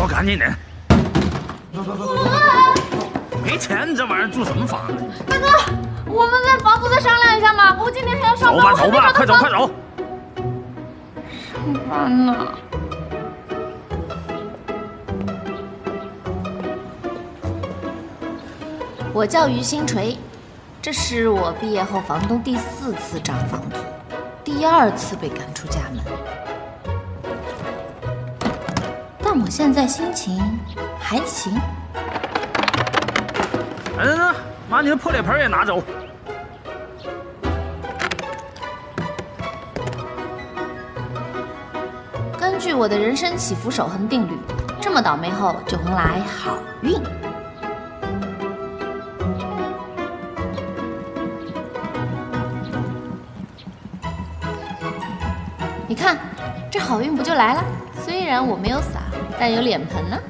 说赶紧点。走，没钱这玩意儿住什么房子？ 大哥，我们在房租再商量一下嘛。我今天还要上班。走吧，快走快走。上班呢。 我叫于星锤，这是我毕业后房东第4次涨房租，第2次被赶出家门。但我现在心情还行。 等，把你的破脸盆也拿走。 根据我的人生起伏守恒定律，这么倒霉后就迎来好运。你看，这好运不就来了？虽然我没有伞，但有脸盆呢。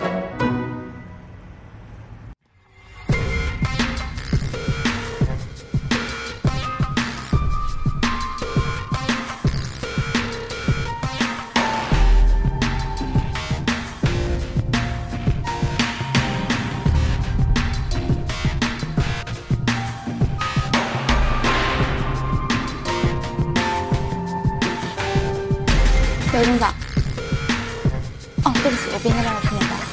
有点早。哦，对不起，我不应该让你吃面包。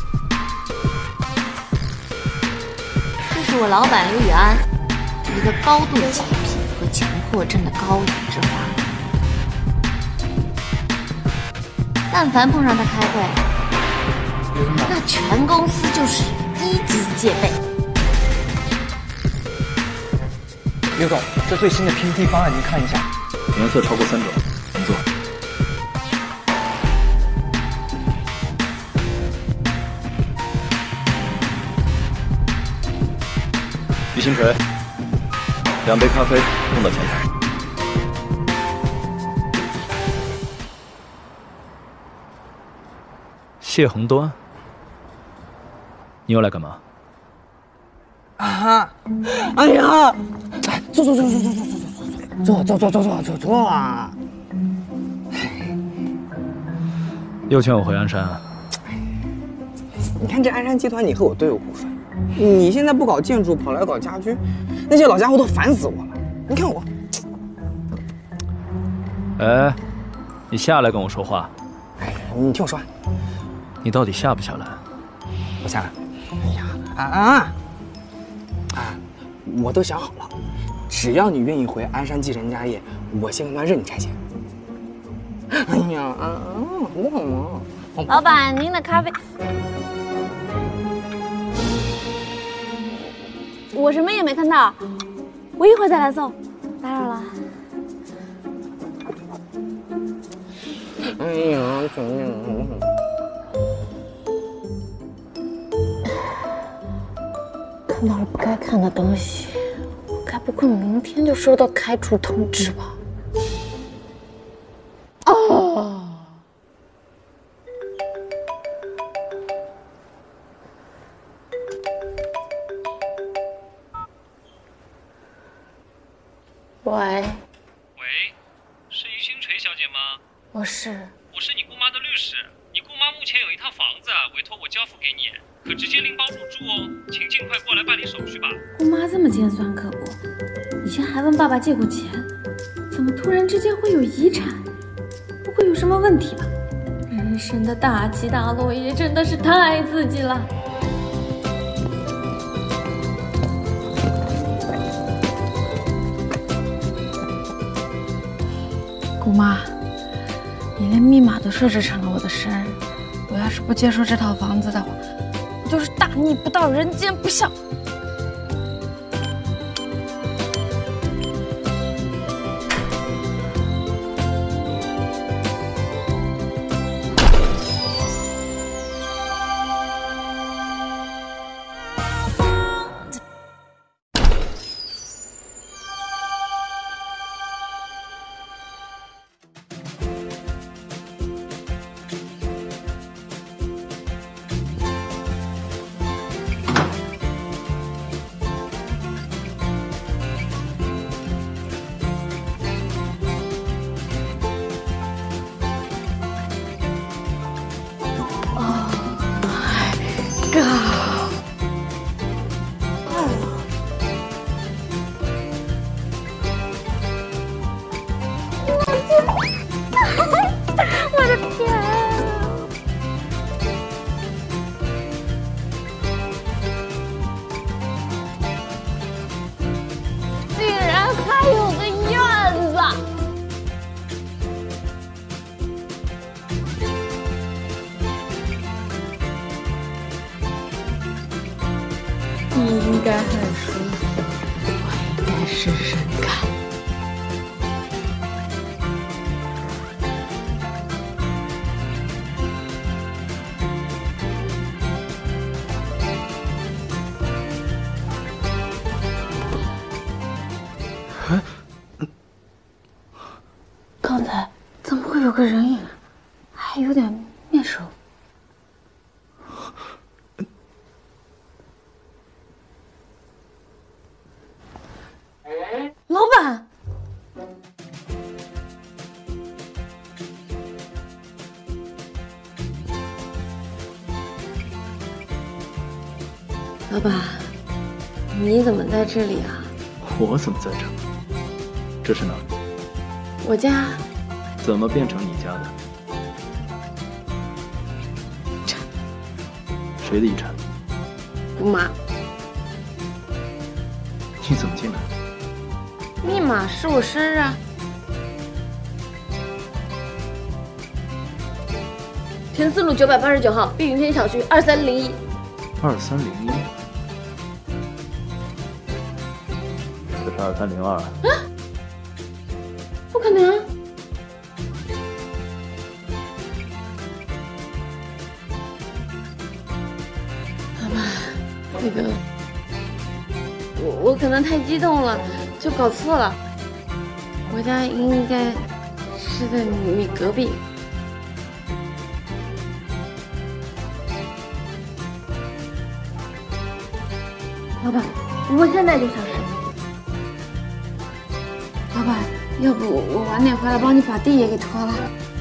这是我老板刘宇安，一个高度洁癖和强迫症的高颜值花。但凡碰上他开会，那全公司就是1级戒备。 刘总，这最新的 PPT 方案您看一下， 颜色超过3种，请坐。于星锤，2杯咖啡送到前台。 谢恒端，你又来干嘛？ 啊！哎呀！坐啊！ 又劝我回鞍山啊？ 你看这鞍山集团，你和我都有股份，你现在不搞建筑，跑来搞家居，那些老家伙都烦死我了。你看我， 哎，你下来跟我说话。 哎，你听我说， 你到底下不下来？ 我下来。哎呀，我都想好了，只要你愿意回鞍山继承家业，我谢恒端任你差遣。哎呀，不好吗？ 老板，您的咖啡。我什么也没看到，我一会儿再来送，打扰了。 哎呀，求你了，好不好？ 看到了不该看的东西，我该不会明天就收到开除通知吧？哦。喂。 喂，是于星锤小姐吗？ 我是你姑妈的律师。你姑妈目前有一套房子委托我交付给你，可直接拎包入住哦，请尽快过来办理手续吧。 姑妈这么尖酸刻薄，以前还问爸爸借过钱，怎么突然之间会有遗产？不会有什么问题吧？人生的大起大落也真的是太刺激了。姑妈，你连密码都设置成了我的生日，我要是不接受这套房子的话，我就是大逆不道，人间不孝。 该很舒服，我应该试试看。刚才怎么会有个人影啊？还有点面熟。老板，老板，你怎么在这里啊？ 我怎么在这儿？这是哪儿？ 我家。 怎么变成你家的？ 产。 谁的遗产？ 姑妈。 你怎么进来？ 密码是我生日啊。田四路989号，碧云天小区2301。 2301。这是2302。 啊？不可能！老板，那个，我可能太激动了，就搞错了。我家应该是在你隔壁。老板，我现在就想试。老板，要不我晚点回来帮你把地也给拖了。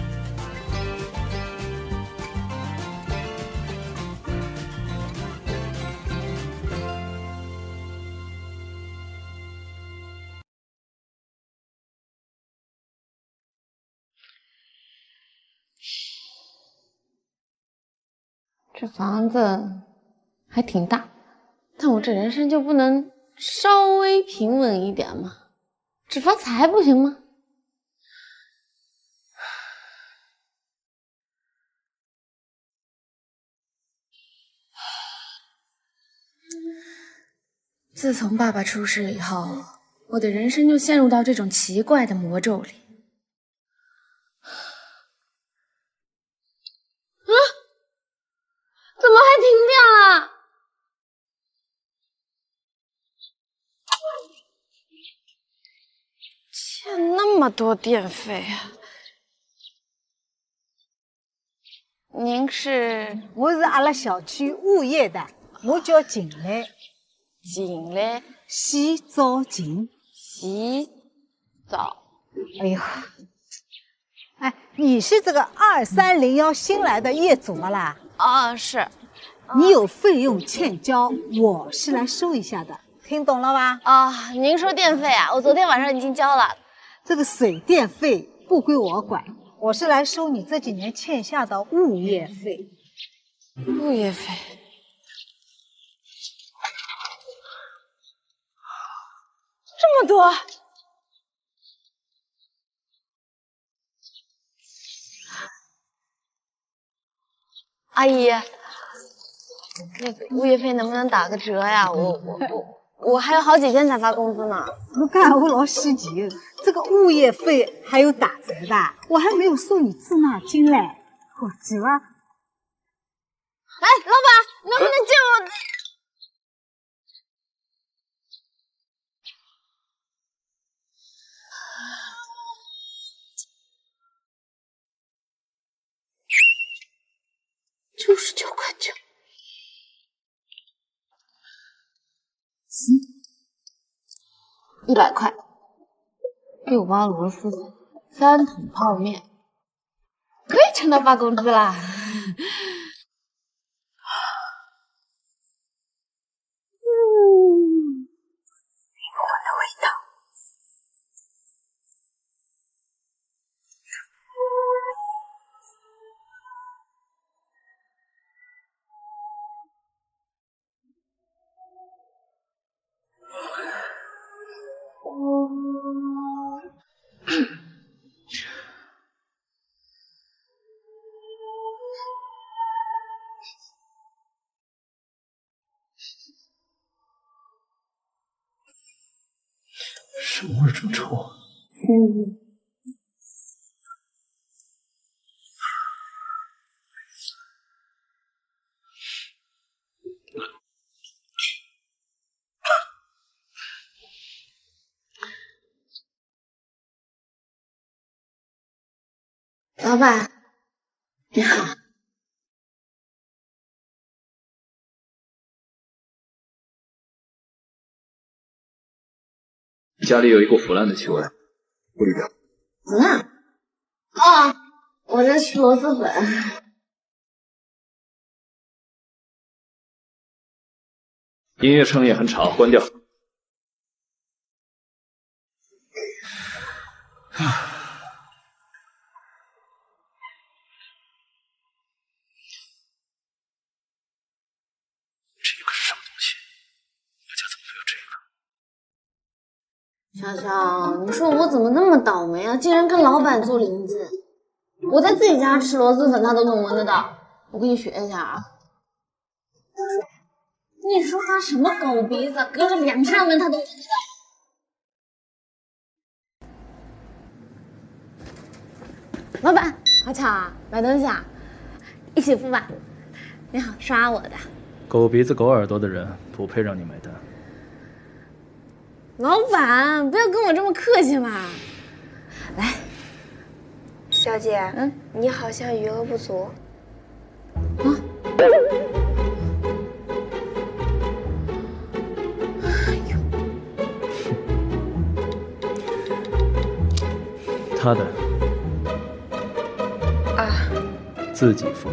这房子还挺大，但我这人生就不能稍微平稳一点吗？只发财不行吗？自从爸爸出事以后，我的人生就陷入到这种奇怪的魔咒里。啊！怎么还停电了？欠那么多电费啊！您是？ 我是阿拉小区物业的，我叫秦来。 进来洗澡勤。 洗澡。 哎呦，哎，你是这个2301新来的业主不啦？ 啊，是。 你有费用欠交，我是来收一下的，听懂了吧？ 啊，您说电费啊？我昨天晚上已经交了。 这个水电费不归我管，我是来收你这几年欠下的物业费。 物业费。这么多？阿姨，那个物业费能不能打个折呀？我还有好几天才发工资呢。 我干我老稀奇，这个物业费还有打折的，我还没有收你滞纳金嘞，我折。 哎，老板，能不能借我？99.9。100块，6包螺蛳粉，3桶泡面，可以撑到发工资啦。灵魂的味道。 什么味儿这么臭啊？ 老板，你好。 家里有一股腐烂的气味，过滤掉。 腐烂？哦，我在吃螺蛳粉。 音乐声也很吵，关掉。 这个是什么东西？我家怎么会有这个？ 小小，你说我怎么那么倒霉啊？竟然跟老板做邻居！我在自己家吃螺蛳粉，他都能闻得到。我跟你学一下啊！你说他什么狗鼻子，隔着2扇门他都闻得到。老板，好巧啊，买东西啊，一起付吧。你好，刷我的。 狗鼻子狗耳朵的人不配让你买单。 老板，不要跟我这么客气嘛。来， 小姐，你好像余额不足。 啊？ 他的啊， 自己付。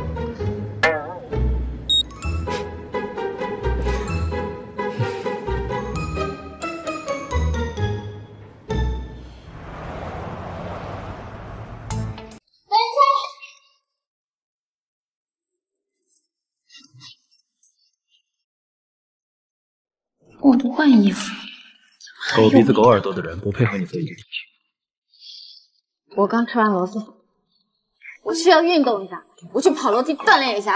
我不换衣服。 狗鼻子狗耳朵的人不配和你做一个。 我刚吃完螺蛳粉，我需要运动一下，我去跑楼梯锻炼一下。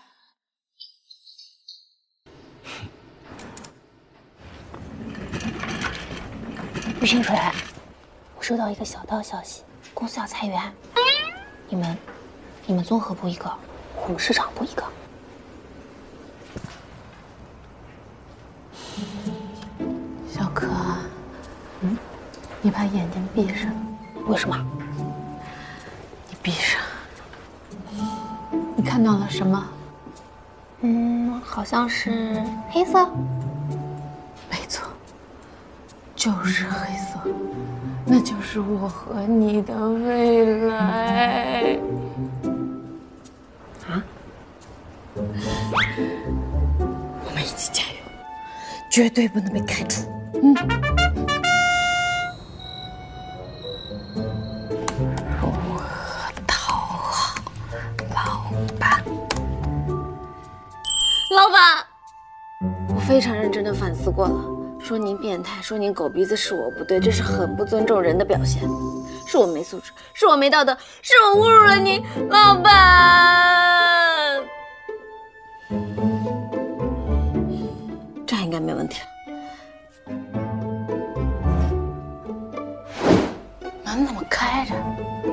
于星锤，我收到一个小道消息，公司要裁员，你们综合部一个，我们市场部一个。 小可，你把眼睛闭上。 为什么？ 你闭上。你看到了什么？ 好像是黑色。 没错，就是黑色，那就是我和你的未来。啊？我们一起加油，绝对不能被开除。如何讨好老板？老板，我非常认真的反思过了。说您变态，说您狗鼻子是我不对，这是很不尊重人的表现，是我没素质，是我没道德，是我侮辱了您，老板。这样应该没问题了。门怎么开着？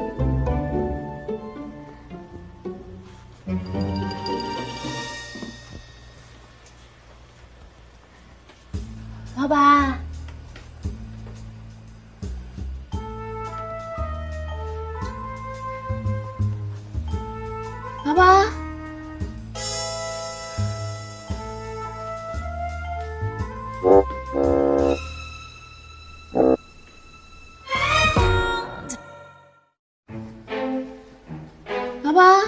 老板，老板，老板。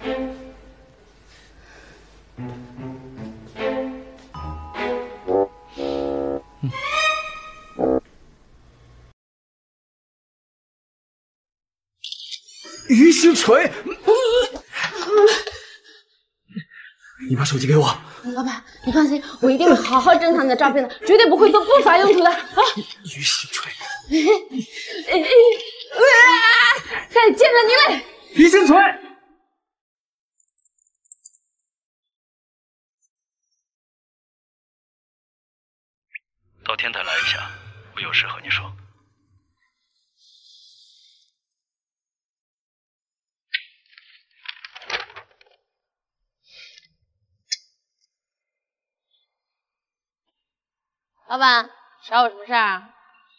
于星锤，你把手机给我。 老板，你放心，我一定会好好珍藏你的照片的，绝对不会做不法用途的。啊！ 于星锤， 再见了您嘞， 于星锤。 到天台来一下，我有事和你说。 老板，找我什么事儿啊？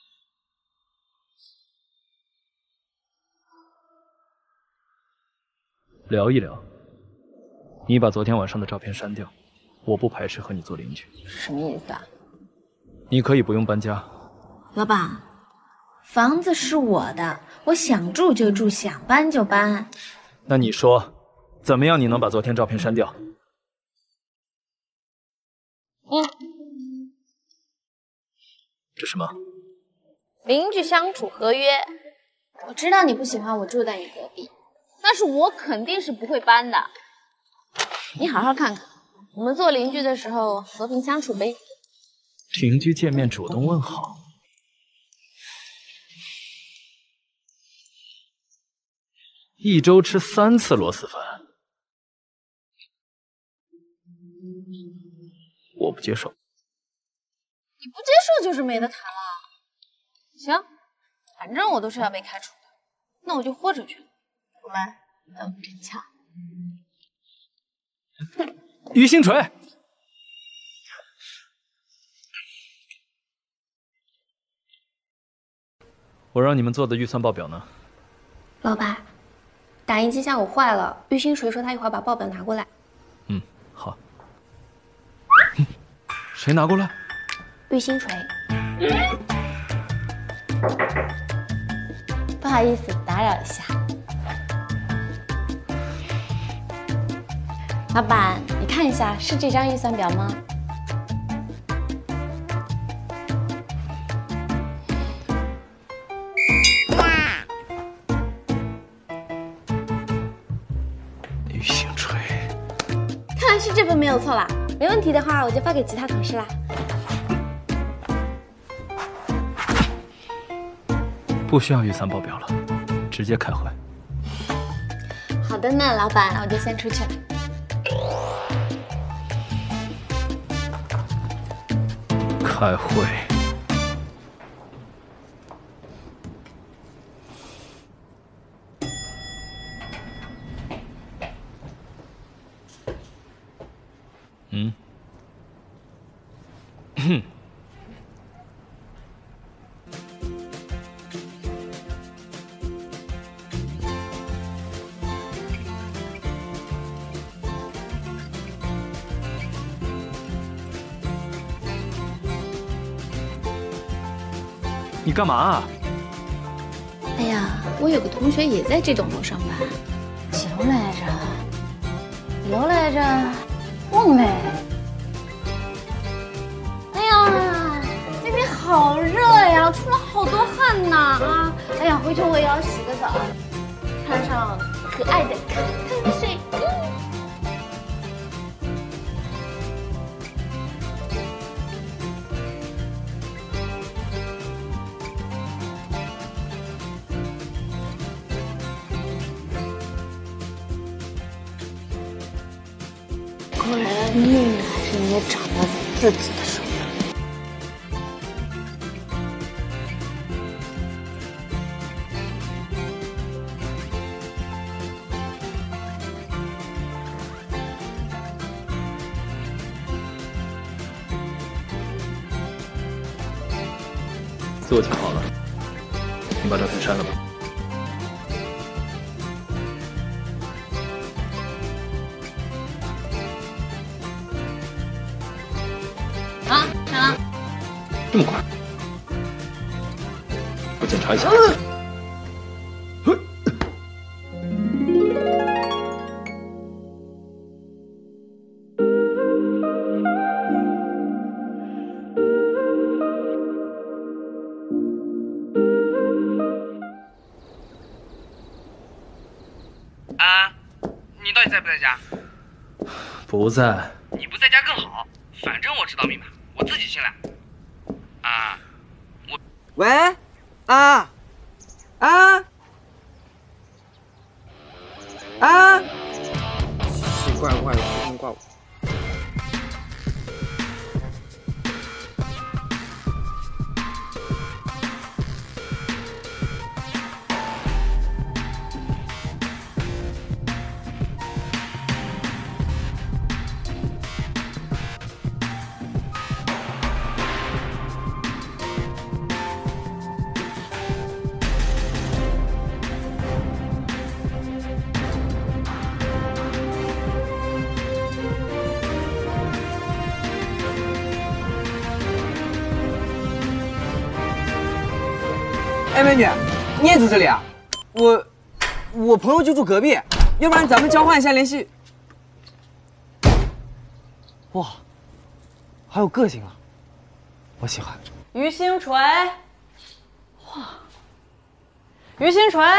聊一聊。你把昨天晚上的照片删掉，我不排斥和你做邻居。 什么意思啊？ 你可以不用搬家。 老板，房子是我的，我想住就住，想搬就搬。 那你说，怎么样？你能把昨天照片删掉？这什么？ 邻居相处合约。我知道你不喜欢我住在你隔壁，但是我肯定是不会搬的。你好好看看，我们做邻居的时候和平相处呗。 邻居见面主动问好。一周吃3次螺蛳粉，我不接受。 你不接受就是没得谈了。行，反正我都是要被开除的，那我就豁出去了。我们等着瞧。 于星锤，我让你们做的预算报表呢？ 老板，打印机下午坏了，玉星锤说他一会儿把报表拿过来。 好。谁拿过来？ 玉星锤。不好意思，打扰一下。老板，你看一下，是这张预算表吗？ 于星锤， 看来是这份没有错啦。没问题的话，我就发给其他同事啦。 不需要预算报表了，直接开会。 好的呢，老板，那我就先出去了。 开会。你干嘛啊？ 哎呀，我有个同学也在这栋楼上班， 几楼来着？几楼来着？忘了。哎呀，今天好热呀，出了好多汗呐啊！哎呀，回去我也要洗个澡，穿上可爱的可汗水。果然命运还是应该掌握在自己的手上。 做挺好了，你把照片删了吧。 啊，删了。 这么快？我检查一下。 你到底在不在家？ 不在。 你不在家更好，反正我知道密码，我自己进来。啊， 喂，啊，奇怪怪的，不用挂我。 哎，美女，你也住这里啊？我朋友就住隔壁，要不然咱们交换一下联系。哇，好有个性啊，我喜欢。 于星锤，哇，于星锤，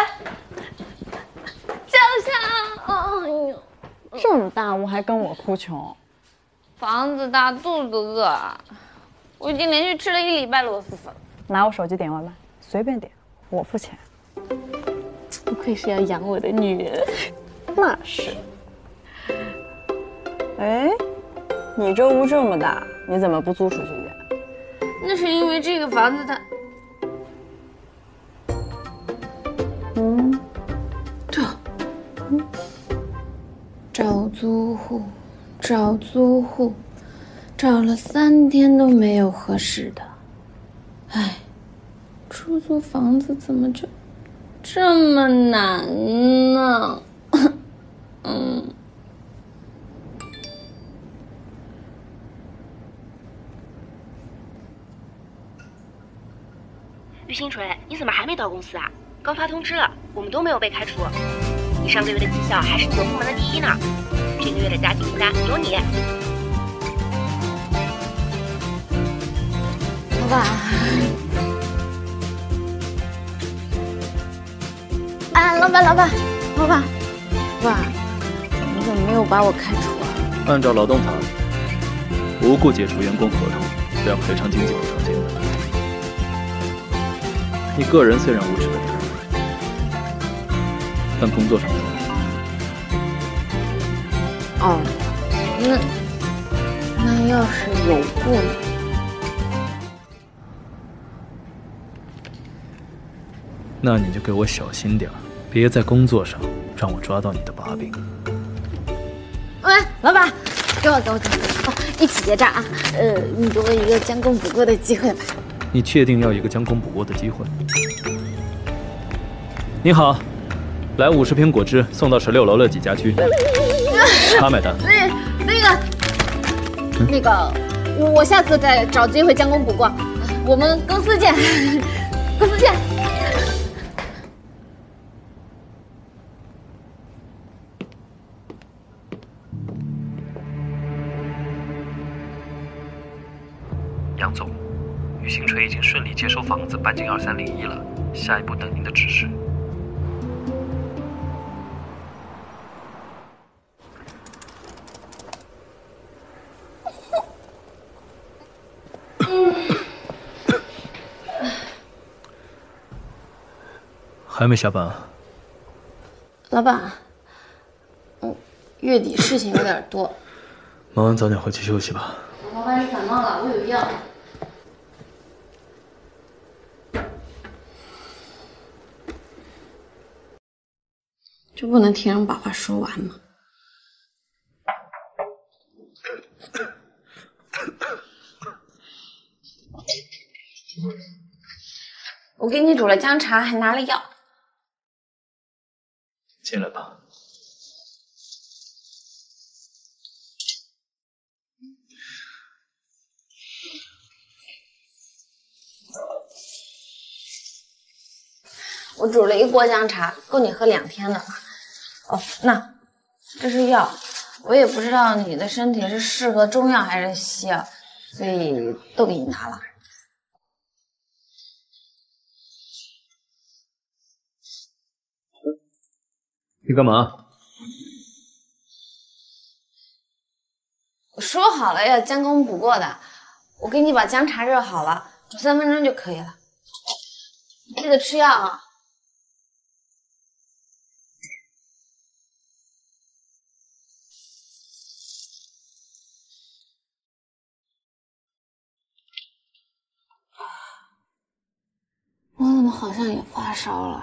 江夏，哎呦， 这么大我还跟我哭穷， 房子大，肚子饿，我已经连续吃了1礼拜螺蛳粉。 拿我手机点外卖，随便点，我付钱。 不愧是要养我的女人。 那是。哎，你这屋这么大，你怎么不租出去点？ 那是因为这个房子它……对了，找租户，找租户，找了3天都没有合适的。哎，出租房子怎么就这么难呢？ 于星锤，你怎么还没到公司啊？刚发通知了，我们都没有被开除。你上个月的绩效还是你们部门的第1呢。这个月的加薪名单有你。 老板，哎，老板，你怎么没有把我开除啊？ 按照劳动法，无故解除员工合同是要赔偿经济补偿金的。你个人虽然无耻的点，但工作上没问题。 哦，那要是有故呢？ 那你就给我小心点儿，别在工作上让我抓到你的把柄。 喂，老板，给我，一起结账啊！你给我一个将功补过的机会吧。 你确定要一个将功补过的机会？你好，来50瓶果汁送到16楼乐己家居，他买单。 那个，我下次再找机会将功补过。我们公司见，公司见。 杨总，于星锤已经顺利接收房子搬进2301了，下一步等您的指示。 还没下班啊？ 老板，月底事情有点多， 忙完早点回去休息吧。 老板，你感冒了，我有药。就不能听人把话说完吗？我给你煮了姜茶，还拿了药。 进来吧。 我煮了1锅姜茶，够你喝2天的。哦，那这是药，我也不知道你的身体是适合中药还是西药，所以都给你拿了。 你干嘛？ 我说好了要将功补过的，我给你把姜茶热好了，煮3分钟就可以了。记得吃药啊。我怎么好像也发烧了？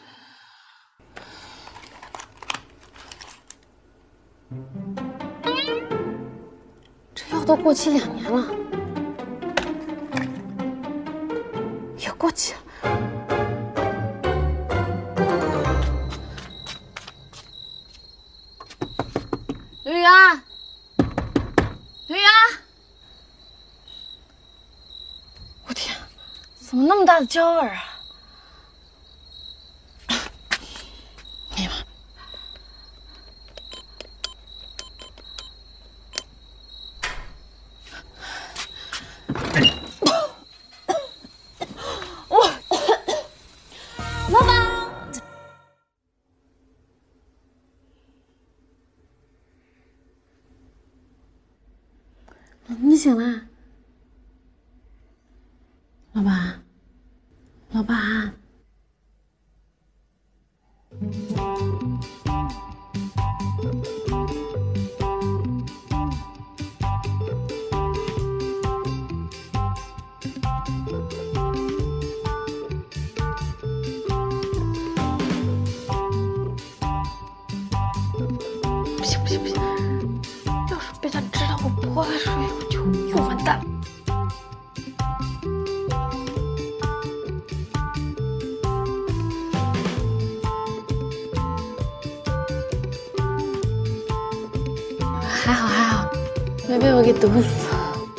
这药都过期2年了，也过期了。刘宇安，我天，怎么那么大的焦味啊？ 醒了？老板，老板。不行不行不行！要是被他知道我泼了水，我就又完蛋了。还好还好，没被我给毒死。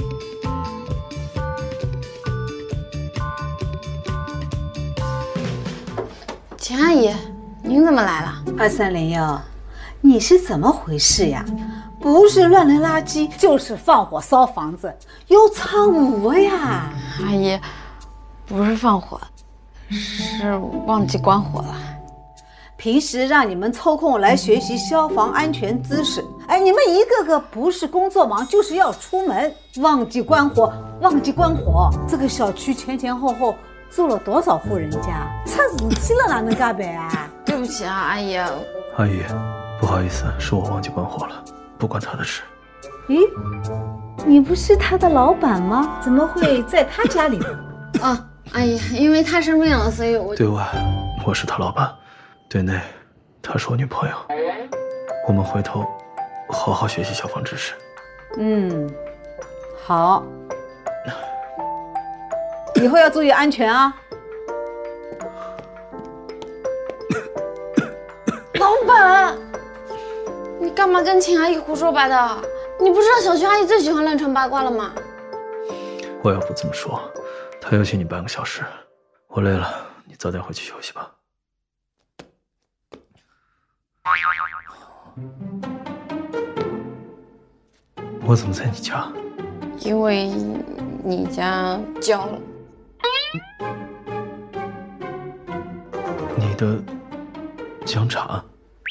钱阿姨，您怎么来了 2301，你是怎么回事呀？不是乱扔垃圾，就是放火烧房子，有藏污呀！ 阿姨，不是放火，是忘记关火了。 平时让你们抽空来学习消防安全知识，哎，你们一个个不是工作忙，就是要出门，忘记关火，忘记关火。这个小区前后住了多少户人家？出事体了哪能干办啊？ 对不起啊，阿姨。 阿姨，不好意思，是我忘记关火了，不关他的事。 咦，你不是他的老板吗？怎么会在他家里呢？ 哦，阿姨，因为他生病了，所以我对外我是他老板，对内她是我女朋友。我们回头好好学习消防知识。 好，以后要注意安全啊。 老板，你干嘛跟秦阿姨胡说八道？你不知道小区阿姨最喜欢乱传八卦了吗？ 我要不这么说，她要请你半个小时。我累了，你早点回去休息吧。我怎么在你家？ 因为你家交了。 你的姜茶？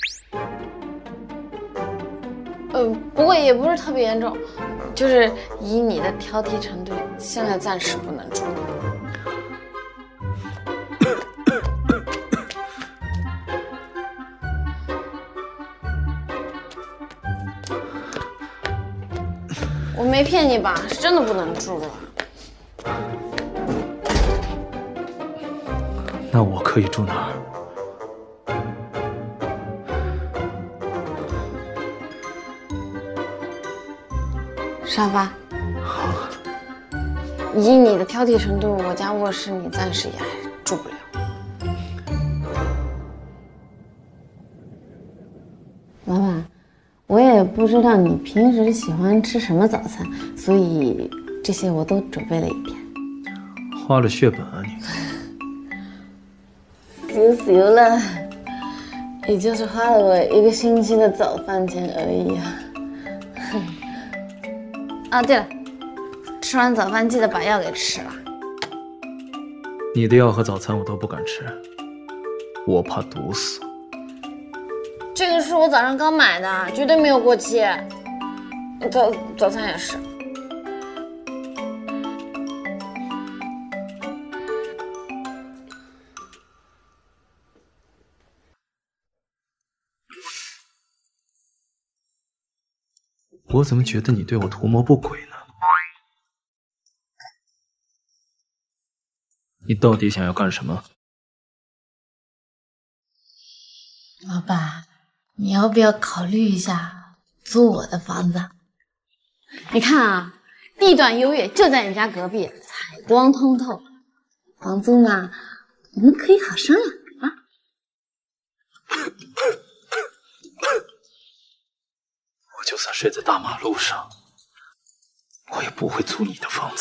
不过也不是特别严重，就是以你的挑剔程度，现在暂时不能住。我没骗你吧？是真的不能住了。 那我可以住哪儿？ 沙发。以你的挑剔程度，我家卧室你暂时也还住不了。老板，我也不知道你平时喜欢吃什么早餐，所以这些我都准备了一遍。 花了血本啊你！ 羞了，也就是花了我1个星期的早饭钱而已啊。啊，对了，吃完早饭记得把药给吃了。 你的药和早餐我都不敢吃，我怕毒死。 这个是我早上刚买的，绝对没有过期。早餐也是。 我怎么觉得你对我图谋不轨呢？你到底想要干什么？ 老板，你要不要考虑一下租我的房子？你看啊，地段优越，就在你家隔壁，采光通透，房租嘛，我们可以好商量啊。 我就算睡在大马路上，我也不会租你的房子。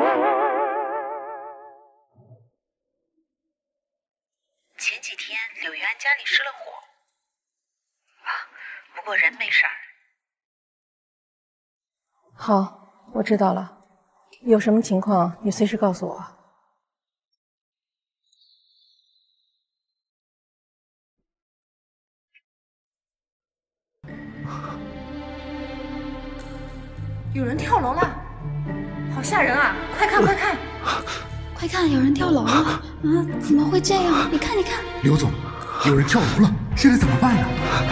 前几天柳玉安家里失了火，不过人没事儿。 好，我知道了。有什么情况你随时告诉我。 有人跳楼了！ 好吓人啊！快看快看！ 快看，有人跳楼了！啊，怎么会这样？你看，你看， 刘总，有人跳楼了，现在怎么办呀？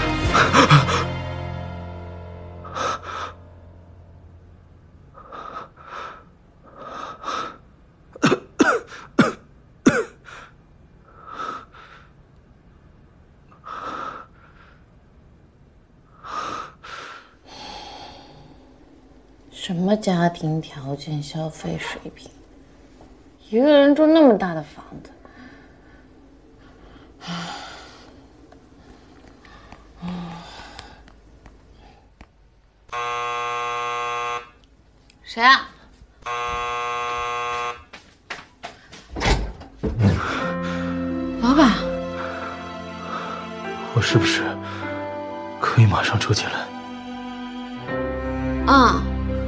什么家庭条件、消费水平？一个人住那么大的房子，谁啊？老板， 我是不是可以马上住进来？ 啊。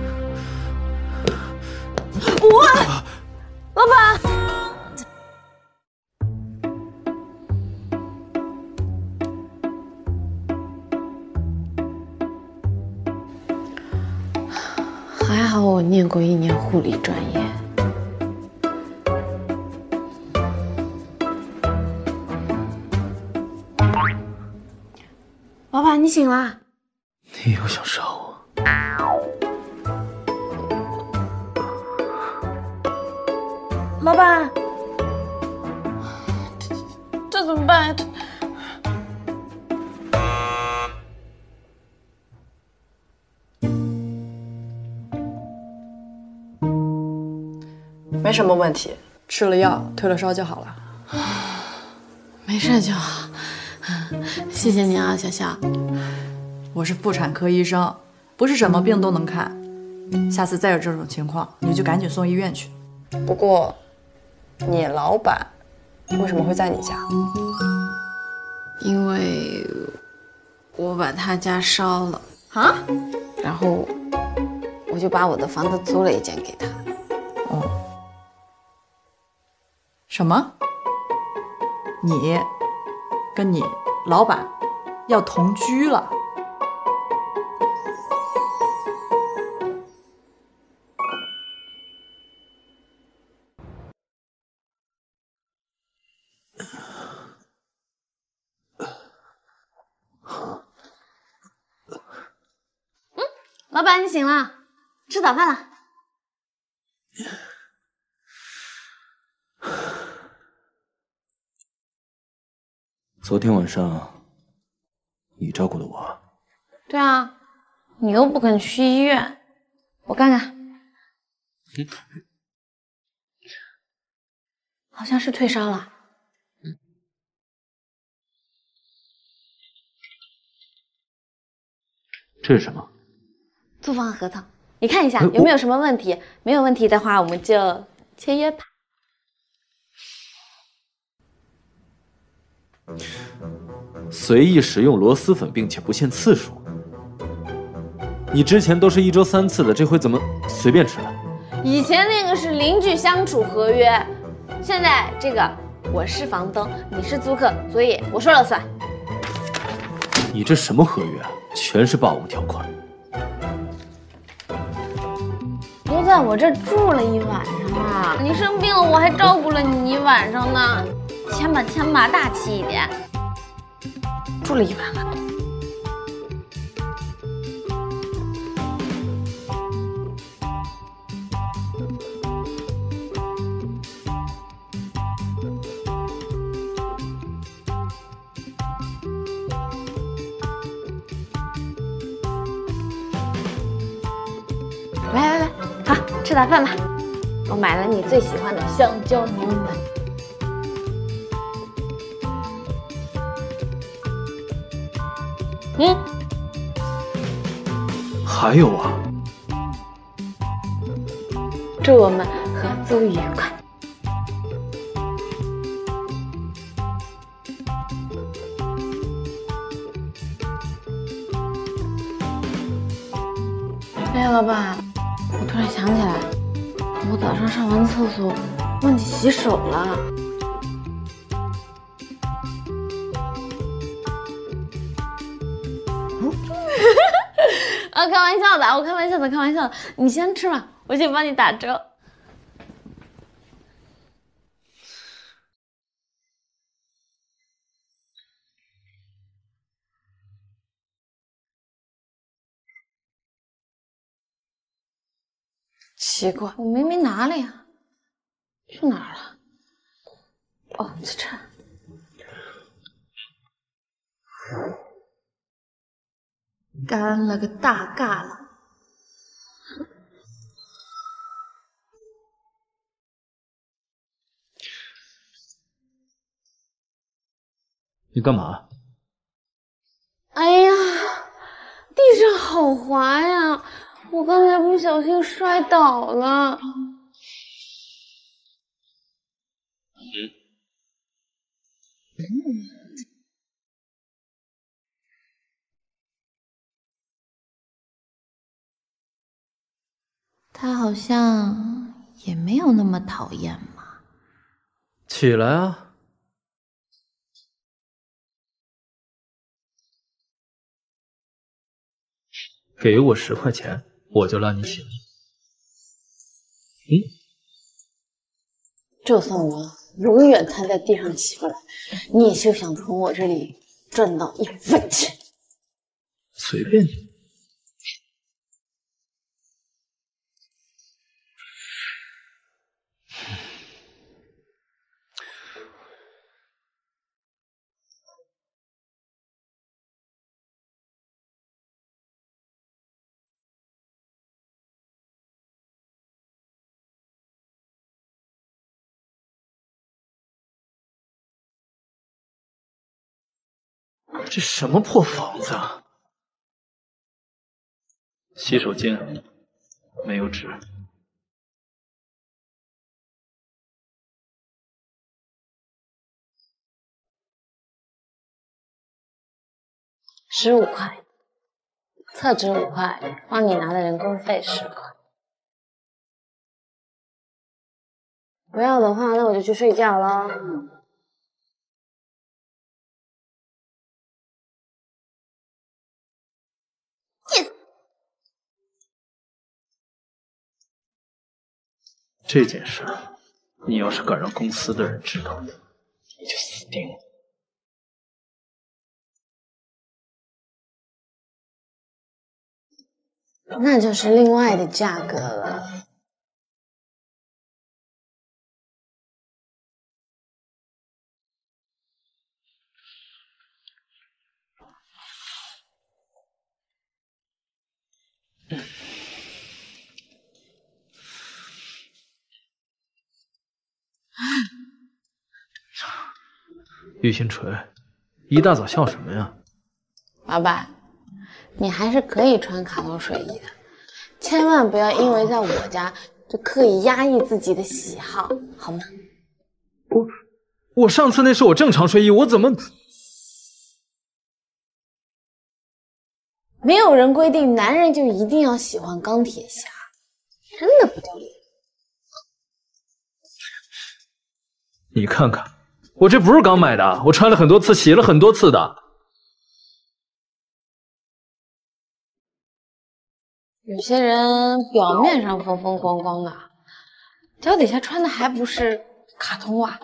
老板，还好我念过1年护理专业。老板，你醒了？ 你又想杀我？ 老板，这怎么办？ 没什么问题，吃了药退了烧就好了。 没事就好，谢谢你啊，小夏。 我是妇产科医生，不是什么病都能看。下次再有这种情况，你就赶紧送医院去。不过，你老板为什么会在你家？ 因为我把他家烧了啊， 然后我就把我的房子租了一间给他。 哦，什么？你跟你老板要同居了？ 老板，你醒了，吃早饭了。 昨天晚上你照顾的我。 对啊，你又不肯去医院，我看看，好像是退烧了。 这是什么？ 租房合同，你看一下有没有什么问题？没有问题的话，我们就签约吧。 随意食用螺蛳粉，并且不限次数。你之前都是1周3次的，这回怎么随便吃了？ 以前那个是邻居相处合约，现在这个我是房东，你是租客，所以我说了算。 你这什么合约啊？全是霸王条款。 都在我这住了1晚上啊！你生病了，我还照顾了你1晚上呢。签吧签吧，大气一点。住了1晚了。来，好，吃早饭吧。我买了你最喜欢的香蕉牛奶。 还有啊， 祝我们合租愉快。哎，老板，我突然想起来，我早上上完厕所忘记洗手了。开玩笑的，我开玩笑的。你先吃吧， 我先帮你打折。 奇怪，我明明拿了呀，去哪儿了？哦，在这儿。干了个大尬了。 你干嘛？ 哎呀，地上好滑呀！我刚才不小心摔倒了。 他好像也没有那么讨厌嘛。 起来啊！给我10块钱，我就拉你起来。 就算我永远瘫在地上起不来，你也休想从我这里赚到1分钱。 随便你。这什么破房子啊！洗手间没有纸。 15块，厕纸5块，帮你拿的人工费10块。不要的话，那我就去睡觉了。 这件事，你要是敢让公司的人知道，你就死定了。 那就是另外的价格了。 玉星锤，一大早笑什么呀？ 老板，你还是可以穿卡通睡衣的，千万不要因为在我家就刻意压抑自己的喜好，好吗？ 我上次那是我正常睡衣，我怎么？ 没有人规定男人就一定要喜欢钢铁侠，真的不丢脸。 你看看，我这不是刚买的，我穿了很多次，洗了很多次的。 有些人表面上风风光光的，脚底下穿的还不是卡通袜。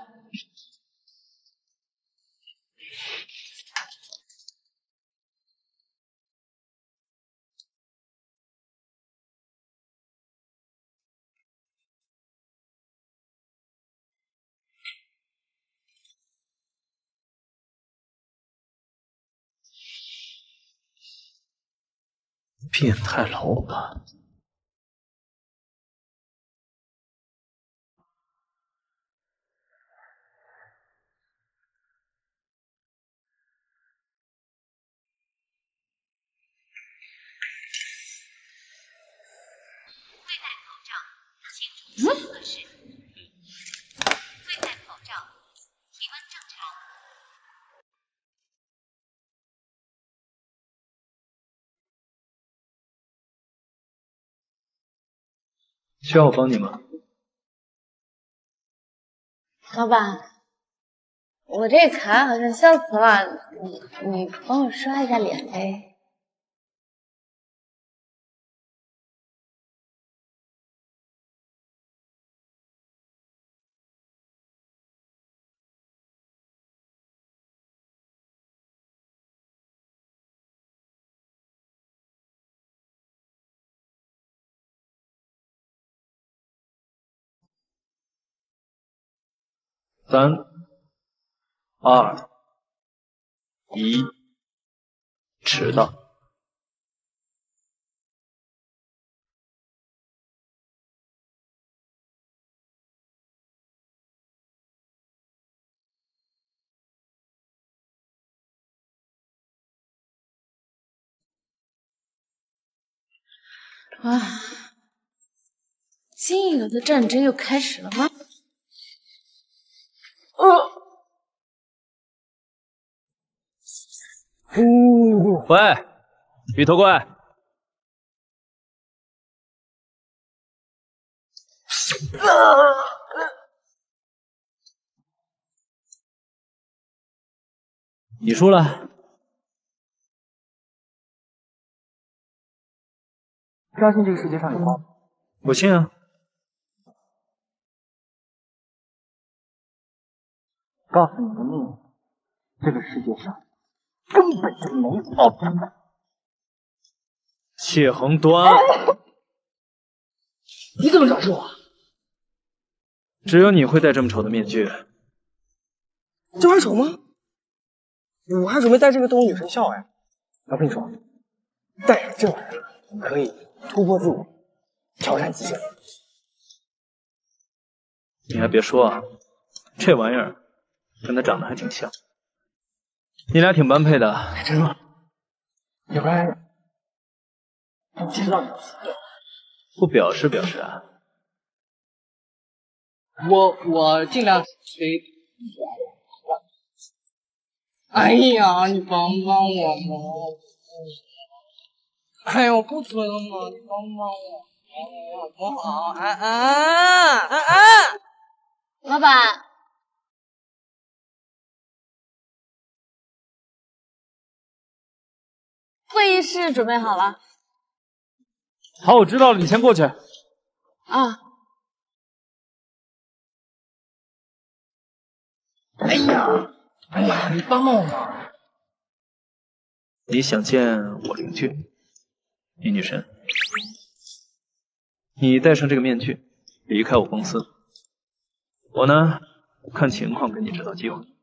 变态老板。 未戴口罩，请注意合适。未戴口罩，体温正常。 需要我帮你吗？ 老板，我这卡好像消磁了，你帮我刷一下脸呗。 3、2、1，迟到。 啊，新一轮的战争又开始了吗？ 喂，鱼头怪，你输了。 相信这个世界上有光吗？ 我信啊。 告诉你个秘密，这个世界上根本就没有奥特曼。 谢恒端， 你怎么找是我？ 只有你会戴这么丑的面具。 这玩意丑吗？我还准备戴这个动物女神笑哎。我跟你说，戴上这玩意儿可以突破自我，挑战极限。 你还别说啊，这玩意儿跟他长得还挺像，你俩挺般配的。 真吗？ 要不然你知道你不表示表示啊？ 我尽量随。哎呀，你帮帮我嘛！哎呦，不准了嘛！你帮帮我，好不好？ 老板，会议室准备好了。 好，我知道了，你先过去。 啊。 哎呀，你帮帮我嘛！ 你想见我邻居，女女神，你戴上这个面具，离开我公司。我呢，看情况给你制造机会。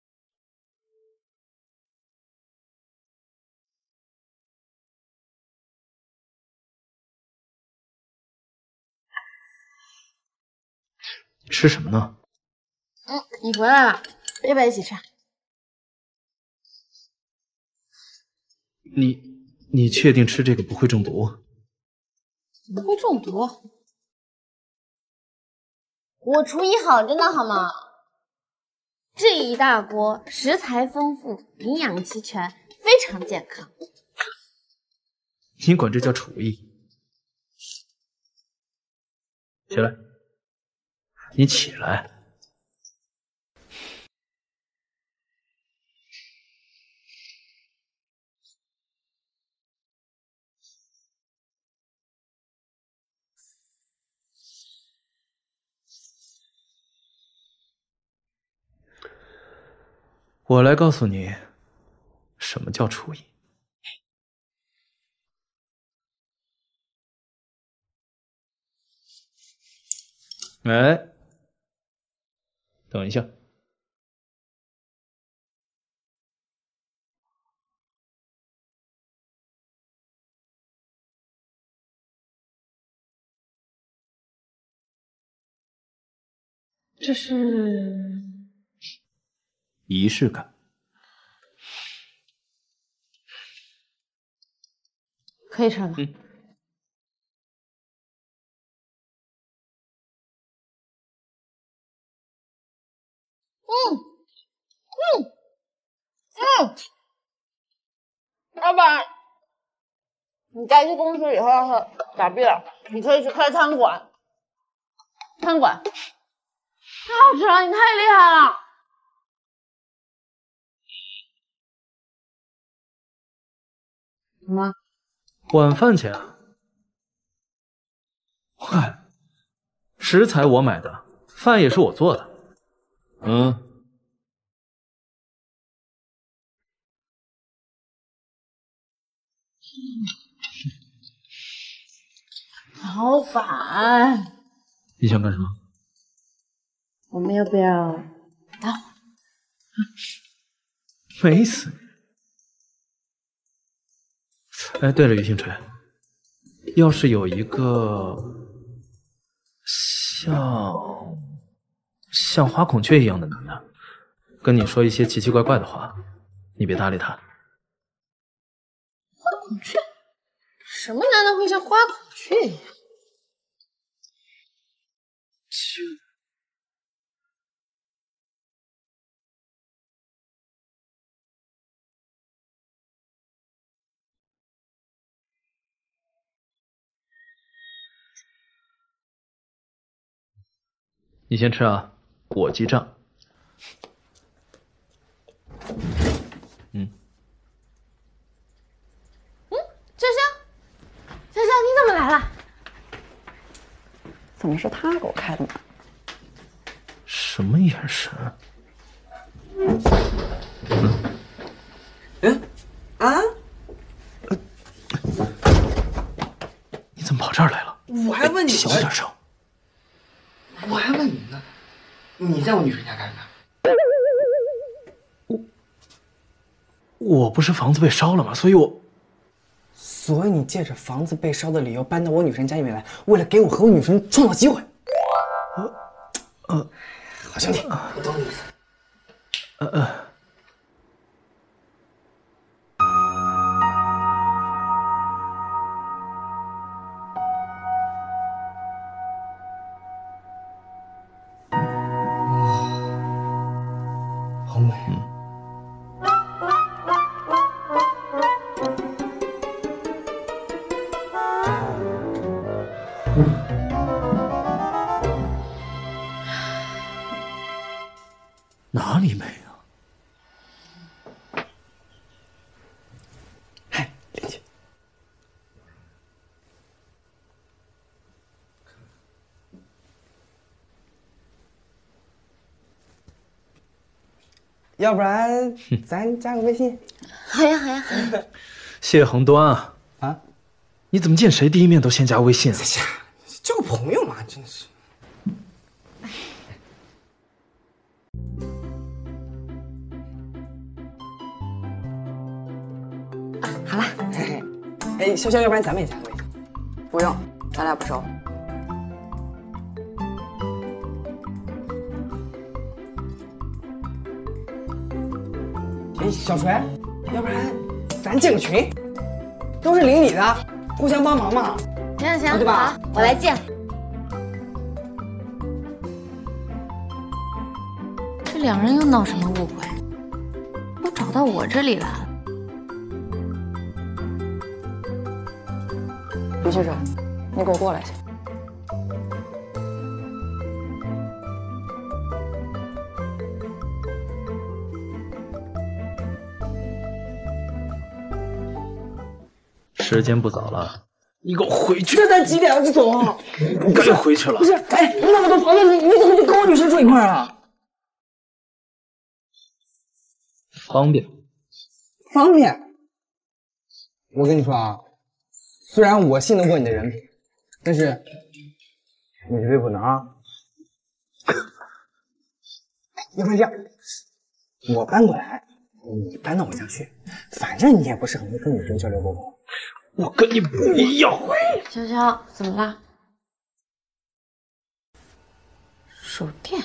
吃什么呢？ 你回来了，要不要一起吃？ 你确定吃这个不会中毒？ 不会中毒。我厨艺好着呢，好吗？这一大锅食材丰富，营养齐全，非常健康。 你管这叫厨艺？起来，你起来。我来告诉你，什么叫厨艺。哎，等一下， 这是仪式感。 可以吃了吗？老板，你该去公司以后要是倒闭了，你可以去开餐馆。餐馆太好吃了，你太厉害了！什么？ 晚饭钱啊？嗨，食材我买的，饭也是我做的。 老板， 你想干什么？ 我们要不要美死你！哎，对了，于星锤，要是有一个像花孔雀一样的男的，跟你说一些奇奇怪怪的话，你别搭理他。 花孔雀？什么男的会像花孔雀一样？ 你先吃啊，我记账。 潇潇，潇潇，你怎么来了？ 怎么是他给我开的门？ 什么眼神？你怎么跑这儿来了？ 我还问你， 小点声。 我还问你呢，你在我女神家干什么？ 我不是房子被烧了吗？所以你借着房子被烧的理由搬到我女神家里面来，为了给我和我女神创造机会。好兄弟，我懂你意思。好美。 哪里美啊？ 嗨，进去。要不然咱加个微信？ 好呀，好呀，好呀。 谢恒端啊！ 啊， 你怎么见谁第一面都先加微信啊？ 交个朋友嘛，真的是。 好了， 哎，潇潇，要不然咱们也加个微信？ 不用，咱俩不熟。 哎，小锤，要不然咱建个群，都是邻里的，互相帮忙嘛。 行行， 对吧？ 好，我来建。这两人又闹什么误会？都找到我这里来了。 李局长，你给我过来一下。 时间不早了，你给我回去！ 这才几点了，就走啊？ 你该回去了。 不是，哎，那么多房子，你怎么不跟我女神住一块儿啊？ 方便。 方便。我跟你说啊，虽然我信得过你的人品，但是你绝对不能啊！要不然这样，我搬过来，你搬到我家去，反正你也不是很会跟女生交流沟通。 我跟你不一样。 潇潇，怎么啦？手电。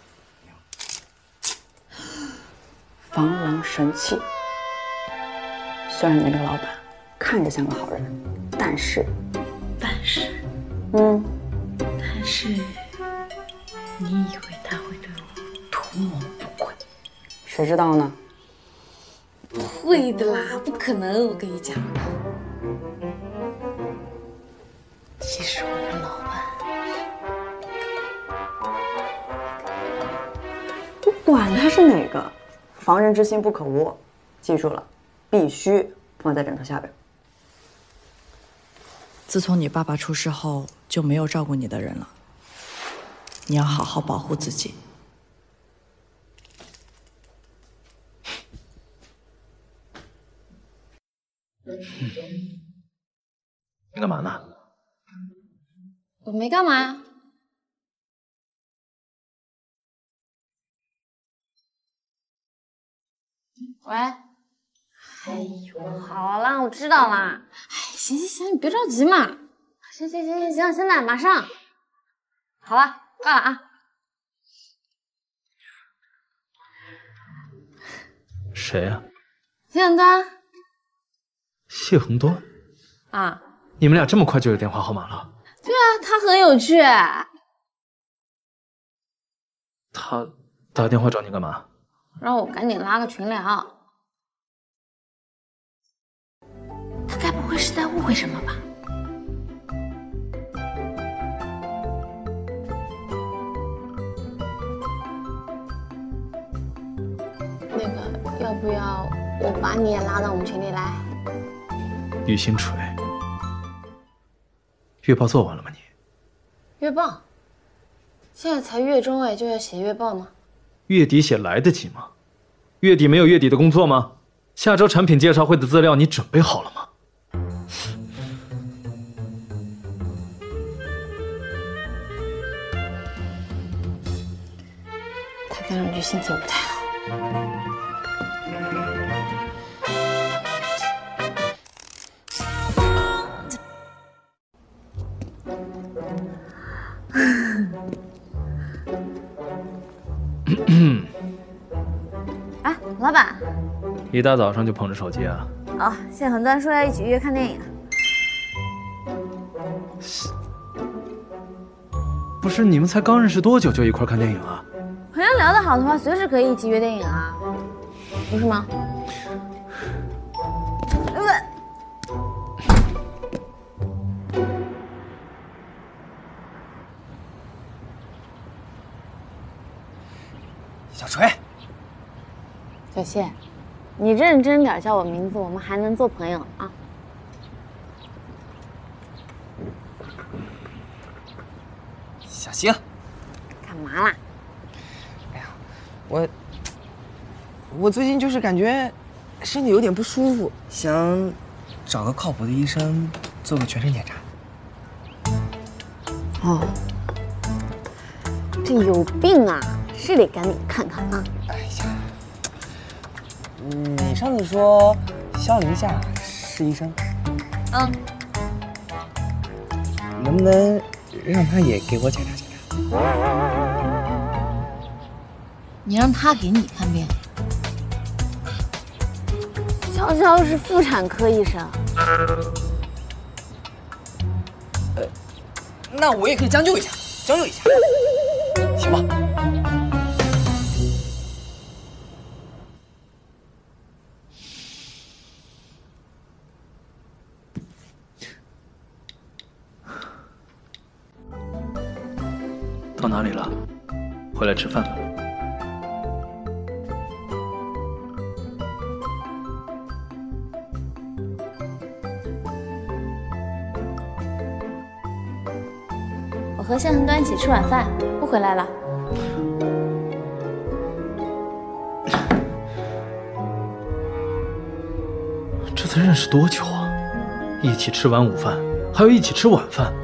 防狼神器。虽然你这个老板看着像个好人，但是， 但是你以为他会对我图谋不轨？ 谁知道呢？ 不会的啦，不可能！我跟你讲，其实我们老板， 不管他是哪个，防人之心不可无，记住了，必须放在枕头下边。自从你爸爸出事后，就没有照顾你的人了。你要好好保护自己。 你干嘛呢？ 我没干嘛呀。 喂。哎呦，好啦，我知道啦。哎，行行行，你别着急嘛。行，现在马上。好了，挂了啊。 谁呀？ 谢恒端。 谢恒端。 啊。 你们俩这么快就有电话号码了？ 对啊，他很有趣。 他打电话找你干嘛？ 让我赶紧拉个群聊。他该不会是在误会什么吧？那个，要不要我把你也拉到我们群里来？ 于星锤，月报做完了吗你？ 月报？现在才月中哎，就要写月报吗？ 月底写来得及吗？月底没有月底的工作吗？下周产品介绍会的资料你准备好了吗？ 他看上去心情不太好。哎，老板， 一大早上就捧着手机啊？ 哦，谢恒端说要一起约看电影。 不是，你们才刚认识多久就一块看电影啊？ 朋友聊得好的话，随时可以一起约电影啊，不是吗？ 小锤， 小谢，你认真点叫我名字，我们还能做朋友啊。 小星， 干嘛啦？ 哎呀，我最近就是感觉身体有点不舒服，想找个靠谱的医生做个全身检查。 哦，这有病啊！是得赶紧看看啊！ 哎呀，你上次说肖宁夏是医生， 嗯， 能不能让他也给我检查检查？ 你让他给你看病？潇潇是妇产科医生， 那我也可以将就一下，将就一下，行吧？ 到哪里了？回来吃饭了。 我和谢恒端一起吃晚饭，不回来了。 这才认识多久啊？一起吃完午饭，还要一起吃晚饭。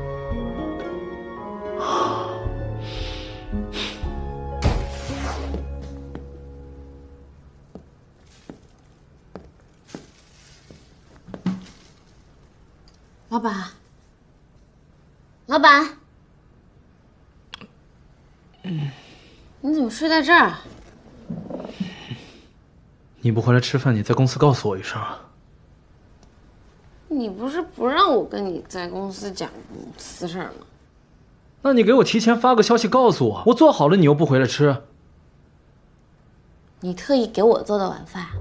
老板，老板，你怎么睡在这儿？ 你不回来吃饭，你在公司告诉我一声啊。 你不是不让我跟你在公司讲私事吗？ 那你给我提前发个消息告诉我，我做好了你又不回来吃。 你特意给我做的晚饭？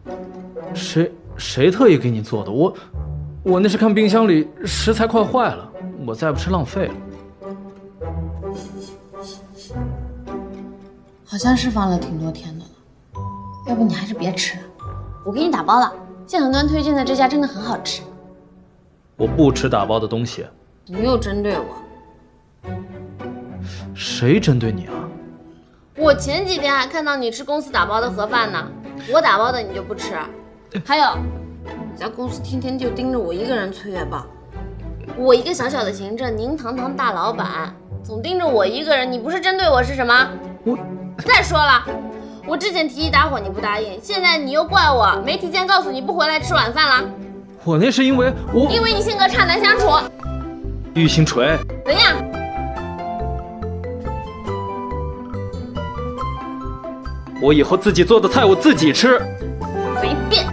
谁特意给你做的？我那是看冰箱里食材快坏了，我再不吃浪费了。 好像是放了挺多天的了，要不你还是别吃了，我给你打包了。谢恒端推荐的这家真的很好吃。 我不吃打包的东西。 你又针对我？ 谁针对你啊？ 我前几天还看到你吃公司打包的盒饭呢，我打包的你就不吃？还有，你在公司天天就盯着我一个人催月报，我一个小小的行政，您堂堂大老板，总盯着我一个人，你不是针对我是什么？再说了， 我之前提议打火你不答应，现在你又怪我没提前告诉你不回来吃晚饭了。 我那是因为因为你性格差，难相处。 玉星锤， 怎样？ 我以后自己做的菜我自己吃。 随便。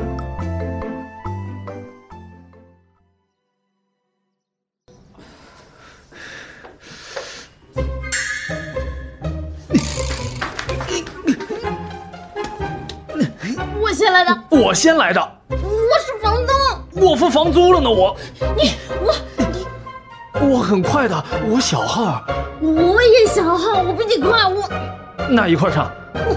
我先来的。 我先来的。 我是房东。 我付房租了呢，我你很快的，我小号。 我也小号，我比你快， 那一块上。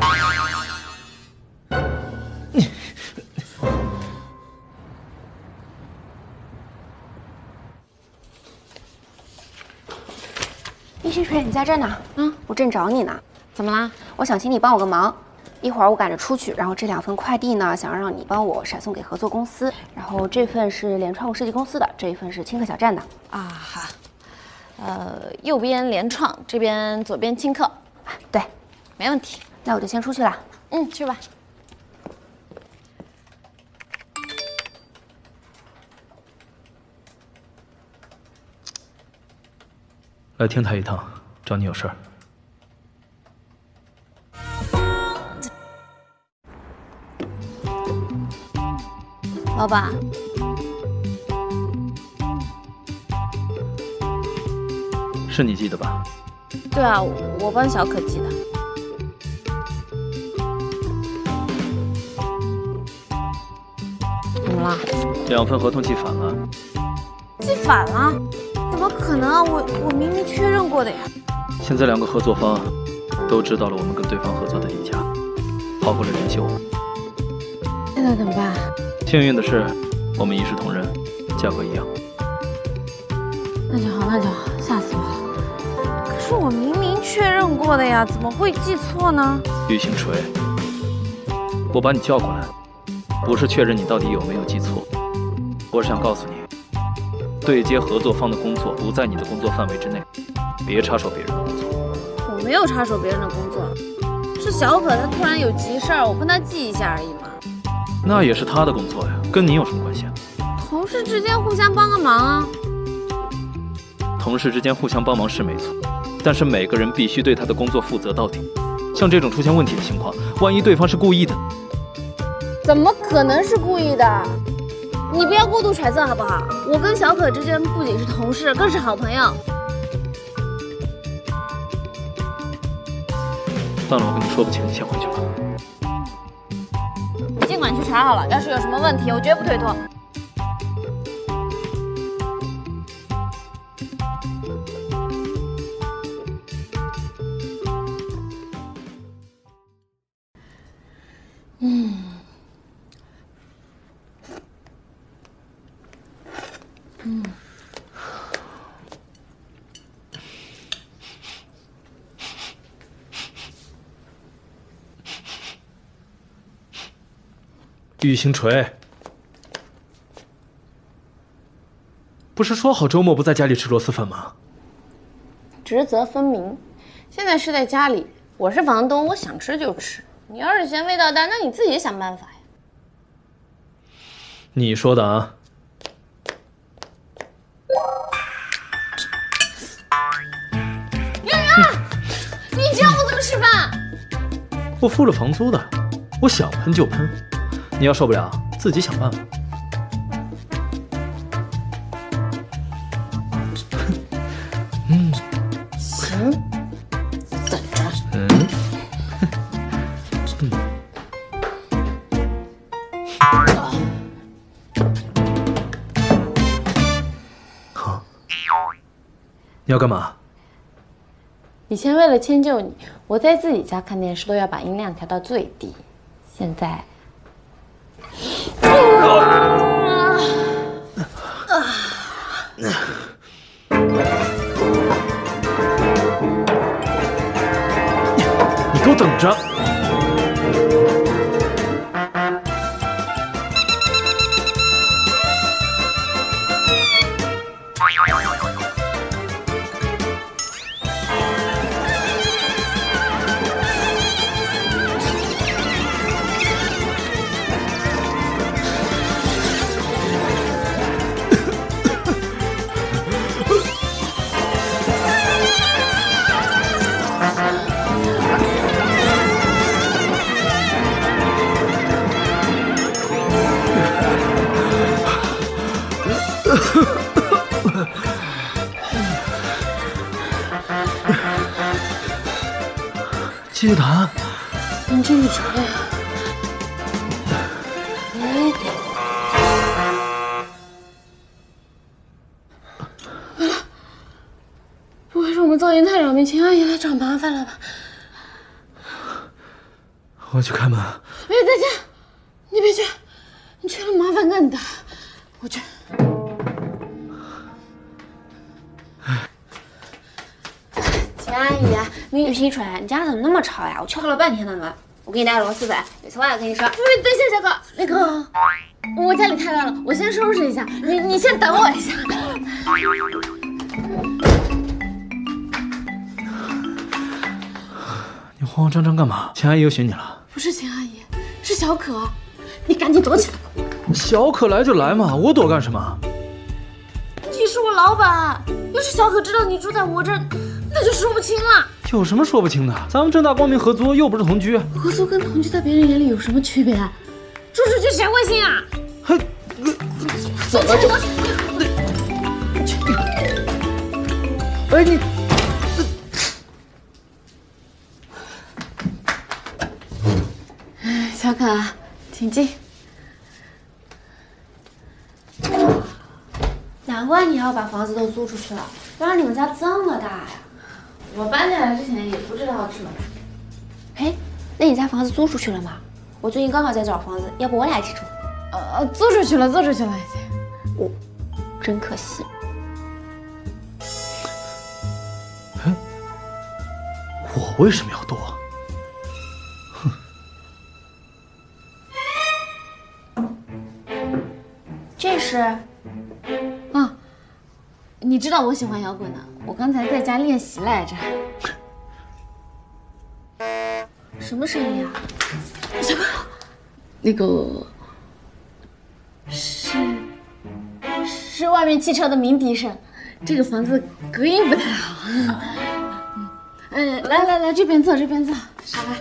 易星锤，你在这呢？我正找你呢。怎么啦？我想请你帮我个忙。一会儿我赶着出去，然后这2份快递呢，想让你帮我闪送给合作公司。然后这份是联创设计公司的，这一份是青客小站的。 啊哈，右边联创，这边左边青客。 对， 没问题。 那我就先出去了。 去吧。 来天台一趟，找你有事儿。 老板， 是你寄的吧？ 对啊，我帮小可寄的。怎么了 ？2份合同寄反了。 寄反了？怎么可能啊！我明明确认过的呀。 现在2个合作方都知道了我们跟对方合作的议价，跑过来联系我们。 现在怎么办？ 幸运的是，我们一视同仁，价格一样。 那就好，那就好，吓死我了！可是我明明确认过的呀，怎么会记错呢？ 玉星锤，我把你叫过来，不是确认你到底有没有记错，我是想告诉你，对接合作方的工作不在你的工作范围之内，别插手别人的工作。 我没有插手别人的工作，是小可他突然有急事儿，我帮他记一下而已嘛。 那也是他的工作呀，跟你有什么关系啊？ 同事之间互相帮个忙啊。 同事之间互相帮忙是没错，但是每个人必须对他的工作负责到底。像这种出现问题的情况，万一对方是故意的， 怎么可能是故意的？你不要过度揣测好不好？我跟小可之间不仅是同事，更是好朋友。 算了，我跟你说不清，你先回去吧。 你尽管去查好了，要是有什么问题，我绝不推脱。 玉星锤，不是说好周末不在家里吃螺蛳粉吗？ 职责分明，现在是在家里，我是房东，我想吃就吃。你要是嫌味道大，那你自己想办法呀。 你说的啊。 圆圆，你教我怎么吃饭？ 我付了房租的，我想喷就喷。你要受不了，自己想办法。 行，等着。 好，你要干嘛？ 以前为了迁就你，我在自己家看电视都要把音量调到最低，现在。 你给我等着！ 继续谈。 你继续追。不会是我们噪音太扰民，秦阿姨来找麻烦了吧？ 我去开门。 哎，等下，你别去，你去了麻烦更大。我去。 秦阿姨，于新水，你家怎么那么吵呀？我敲了半天的门，我给你带螺丝粉，有词话要跟你说。 等一下，小哥，那个，我家里太乱了，我先收拾一下，你先等我一下。 你慌慌张张干嘛？秦阿姨又寻你了？ 不是秦阿姨，是小可，你赶紧躲起来。 小可来就来嘛，我躲干什么？ 你是我老板，要是小可知道你住在我这儿，那就说不清了。 有什么说不清的？咱们正大光明合租，又不是同居。 合租跟同居在别人眼里有什么区别？住出去谁会信啊？ 还， 走了就。 哎你。 小可，请进。 难怪你要把房子都租出去了，不然你们家这么大呀！ 我搬进来之前也不知道这么大。 哎，那你家房子租出去了吗？我最近刚好在找房子，要不我俩一起住？ 租出去了已经。 我，真可惜。 哎，我为什么要躲？ 这是， 啊，你知道我喜欢摇滚的，我刚才在家练习来着。 什么声音啊？ 小哥，那个是外面汽车的鸣笛声，这个房子隔音不太好。来，这边坐，沙发，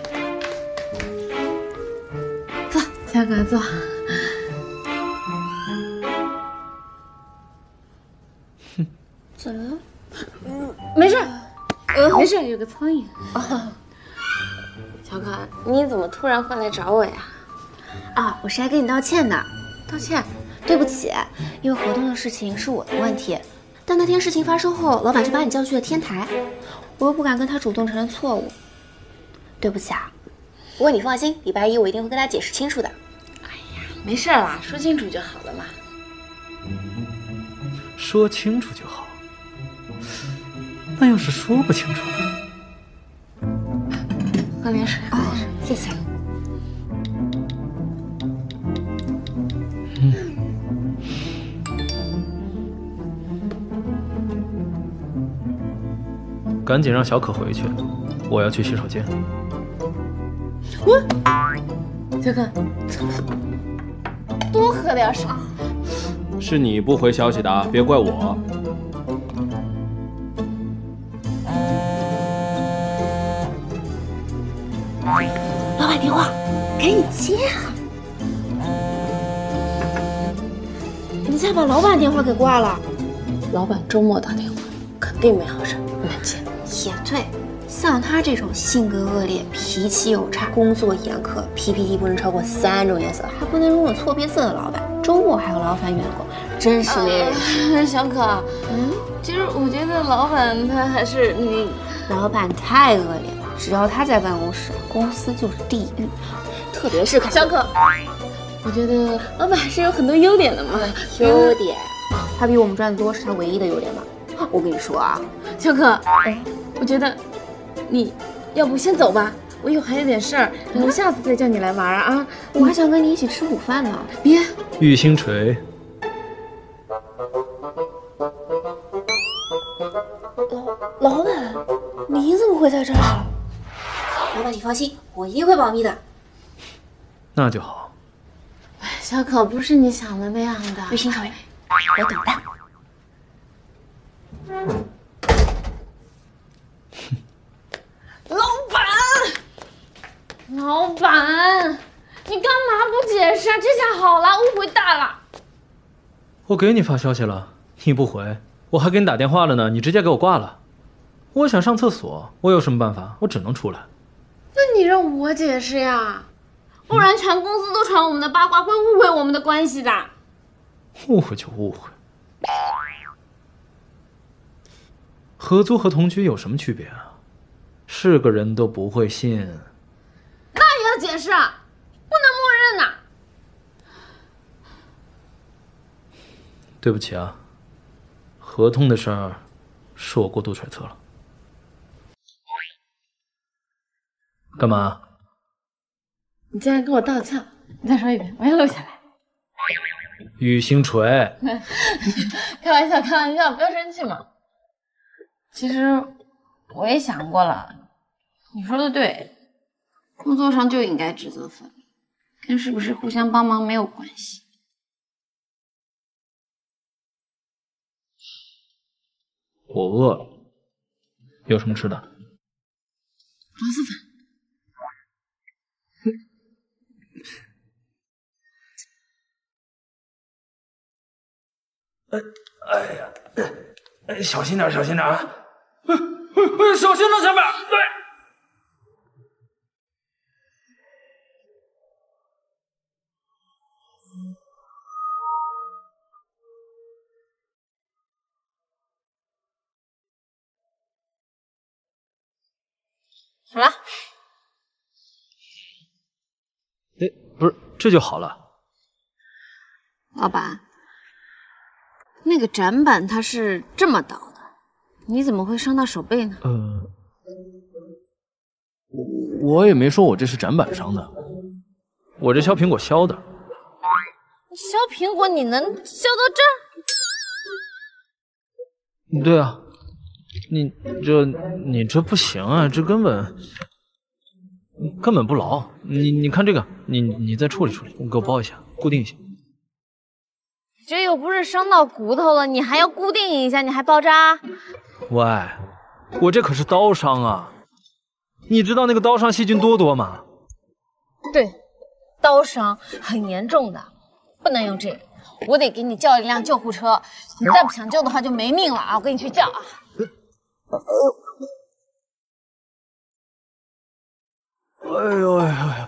坐，小哥坐。 怎么了？ 没事，没事，有个苍蝇。小可，你怎么突然会来找我呀？ 啊，我是来跟你道歉的。道歉，对不起，因为合同的事情是我的问题。但那天事情发生后，老板就把你叫去了天台，我又不敢跟他主动承认错误，对不起啊。不过你放心，礼拜一我一定会跟他解释清楚的。 哎呀，没事啦，说清楚就好了嘛。 说清楚就好。那要是说不清楚呢？ 喝点水， 谢谢。 赶紧让小可回去，我要去洗手间。 小可，多喝点水。 是你不回消息的，别怪我。 老板电话，赶紧接啊！你咋把老板电话给挂了？ 老板周末打电话，肯定没好事，不能接。 也对，像他这种性格恶劣、脾气又差、工作严苛、PPT 不能超过3种颜色，还不能容忍错别字的老板，周末还要劳烦员工，真是没人。 小可，其实我觉得老板他还是老板太恶劣了，只要他在办公室，公司就是地狱。特别是小可，我觉得老板还是有很多优点的嘛。 优点，他比我们赚的多是他唯一的优点吧？我跟你说啊， 小可，我觉得你要不先走吧，我以后还有点事儿，然后下次再叫你来玩啊。 我还想跟你一起吃午饭呢。 别， 玉星锤。 老板，你怎么会在这儿？老板，你放心，我一定会保密的。 那就好。 小可不是你想的那样的。 玉星锤，我等待。 老板，你干嘛不解释啊？这下好了，误会大了。 我给你发消息了，你不回，我还给你打电话了呢，你直接给我挂了。我想上厕所，我有什么办法？我只能出来。 那你让我解释呀，不然全公司都传我们的八卦，会误会我们的关系的。 误会就误会，合租和同居有什么区别啊？是个人都不会信， 那也要解释，不能默认呐。 对不起啊，合同的事儿是我过度揣测了。干嘛？ 你竟然跟我道歉，你再说一遍，我要录下来。 雨星锤， 开玩笑，开玩笑，不要生气嘛。其实我也想过了，你说的对，工作上就应该职责分明，跟是不是互相帮忙没有关系。 我饿了，有什么吃的？ 螺蛳粉。 小心点，小心点啊！小心了，前面！对。 好了。 哎，不是，这就好了。 老板，那个展板它是这么倒的，你怎么会伤到手背呢？ 我也没说我这是展板伤的，我这削苹果削的。 削苹果你能削到这儿？ 对啊，你这不行啊，这根本不牢。你看这个，你再处理处理，给我包一下，固定一下。 这又不是伤到骨头了，你还要固定一下，你还包扎？ 喂，我这可是刀伤啊！你知道那个刀伤细菌多吗？ 对，刀伤很严重的，不能用这个，我得给你叫一辆救护车。你再不抢救的话就没命了啊！我给你去叫啊！ 哎呦哎呦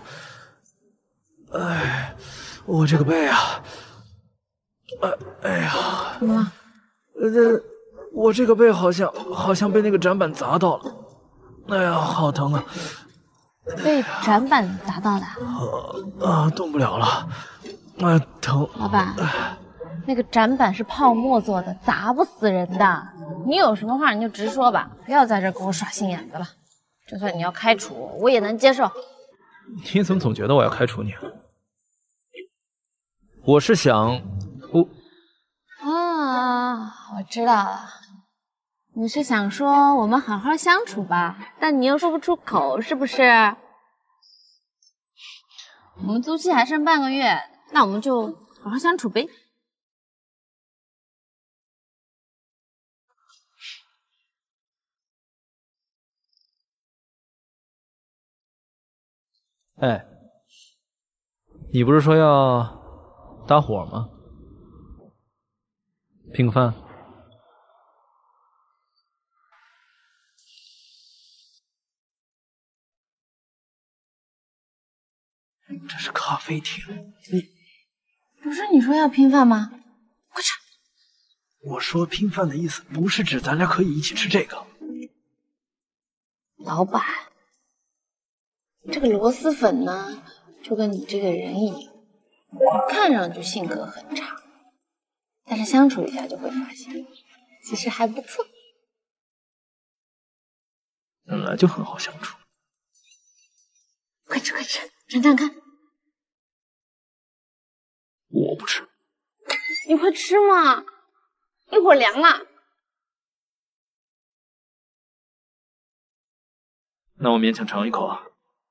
哎，我这个背啊！哎呀， 怎么了？ 我这个背好像被那个展板砸到了，哎呀，好疼啊！ 被展板砸到的？ 动不了了，疼。 老板，那个展板是泡沫做的，砸不死人的。你有什么话你就直说吧，不要在这给我耍心眼子了。就算你要开除我，我也能接受。 你怎么总觉得我要开除你啊？我是想， 我知道了，你是想说我们好好相处吧，但你又说不出口，是不是？我们租期还剩半个月，那我们就好好相处呗。 哎，你不是说要搭伙吗？拼个饭。这是咖啡厅， 不是你说要拼饭吗？快吃！ 我说拼饭的意思不是指咱俩可以一起吃这个。 老板，这个螺蛳粉呢，就跟你这个人一样，看上去性格很差，但是相处一下就会发现，其实还不错。 本来就很好相处。 快吃快吃，尝尝看。 我不吃。 你快吃嘛，一会儿凉了。 那我勉强尝一口啊。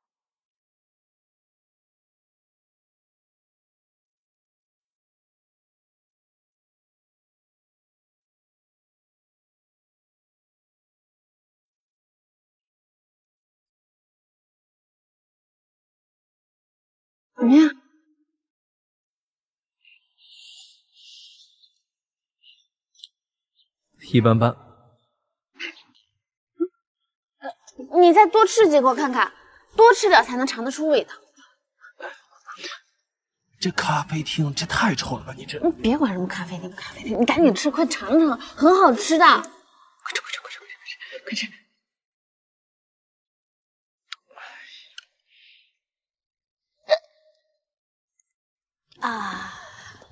怎么样？ 一般般。 你再多吃几口看看， 多吃点才能尝得出味道。 这咖啡厅这太臭了吧！你这…… 你别管什么咖啡厅不咖啡厅，你赶紧吃，快尝尝，很好吃的。快吃，快吃，快吃，快吃，快吃！啊！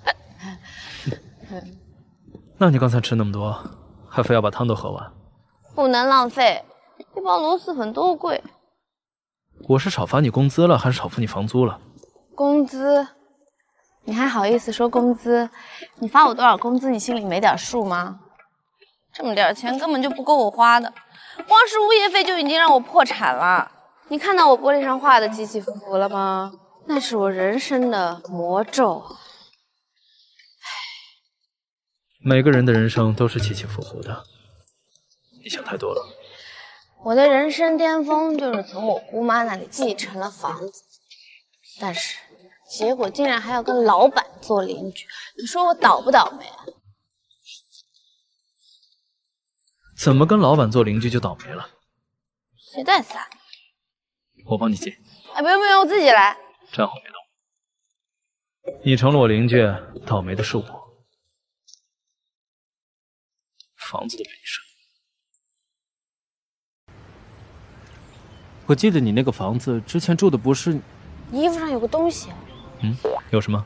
那你刚才吃那么多，还非要把汤都喝完？ 不能浪费，一包螺蛳粉多贵。 我是少发你工资了，还是少付你房租了？ 工资？你还好意思说工资？你发我多少工资，你心里没点数吗？这么点钱根本就不够我花的，光是物业费就已经让我破产了。你看到我玻璃上画的起起伏伏了吗？那是我人生的魔咒。 每个人的人生都是起起伏伏的，你想太多了。 我的人生巅峰就是从我姑妈那里继承了房子，但是结果竟然还要跟老板做邻居，你说我倒不倒霉啊？ 怎么跟老板做邻居就倒霉了？ 谁带伞？ 我帮你接。 哎，不用不用，我自己来。 站好别动。你成了我邻居，倒霉的是我。房子都被你省。我记得你那个房子之前住的不是…… 衣服上有个东西。 有什么？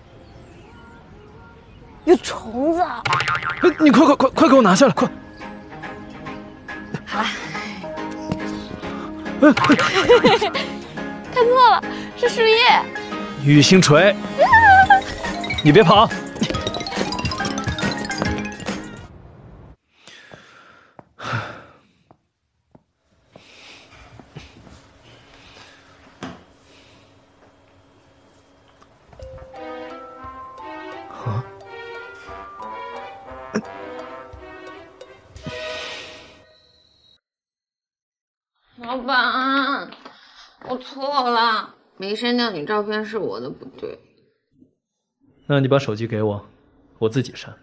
有虫子啊！ 你快给我拿下来，快！ 好了。看错了，是树叶。 玉星锤，你别跑！ 老板，我错了，没删掉你照片是我的不对。 那你把手机给我，我自己删。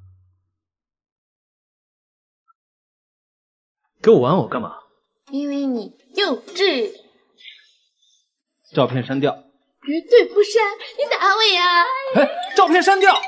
给我玩我干嘛？ 因为你幼稚。 照片删掉。 绝对不删，你打我呀！ 哎，照片删掉。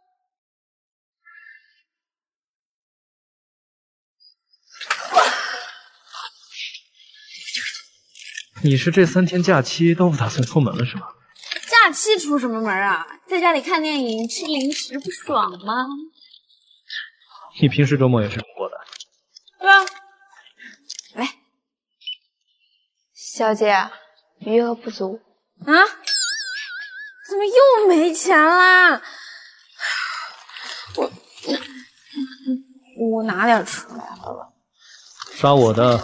你是这3天假期都不打算出门了是吗？ 假期出什么门啊？在家里看电影、吃零食不爽吗？ 你平时周末也是这么过的？ 对啊。来，小姐，余额不足啊？怎么又没钱啦？我拿点出来好了。 刷我的。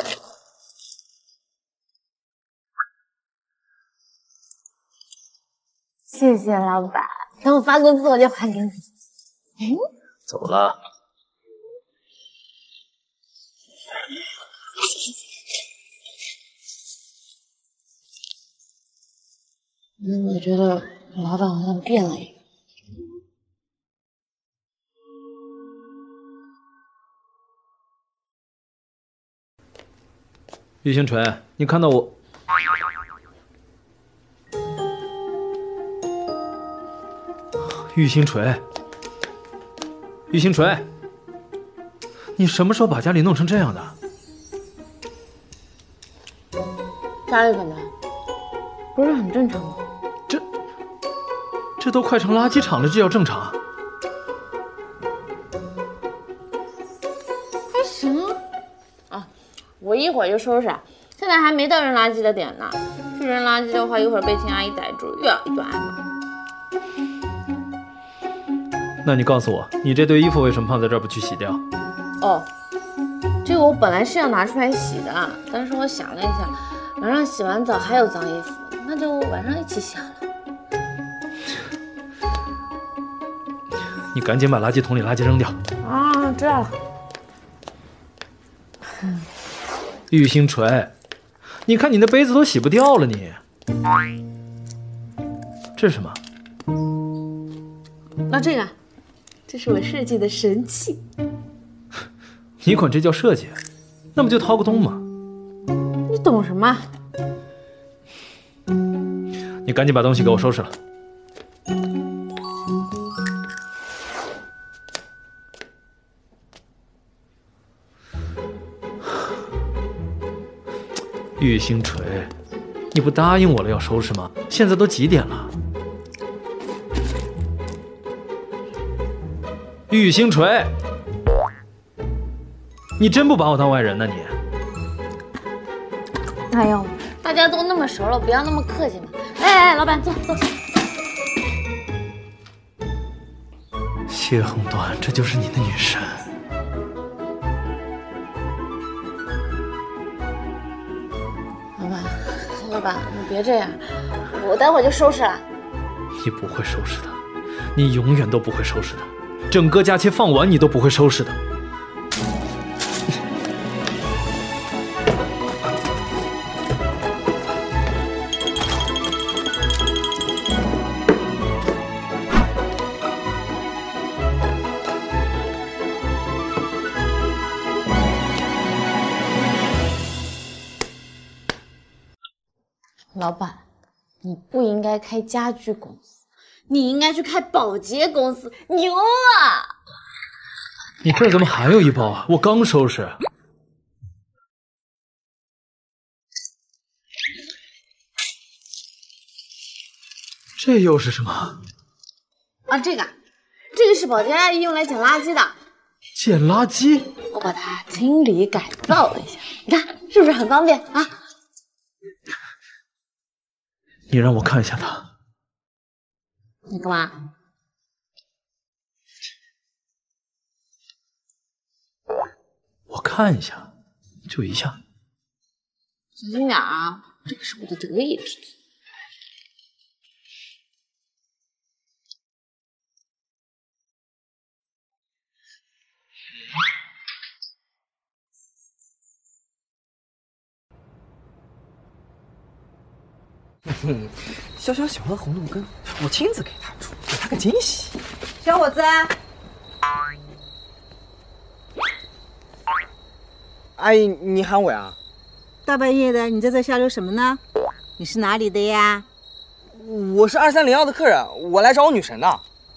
谢谢老板，等我发工资我就还给你。 走了。 我觉得老板好像变了一个。 玉星锤，你看到我？玉星锤，玉星锤，你什么时候把家里弄成这样的？ 家里怎么了？不是很正常吗？ 这都快成垃圾场了，这叫正常？ 还行啊，我一会儿就收拾，现在还没到扔垃圾的点呢。去扔垃圾的话，一会儿被秦阿姨逮住，又要一顿挨骂。 那你告诉我，你这堆衣服为什么放在这儿不去洗掉？ 哦，这个我本来是要拿出来洗的，但是我想了一下，晚上洗完澡还有脏衣服，那就晚上一起洗好了。 你赶紧把垃圾桶里垃圾扔掉。 啊，知道了。 玉星锤，你看你那杯子都洗不掉了你。这是什么？ 那这个，这是我设计的神器。 你管这叫设计？那不就掏个洞吗？ 你懂什么？ 你赶紧把东西给我收拾了。玉星锤，你不答应我了要收拾吗？现在都几点了？玉星锤，你真不把我当外人呢你？ 哎呦，大家都那么熟了，不要那么客气嘛。哎，老板坐坐。 谢恒端，这就是你的女神。 老板，你别这样，我待会儿就收拾了。 你不会收拾的，你永远都不会收拾的，整个假期放完你都不会收拾的。 老板，你不应该开家具公司，你应该去开保洁公司，牛啊！ 你这儿怎么还有一包啊？我刚收拾。这又是什么？ 啊，这个是保洁阿姨用来捡垃圾的。 捡垃圾？ 我把它清理改造了一下，你看是不是很方便啊？ 你让我看一下它。 你干嘛？ 我看一下，就一下。 小心点啊，这个是我的得意之作。 潇潇喜欢红豆羹，我亲自给她煮，给她个惊喜。 小伙子， 阿姨，你喊我呀？ 大半夜的，你在这瞎溜什么呢？你是哪里的呀？ 我是2301的客人，我来找我女神的。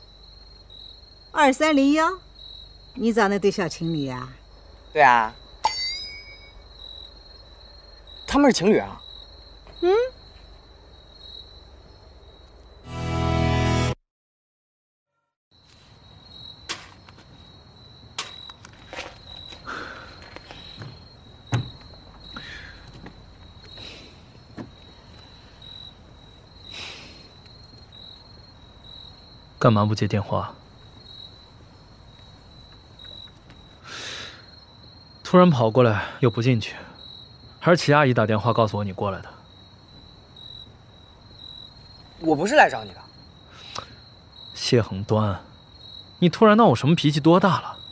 2301，你找那对小情侣呀？ 对啊，他们是情侣啊。 嗯。 干嘛不接电话？突然跑过来又不进去，还是齐阿姨打电话告诉我你过来的。 我不是来找你的。 谢恒端，你突然闹我什么脾气多大了？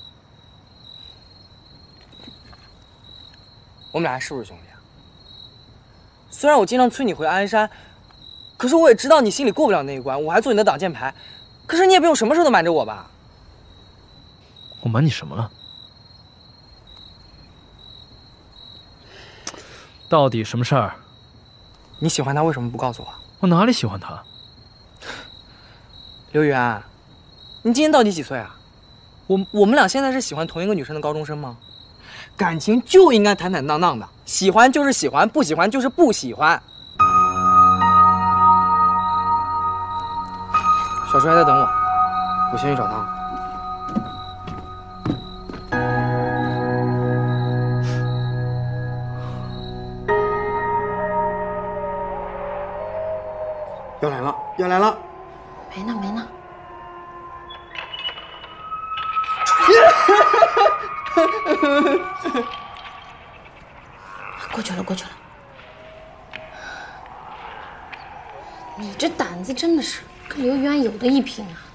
我们俩是不是兄弟啊？虽然我经常催你回鞍山，可是我也知道你心里过不了那一关，我还做你的挡箭牌。可是你也不用什么事都瞒着我吧？ 我瞒你什么了？到底什么事儿？ 你喜欢他为什么不告诉我？ 我哪里喜欢他？ 刘源，你今年到底几岁啊？我们俩现在是喜欢同一个女生的高中生吗？感情就应该坦坦荡荡的，喜欢就是喜欢，不喜欢就是不喜欢。小叔还在等我，我先去找他。要来了，要来了！ 没呢，没呢。过去了，过去了。你这胆子真的是跟刘源有的一拼啊！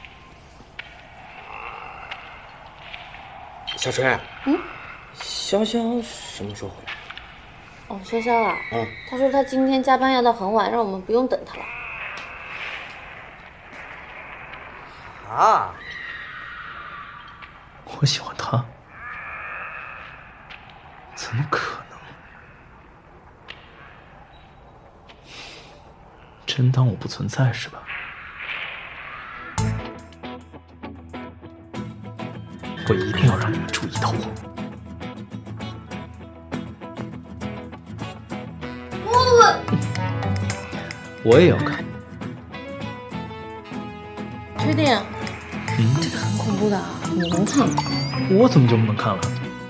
小锤，潇潇什么时候回来？ 哦，潇潇啊，他说他今天加班要到很晚，让我们不用等他了。 啊！ 我喜欢他？怎么可能？ 真当我不存在是吧？我一定要让你们注意到我。我也要看。 确定？这个很恐怖的，你能看吗？ 我怎么就不能看了？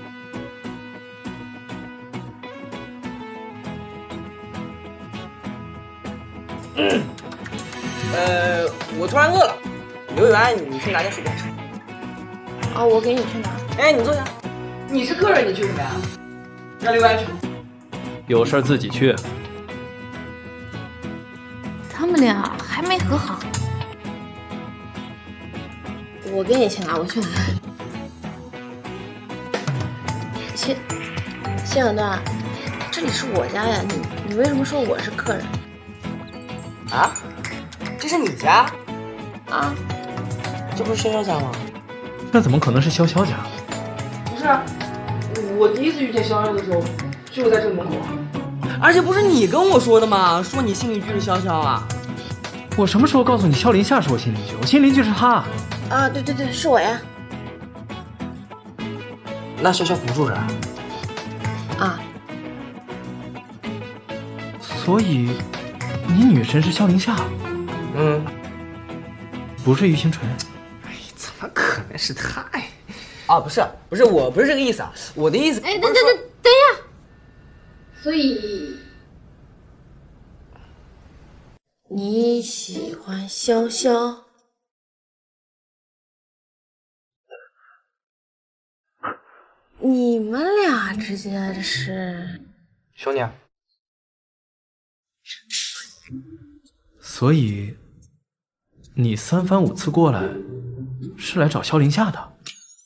我突然饿了，刘源，你去拿点薯片吃。 哦，我给你去拿。 哎，你坐下。你是客人，你去什么呀？让刘源去。 有事自己去。 他们俩还没和好。我给你去拿，我去拿。谢小段，这里是我家呀，你为什么说我是客人？ 啊？这是你家？ 啊？ 这不是潇潇家吗？ 那怎么可能是潇潇家？ 不是，我第一次遇见潇潇的时候，就在这个门口。而且不是你跟我说的吗？说你新邻居是潇潇啊。 我什么时候告诉你萧林夏是我新邻居？我新邻居是他。 啊，对对对，是我呀。 那潇潇不住这儿。 啊。 所以，你女神是萧林夏？ 嗯。 不是于星锤。 哎，怎么可能是他呀？啊，不是，我不是这个意思啊，我的意思。 哎，等一下。所以，你喜欢潇潇？你们俩之间是兄弟。 所以，你3番5次过来，是来找萧林夏的？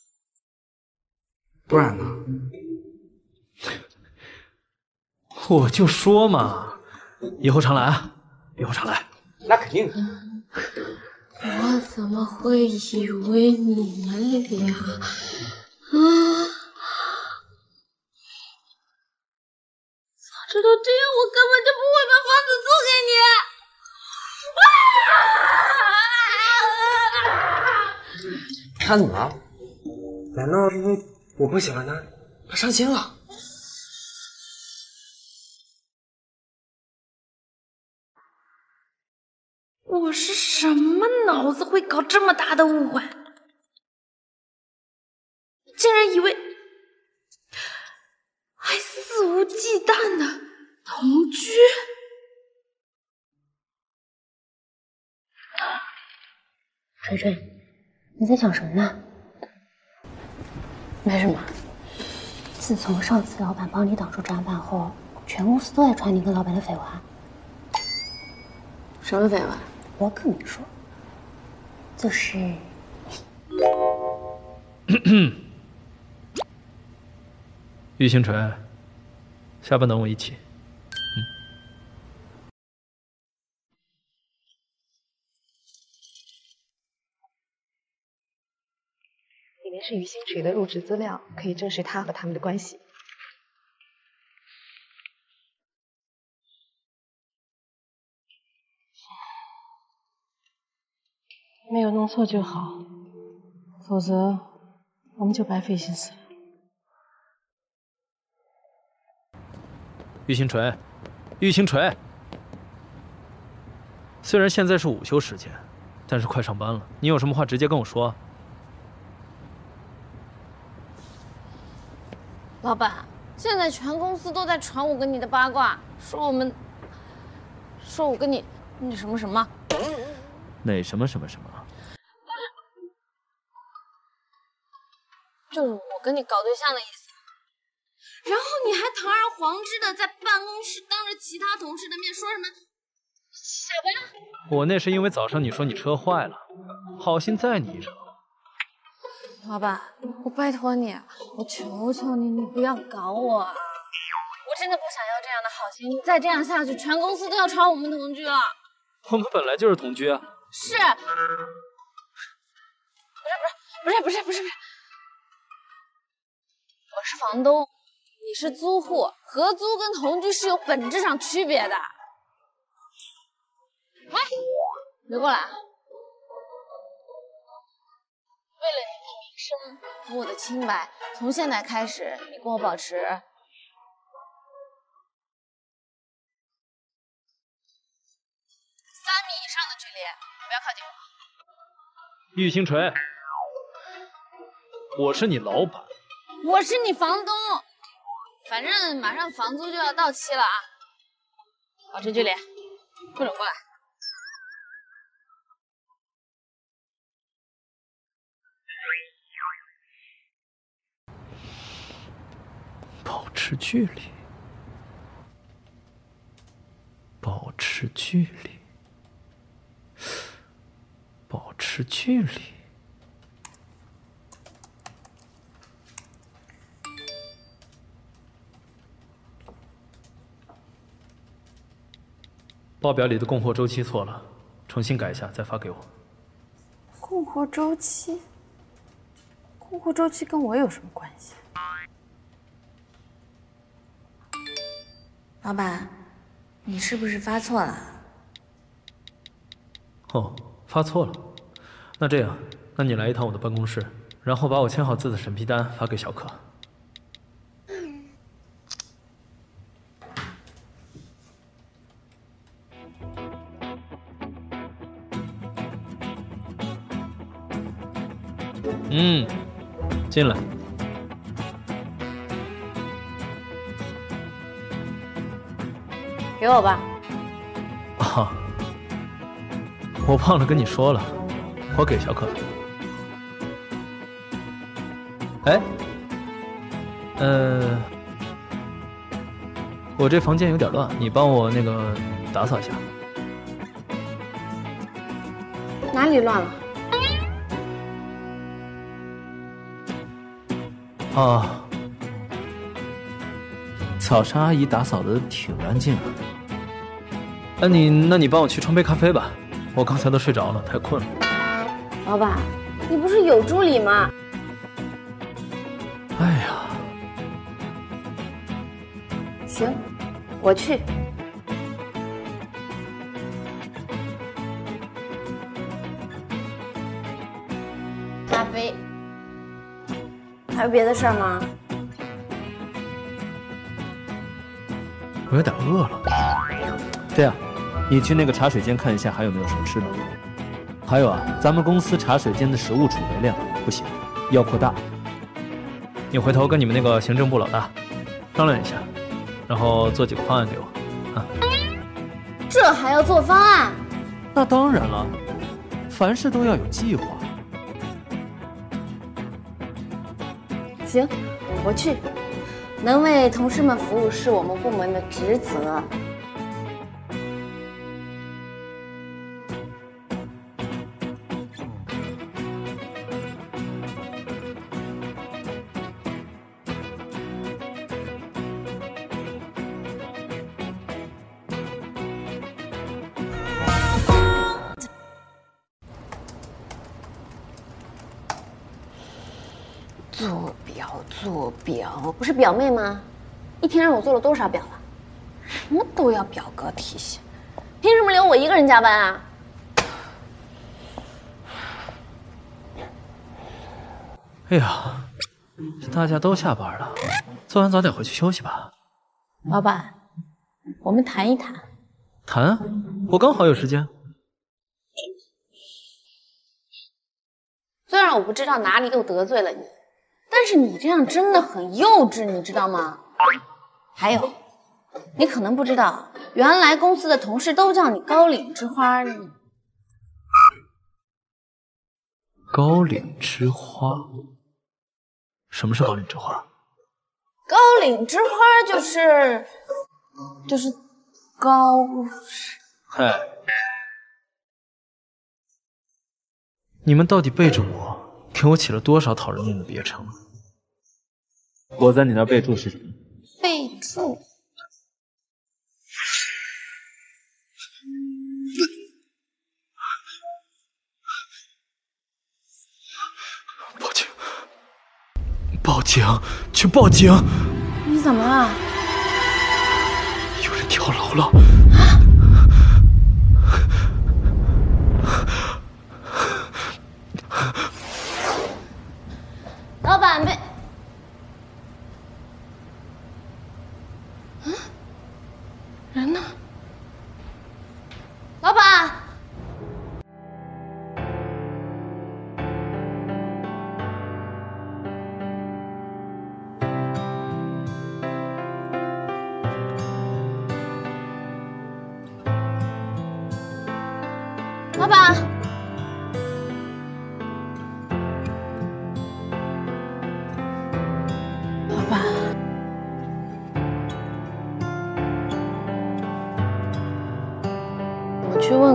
不然呢？ 我就说嘛，以后常来啊，以后常来。 那肯定的。 我怎么会以为你们俩早知道这样，我根本就不会把房子租给你。他怎么了？难道因为我不喜欢他，他伤心了？ 我是什么脑子会搞这么大的误会？竟然以为还肆无忌惮的同居？ 锤锤，你在想什么呢？ 没什么。 自从上次老板帮你挡住砧板后，全公司都在传你跟老板的绯闻。 什么绯闻？ 我可没说，就是于星锤，下班等我一起。 里面是于星锤的入职资料，可以证实他和他们的关系。没有弄错就好，否则我们就白费心思了。 于星锤，于星锤，虽然现在是午休时间，但是快上班了，你有什么话直接跟我说。 老板，现在全公司都在传我跟你的八卦，说我跟你那什么什么。 那什么什么什么？ 就是我跟你搞对象的意思。然后你还堂而皇之的在办公室当着其他同事的面说什么下班？ 我那是因为早上你说你车坏了，好心载你一程。 老板，我拜托你，我求求你，你不要搞我啊！我真的不想要这样的好心，你再这样下去，全公司都要传我们同居了。 我们本来就是同居啊。 是，不是，我是房东，你是租户，合租跟同居是有本质上区别的。 别过来！为了你的名声和我的清白，从现在开始，你跟我保持3米以上的距离，不要靠近我。 玉星锤，我是你老板， 我是你房东，反正马上房租就要到期了啊，保持距离，不准过来。 保持距离，保持距离，保持距离。报表里的供货周期错了，重新改一下，再发给我。 供货周期？供货周期跟我有什么关系？老板，你是不是发错了？ 哦，发错了。那这样，那你来一趟我的办公室，然后把我签好字的审批单发给小可。进来。 给我吧。 啊，我忘了跟你说了，我给小可。哎，我这房间有点乱，你帮我那个打扫一下。 哪里乱了？ 啊，早上阿姨打扫的挺干净啊。那你帮我去冲杯咖啡吧，我刚才都睡着了，太困了。 老板，你不是有助理吗？ 哎呀， 行，我去。咖啡。还有别的事儿吗？ 我有点饿了。这样，你去那个茶水间看一下还有没有什么吃的。还有啊，咱们公司茶水间的食物储备量不行，要扩大。你回头跟你们那个行政部老大商量一下，然后做几个方案给我啊。 这还要做方案？ 那当然了，凡事都要有计划。 行，我去。能为同事们服务是我们部门的职责。做表不是表妹吗？一天让我做了多少表了？什么都要表格提醒，凭什么留我一个人加班啊？ 哎呀，大家都下班了，做完早点回去休息吧。 老板，我们谈一谈。 谈啊，我刚好有时间。 虽然我不知道哪里又得罪了你。但是你这样真的很幼稚，你知道吗？还有，你可能不知道，原来公司的同事都叫你高岭之花。 高岭之花？什么是高岭之花？ 高岭之花就是高。 嗨，你们到底背着我？给我起了多少讨人厌的别称？我在你那备注是什么？ 备注。 报警！报警！去报警！ 你怎么了？ 有人跳楼了！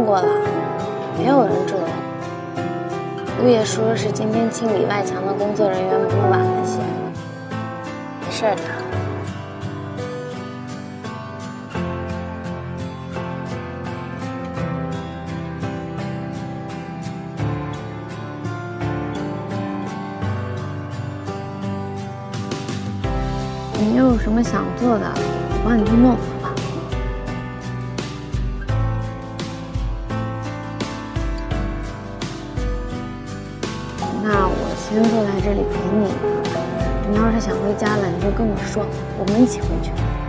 过了，没有人住了。物业说是今天清理外墙的工作人员忙得晚了些，没事的。你又有什么想做的，我帮你去弄好吧。那我先坐在这里陪你，你要是想回家了，你就跟我说，我们一起回去。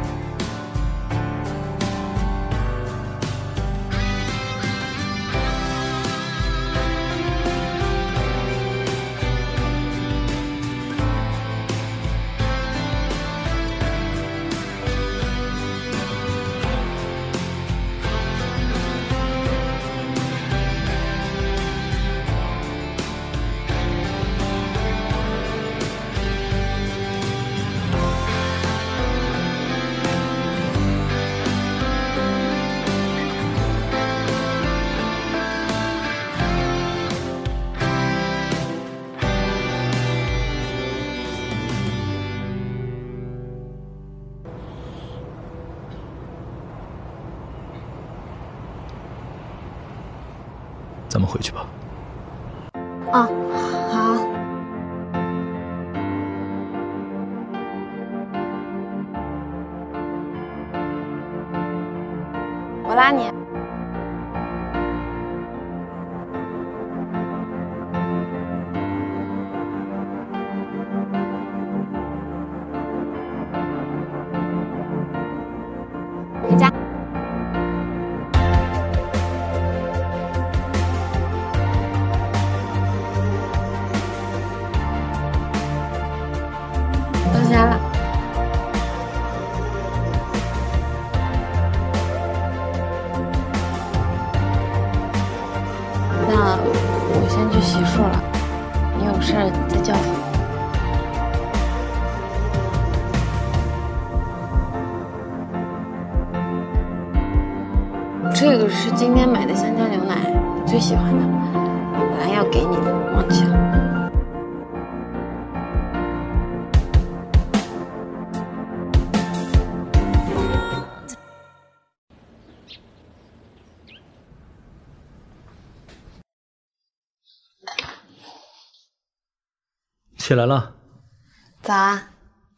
咱们回去吧。 啊，好。我拉你。回家。到家了。那我先去洗漱了，你有事再叫我。这个是今天买的香蕉牛奶，你最喜欢的，本来要给你的，忘记了。 起来了。 早啊。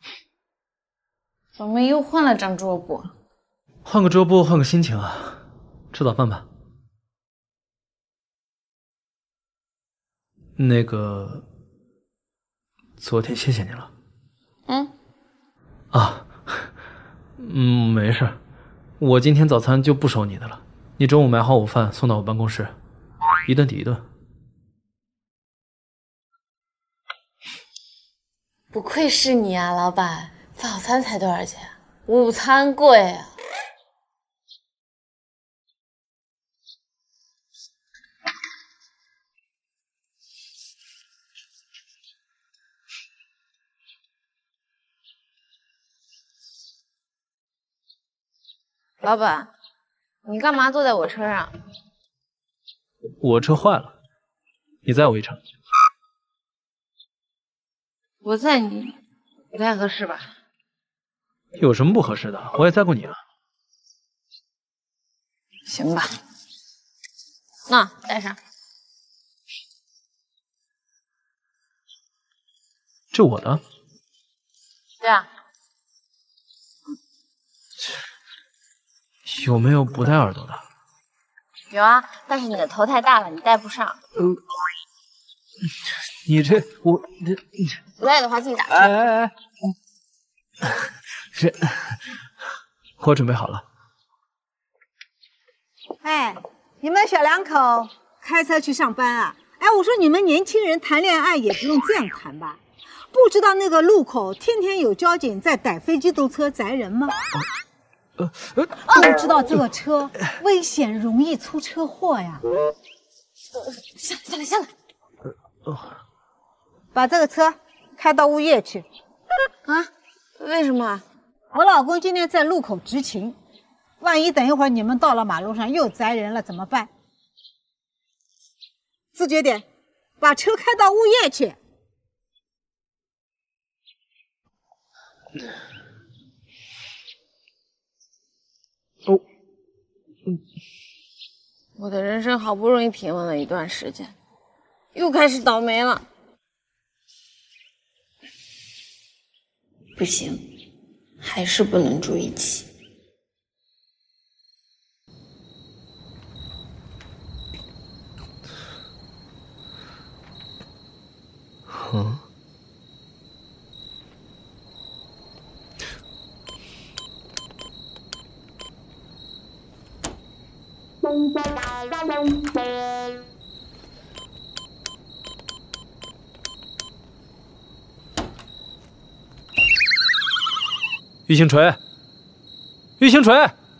怎么又换了张桌布？ 换个桌布，换个心情啊。吃早饭吧。那个，昨天谢谢你了。啊，没事，我今天早餐就不收你的了。你中午买好午饭送到我办公室，一顿抵一顿。 不愧是你啊，老板！早餐才多少钱？午餐贵啊！老板，你干嘛坐在我车上？ 我车坏了，你载我一程。 我载你不太合适吧？ 有什么不合适的？我也载过你啊。 行吧，那带上。 这我的？ 对啊。 有没有不带耳朵的？ 有啊，但是你的头太大了，你戴不上。 你这我这不带的话自己打车。 哎，是，我准备好了。 哎，你们小两口开车去上班啊？哎，我说你们年轻人谈恋爱也不用这样谈吧？不知道那个路口天天有交警在逮非机动车载人吗？都知道这个车危险，容易出车祸呀。下来。把这个车开到物业去。 啊？为什么？ 我老公今天在路口执勤，万一等一会儿你们到了马路上又载人了怎么办？ 自觉点，把车开到物业去。 我的人生好不容易平稳了一段时间，又开始倒霉了。不行，还是不能住一起。 嗯。玉星锤，玉星锤，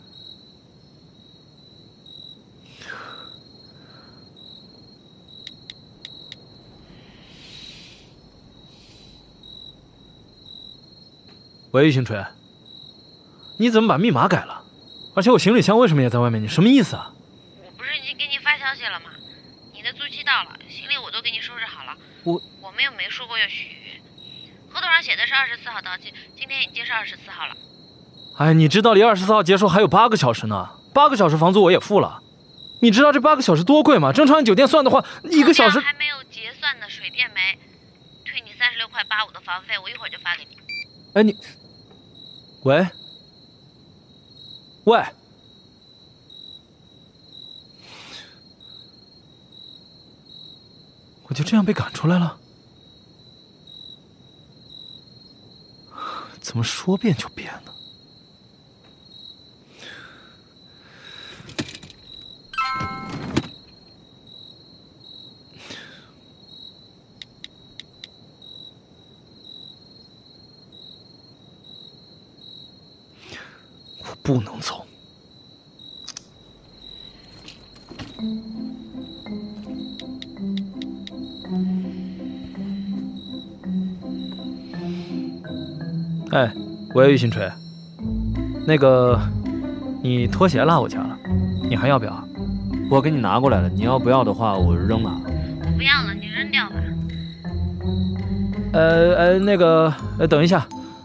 喂，玉星锤，你怎么把密码改了？而且我行李箱为什么也在外面？你什么意思啊？ 我不是已经给你发消息了吗？你的租期到了，行李我都给你收拾好了。我们又没说过要续约，合同上写的是24号到期，今天已经是24号了。 哎，你知道离24号结束还有8个小时呢，8个小时房租我也付了。你知道这8个小时多贵吗？正常按酒店算的话，1个小时还没有结算的水电煤，退你36.85块的房费，我一会儿就发给你。 哎，你，喂，喂。我就这样被赶出来了？怎么说变就变呢？我不能走。哎，喂，玉星锤，那个，你拖鞋落我家了，你还要不要？我给你拿过来了，你要不要的话，我扔了。 我不要了，你扔掉吧。 那个，等一下，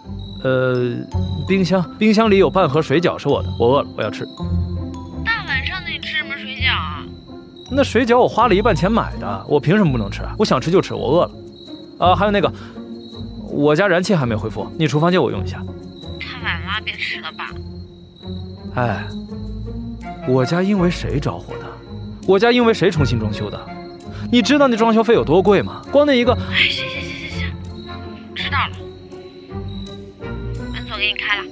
冰箱里有半盒水饺是我的，我饿了，我要吃。 大晚上的你吃什么水饺啊？ 那水饺我花了1半钱买的，我凭什么不能吃？我想吃就吃，我饿了。啊，还有那个。我家燃气还没恢复，你厨房借我用一下。 太晚了，别吃了吧。 哎，我家因为谁着火的？我家因为谁重新装修的？你知道那装修费有多贵吗？光那一个…… 哎，行，知道了。门锁给你开了。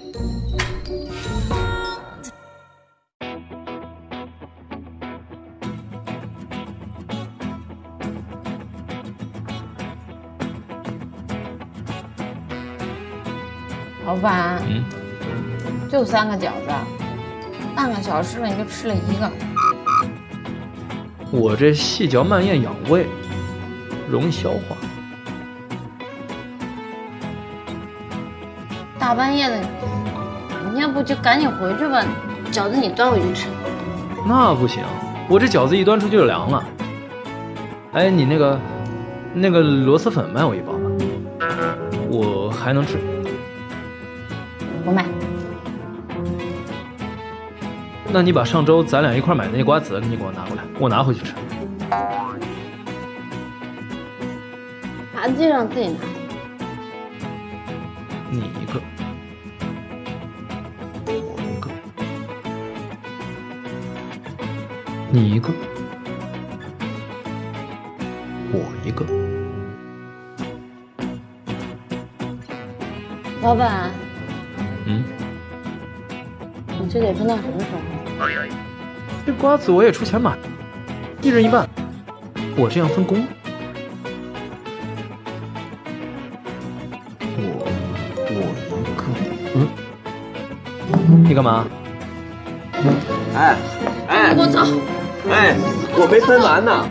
老板，就3个饺子，半个小时了你就吃了1个。 我这细嚼慢咽养胃，容易消化。 大半夜的，你要不就赶紧回去吧，饺子你端回去吃。 那不行，我这饺子一端出去就凉了。哎，你那个螺蛳粉卖我1包吧，我还能吃。 不卖。 那你把上周咱俩一块买的那瓜子，你给我拿过来，我拿回去吃。 茶几上自己拿。 你一个，我一个，你一个，我一个。 老板。你这得分到什么时候？ 这瓜子我也出钱买，1人1半，我这样分工。我一个，你干嘛？ 哎， 你给我走！ 哎，我没分完呢。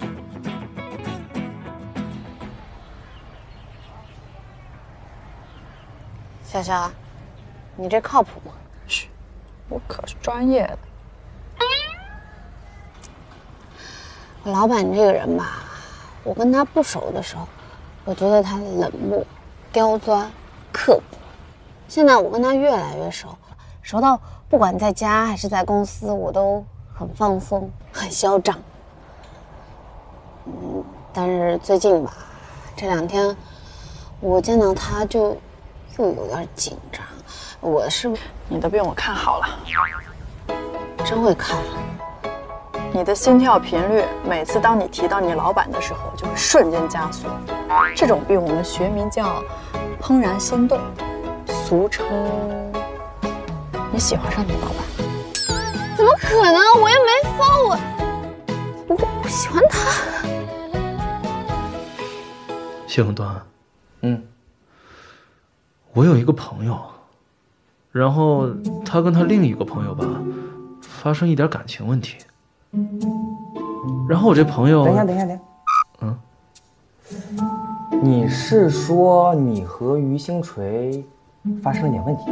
潇潇，你这靠谱吗？ 嘘，我可是专业的。 老板这个人吧，我跟他不熟的时候，我觉得他冷漠、刁钻、刻薄。现在我跟他越来越熟，熟到不管在家还是在公司，我都很放松、很嚣张。但是最近吧，这2天我见到他就又有点紧张。我是你的病我看好了， 真会看。 你的心跳频率每次当你提到你老板的时候，就会瞬间加速。这种病我们学名叫怦然心动，俗称你喜欢上你老板。 怎么可能？我又没疯，我喜欢他。 谢恒端，我有一个朋友，然后他跟他另一个朋友吧，发生一点感情问题。然后我这朋友， 等一下，你是说你和于星锤发生了点问题？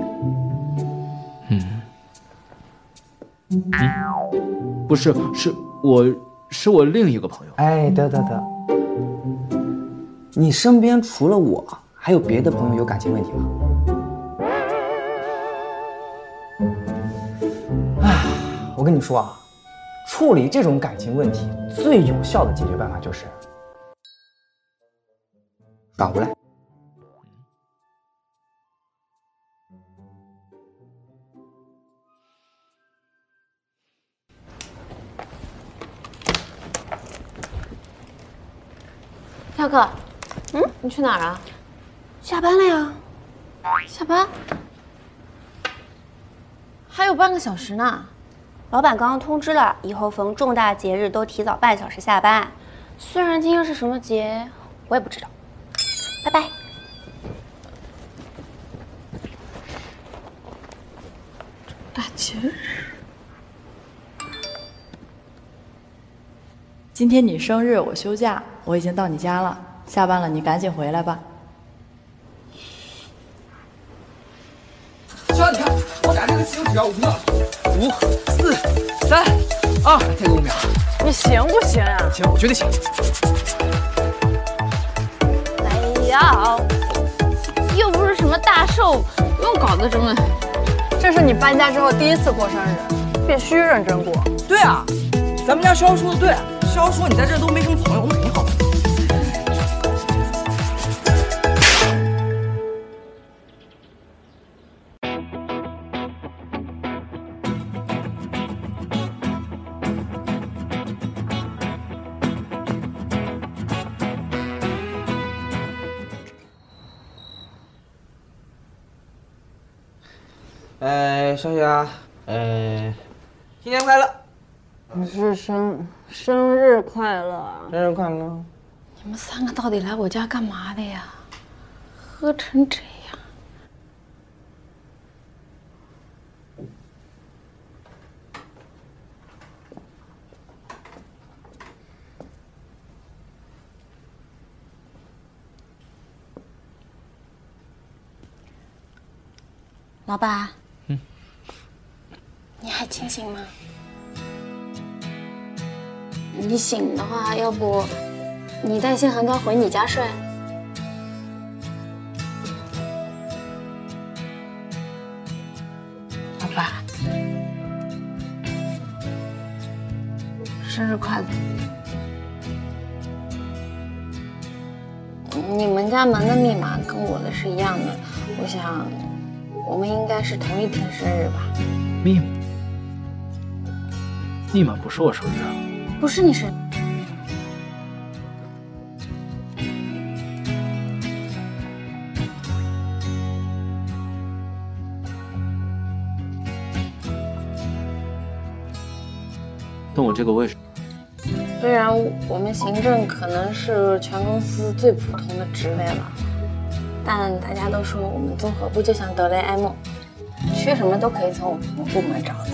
不是，是我另一个朋友。 哎，得，你身边除了我，还有别的朋友有感情问题吗？哎，我跟你说啊，处理这种感情问题最有效的解决办法就是耍无赖。 跳课，你去哪儿啊？ 下班了呀。 下班？还有半个小时呢。 老板刚刚通知了，以后逢重大节日都提早半小时下班。虽然今天是什么节，我也不知道。拜拜。 大节日。 今天你生日，我休假，我已经到你家了。下班了，你赶紧回来吧。 小你看，我赶这个使用指标5秒了，5、4、3、2，再给5秒。 你行不行呀？ 行，我绝对行。 哎呀，又不是什么大寿，不用搞得这么。 这是你搬家之后第一次过生日，必须认真过。 对啊，咱们家潇说的对。潇说你在这都没什么朋友，我们肯定好。小雪啊，新年快乐！ 我是生日快乐！ 生日快乐！ 你们3个到底来我家干嘛的呀？喝成这样！老爸，你还清醒吗？你醒的话，要不你带谢恒端回你家睡？老爸，生日快乐！你们家门的密码跟我的是一样的，我想我们应该是同一天生日吧？ 密码不是我生日啊。 不是你生日。 那我这个位置， 虽然我们行政可能是全公司最普通的职位了，但大家都说我们综合部就像哆啦 A 梦，缺什么都可以从我们部门找到。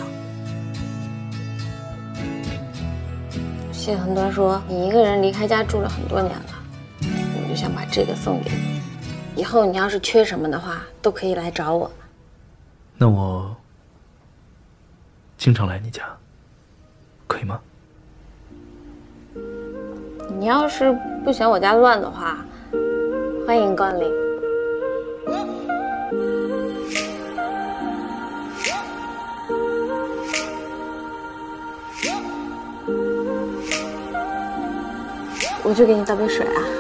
谢恒端说你一个人离开家住了很多年了，我就想把这个送给你，以后你要是缺什么的话，都可以来找我。 那我经常来你家，可以吗？ 你要是不嫌我家乱的话，欢迎光临。我去给你倒杯水啊。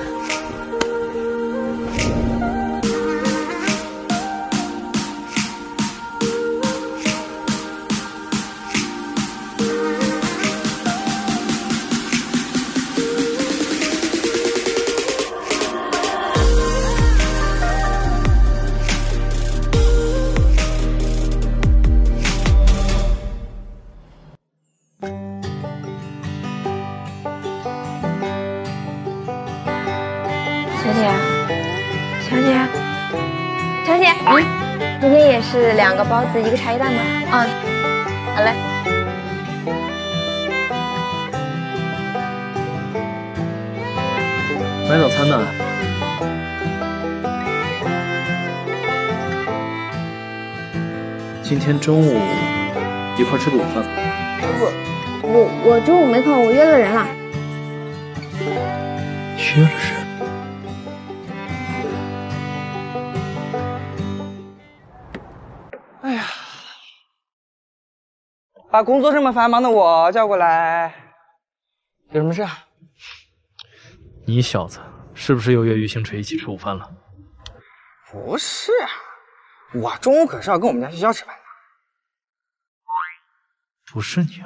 今天也是2个包子1个茶叶蛋吗？嗯，好嘞。 买早餐呢？今天中午一块吃个午饭。 我中午没空，我约了人了。 约了人？ 哎呀，把工作这么繁忙的我叫过来，有什么事啊？ 你小子是不是又约于星锤一起吃午饭了？ 不是，我中午可是要跟我们家潇潇吃饭的。 不是你啊？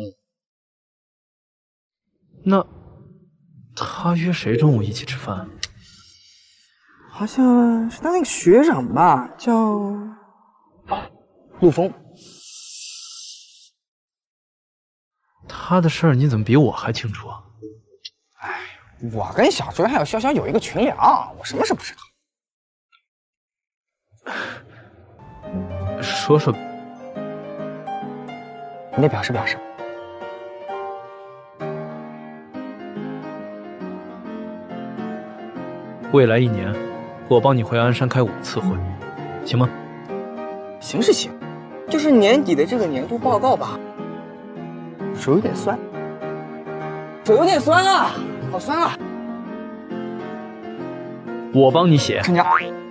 那他约谁中午一起吃饭？ 好像是他那个学长吧，叫陆枫。 他的事儿你怎么比我还清楚啊？ 哎，我跟小锤还有潇潇有一个群聊，我什么事不知道。 说说， 你得表示表示。 未来1年，我帮你回鞍山开5次会，行吗？ 行是行，就是年底的这个年度报告吧，手有点酸，手有点酸啊，好酸啊！ 我帮你写。 成交。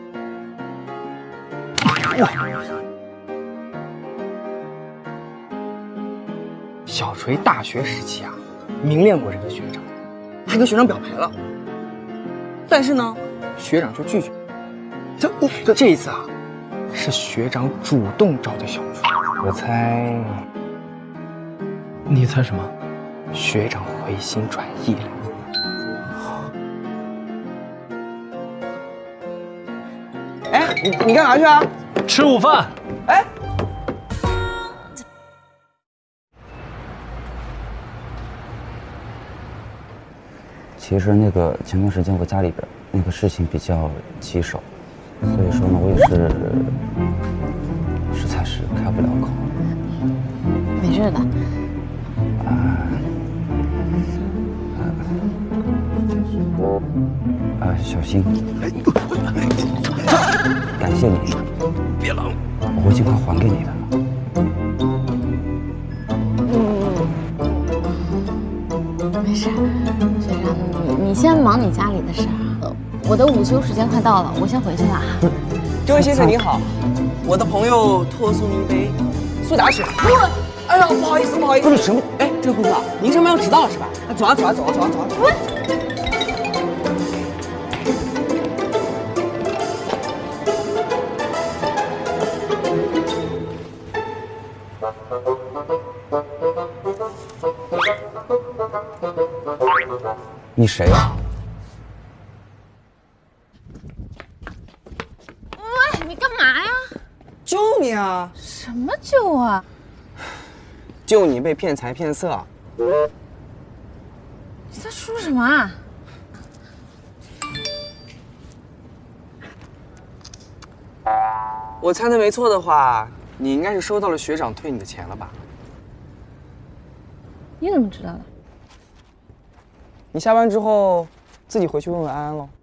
小锤大学时期啊，明恋过这个学长，还跟学长表白了。但是呢，学长就拒绝。这一次啊，是学长主动找的小锤。我猜， 你猜什么？ 学长回心转意了。哎，你干嘛去啊？ 吃午饭。 哎。 其实那个前段时间我家里边那个事情比较棘手，所以说呢，我也是实在是开不了口。 没事的。 小新，感谢你， 别拦我， 我会尽快还给你的。 没事，学长，你先忙你家里的事啊。我的午休时间快到了，我先回去了。 这位先生您好，我的朋友托送您一杯苏打水。哎呀，不好意思，不好意思。不是什么？哎，这位顾客，您上班要迟到了是吧？走啊，走啊，走啊，走啊，走啊，走啊。 你谁呀？ 喂，你干嘛呀？ 救你啊！ 什么救啊？ 救你被骗财骗色。 你在说什么啊？ 我猜的没错的话，你应该是收到了学长退你的钱了吧？ 你怎么知道的？ 你下班之后自己回去问问安安喽。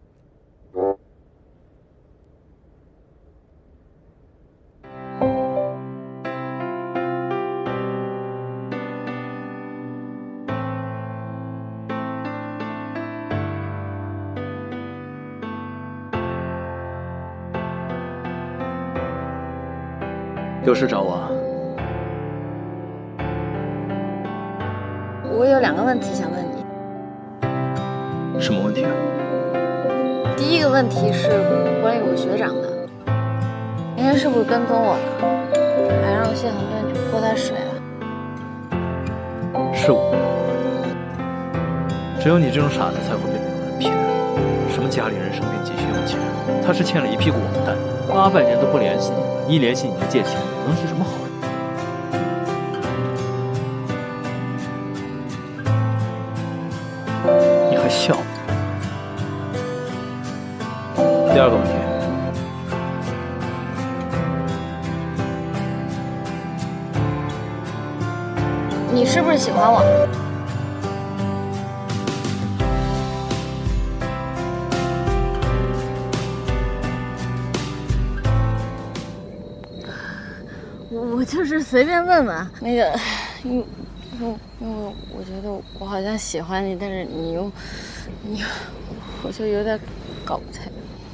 有事找我啊？ 我有2个问题想问你。 什么问题啊？ 第一个问题是关于我学长的，那天是不是跟踪我了，还让谢恒顿去泼他水了？ 是我。只有你这种傻子才会被那种人骗。什么家里人生病急需用钱，他是欠了一屁股网贷，800年都不联系你了，一联系你就借钱，能是什么好人？你还笑？第2个问题， 你是不是喜欢我？我就是随便问问，那个，因为我觉得我好像喜欢你，但是你又，我就有点搞不太。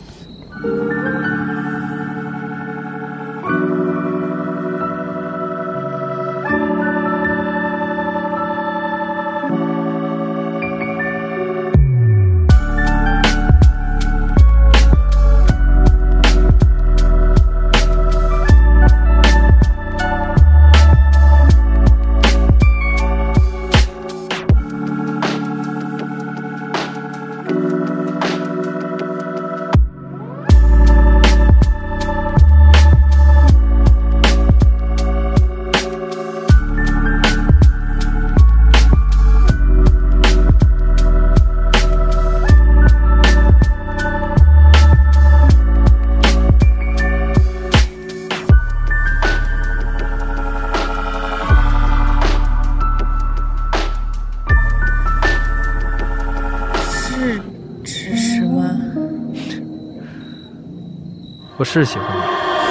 我是喜欢你。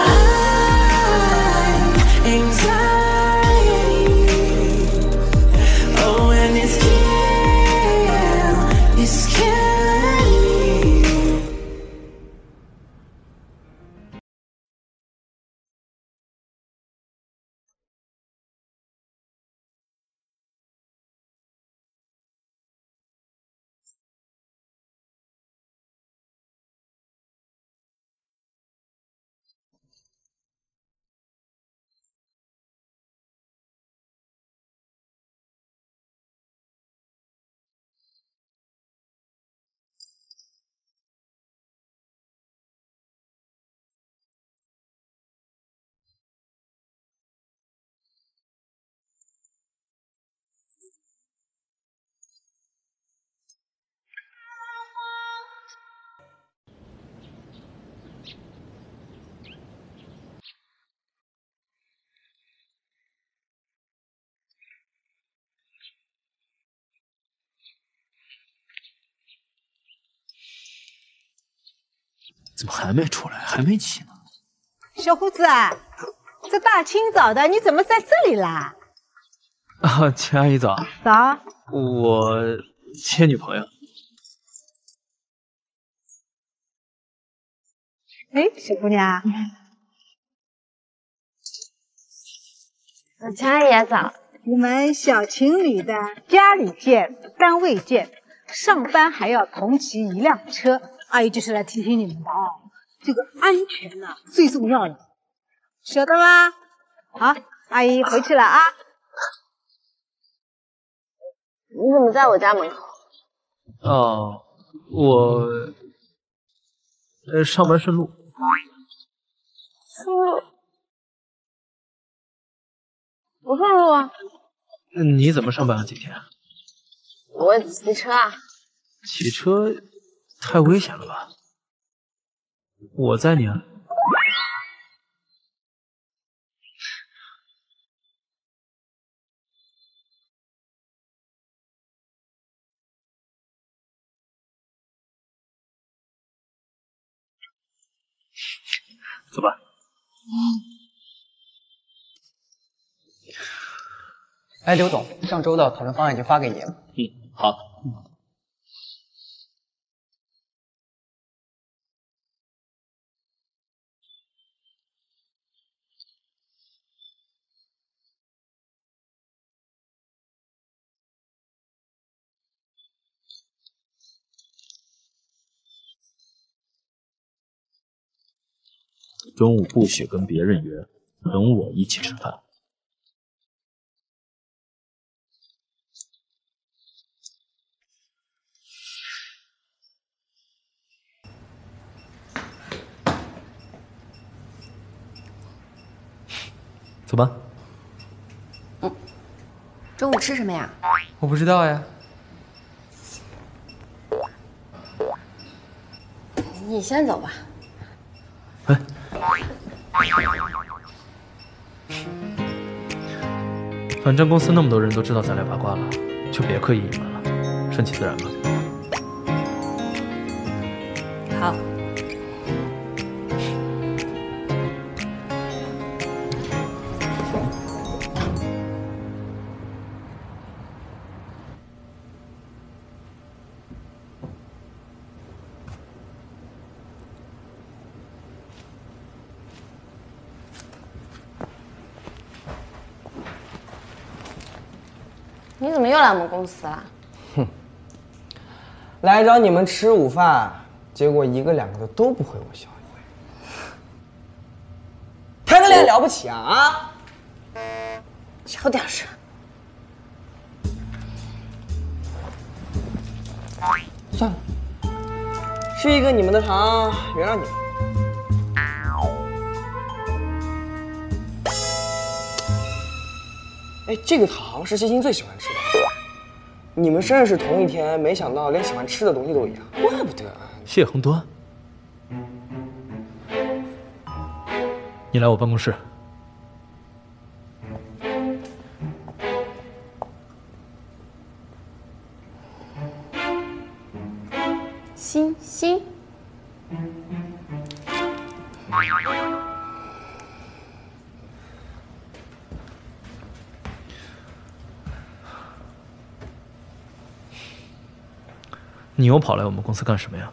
怎么还没出来？还没起呢？ 小胡子啊，这大清早的你怎么在这里啦？ 啊，秦阿姨早。 早。 我接女朋友。 哎，小姑娘。 秦阿姨早。 你们小情侣的家里见，单位见，上班还要同骑一辆车。阿姨就是来提醒你们的啊，这个安全呢最重要了，晓得吗？好，阿姨回去了啊。 你怎么在我家门口？ 哦，我上班顺路。 顺路？不顺路啊。 你怎么上班了今天？ 我骑车啊。 骑车？太危险了吧！我载你啊。走吧。 哎，刘总，上周的讨论方案已经发给你了。 好。 中午不许跟别人约，等我一起吃饭。走吧。 中午吃什么呀？ 我不知道呀。 你先走吧。 哎，反正公司那么多人都知道咱俩八卦了，就别刻意隐瞒了，顺其自然吧。 好。你怎么又来我们公司了？ 哼，来找你们吃午饭，结果一个两个的都不回我消息，谈个恋爱了不起啊？ 小点声。 算了，吃一个你们的糖，原谅你们。哎，这个糖是欣欣最喜欢吃的。你们生日是同一天，没想到连喜欢吃的东西都一样，怪不得。 谢恒端，你来我办公室。 欣欣。 你又跑来我们公司干什么呀？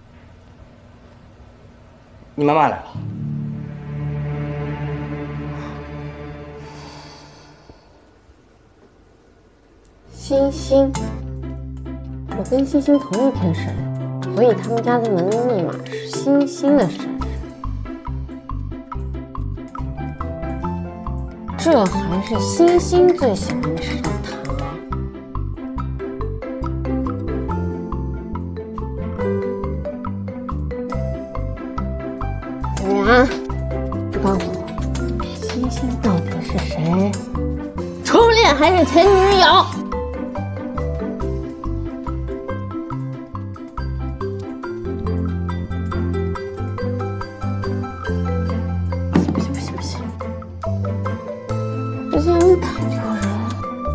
你妈妈来了。 欣欣，我跟欣欣同一天生日，所以他们家的门密码是欣欣的生日。这还是欣欣最喜欢吃的糖。啊！告诉我，欣欣到底是谁？初恋还是前女友？不行不行不行，这些人太丢人了。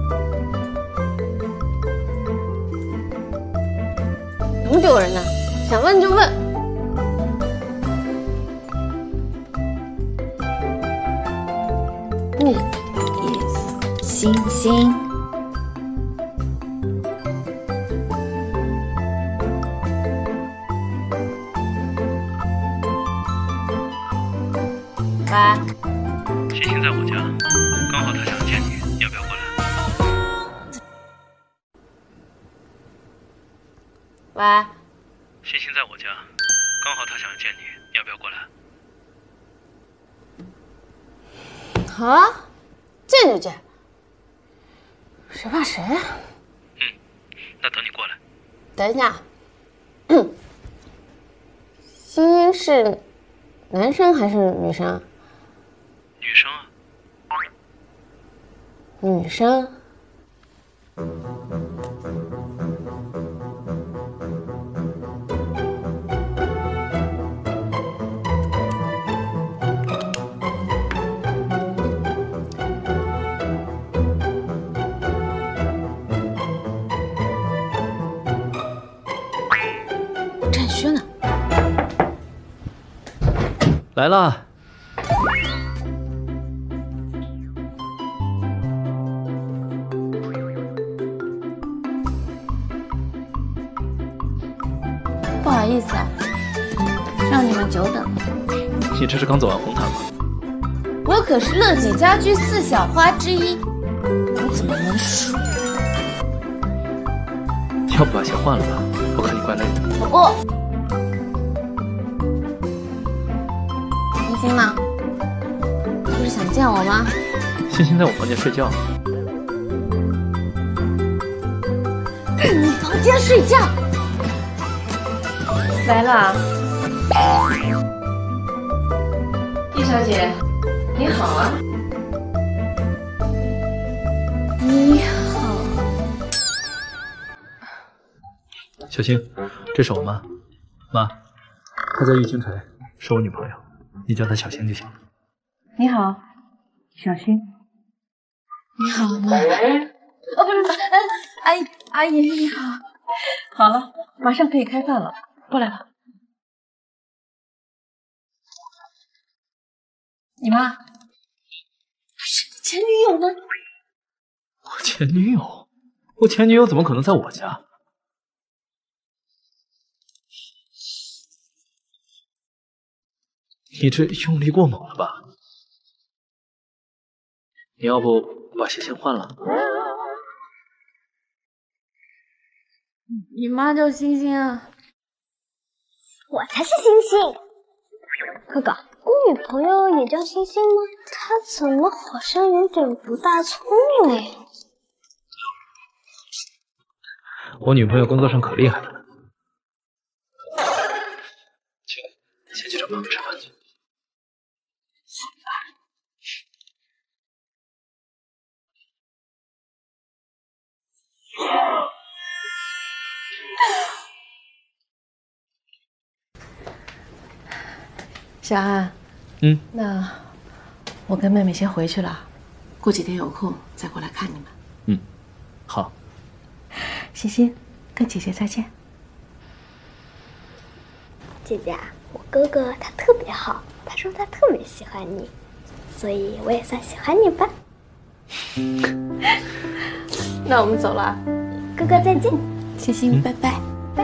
什么丢人的？想问就问。 欣欣， 喂，欣欣在我家，刚好她想见你，要不要过来？ 喂， 欣欣在我家，刚好她想见你，要不要过来？ 好啊，见就见。谁怕谁啊？ 那等你过来。 等一下，欣欣是男生还是女生？ 女生啊。 女生。 轩呢？ 来啦！ 不好意思啊，让你们久等了。 你这是刚走完红毯吗？ 我可是乐己家居4小花之一，我怎么能输？ 要不把鞋换了吧？我看你怪累的。 我不。你星呢？不是想见我吗？ 欣欣在我房间睡觉。 在你房间睡觉？ 来了，易小姐，你好啊。 你好。 小星，这是我妈，妈，她叫易星锤，是我女朋友，你叫她小星就行了。 你好，小新。 你好，妈。 哦，不是，阿姨你好。好了，马上可以开饭了，过来吧。你妈？不是你前女友呢？ 我前女友？我前女友怎么可能在我家？你这用力过猛了吧？你要不把鞋先换了？ 你妈叫星星啊？ 我才是星星。哥哥，你女朋友也叫星星吗？她怎么好像有点不大聪明哎？ 我女朋友工作上可厉害了呢。先去找妈妈吃饭去。 小安，那我跟妹妹先回去了，过几天有空再过来看你们。 好。 欣欣，跟姐姐再见。 姐姐，我哥哥他特别好，他说他特别喜欢你，所以我也算喜欢你吧。 那我们走了， 哥哥再见。 星星，拜拜。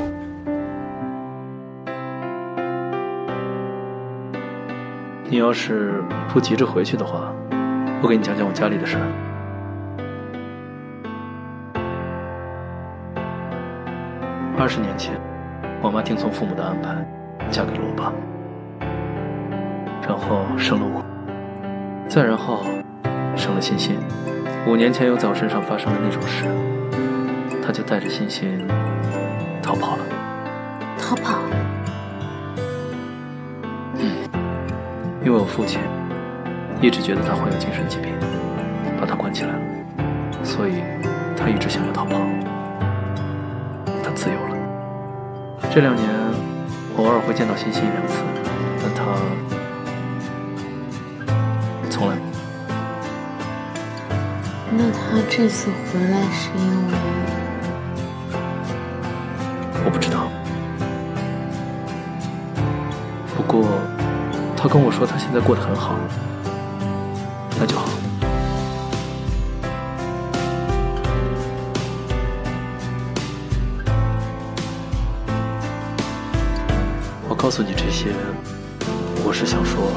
你要是不急着回去的话，我给你讲讲我家里的事儿。20年前，我妈听从父母的安排，嫁给了我爸，然后生了我，再然后生了欣欣。5年前又在我身上发生了那种事，她就带着欣欣逃跑了。 逃跑？ 因为我父亲一直觉得他患有精神疾病，把他关起来了，所以他一直想要逃跑。他自由了。这2年偶尔会见到欣欣1、2次，但他从来。 那他这次回来是因为…… 我不知道。不过他跟我说他现在过得很好，那就好。我告诉你这些，我是想说，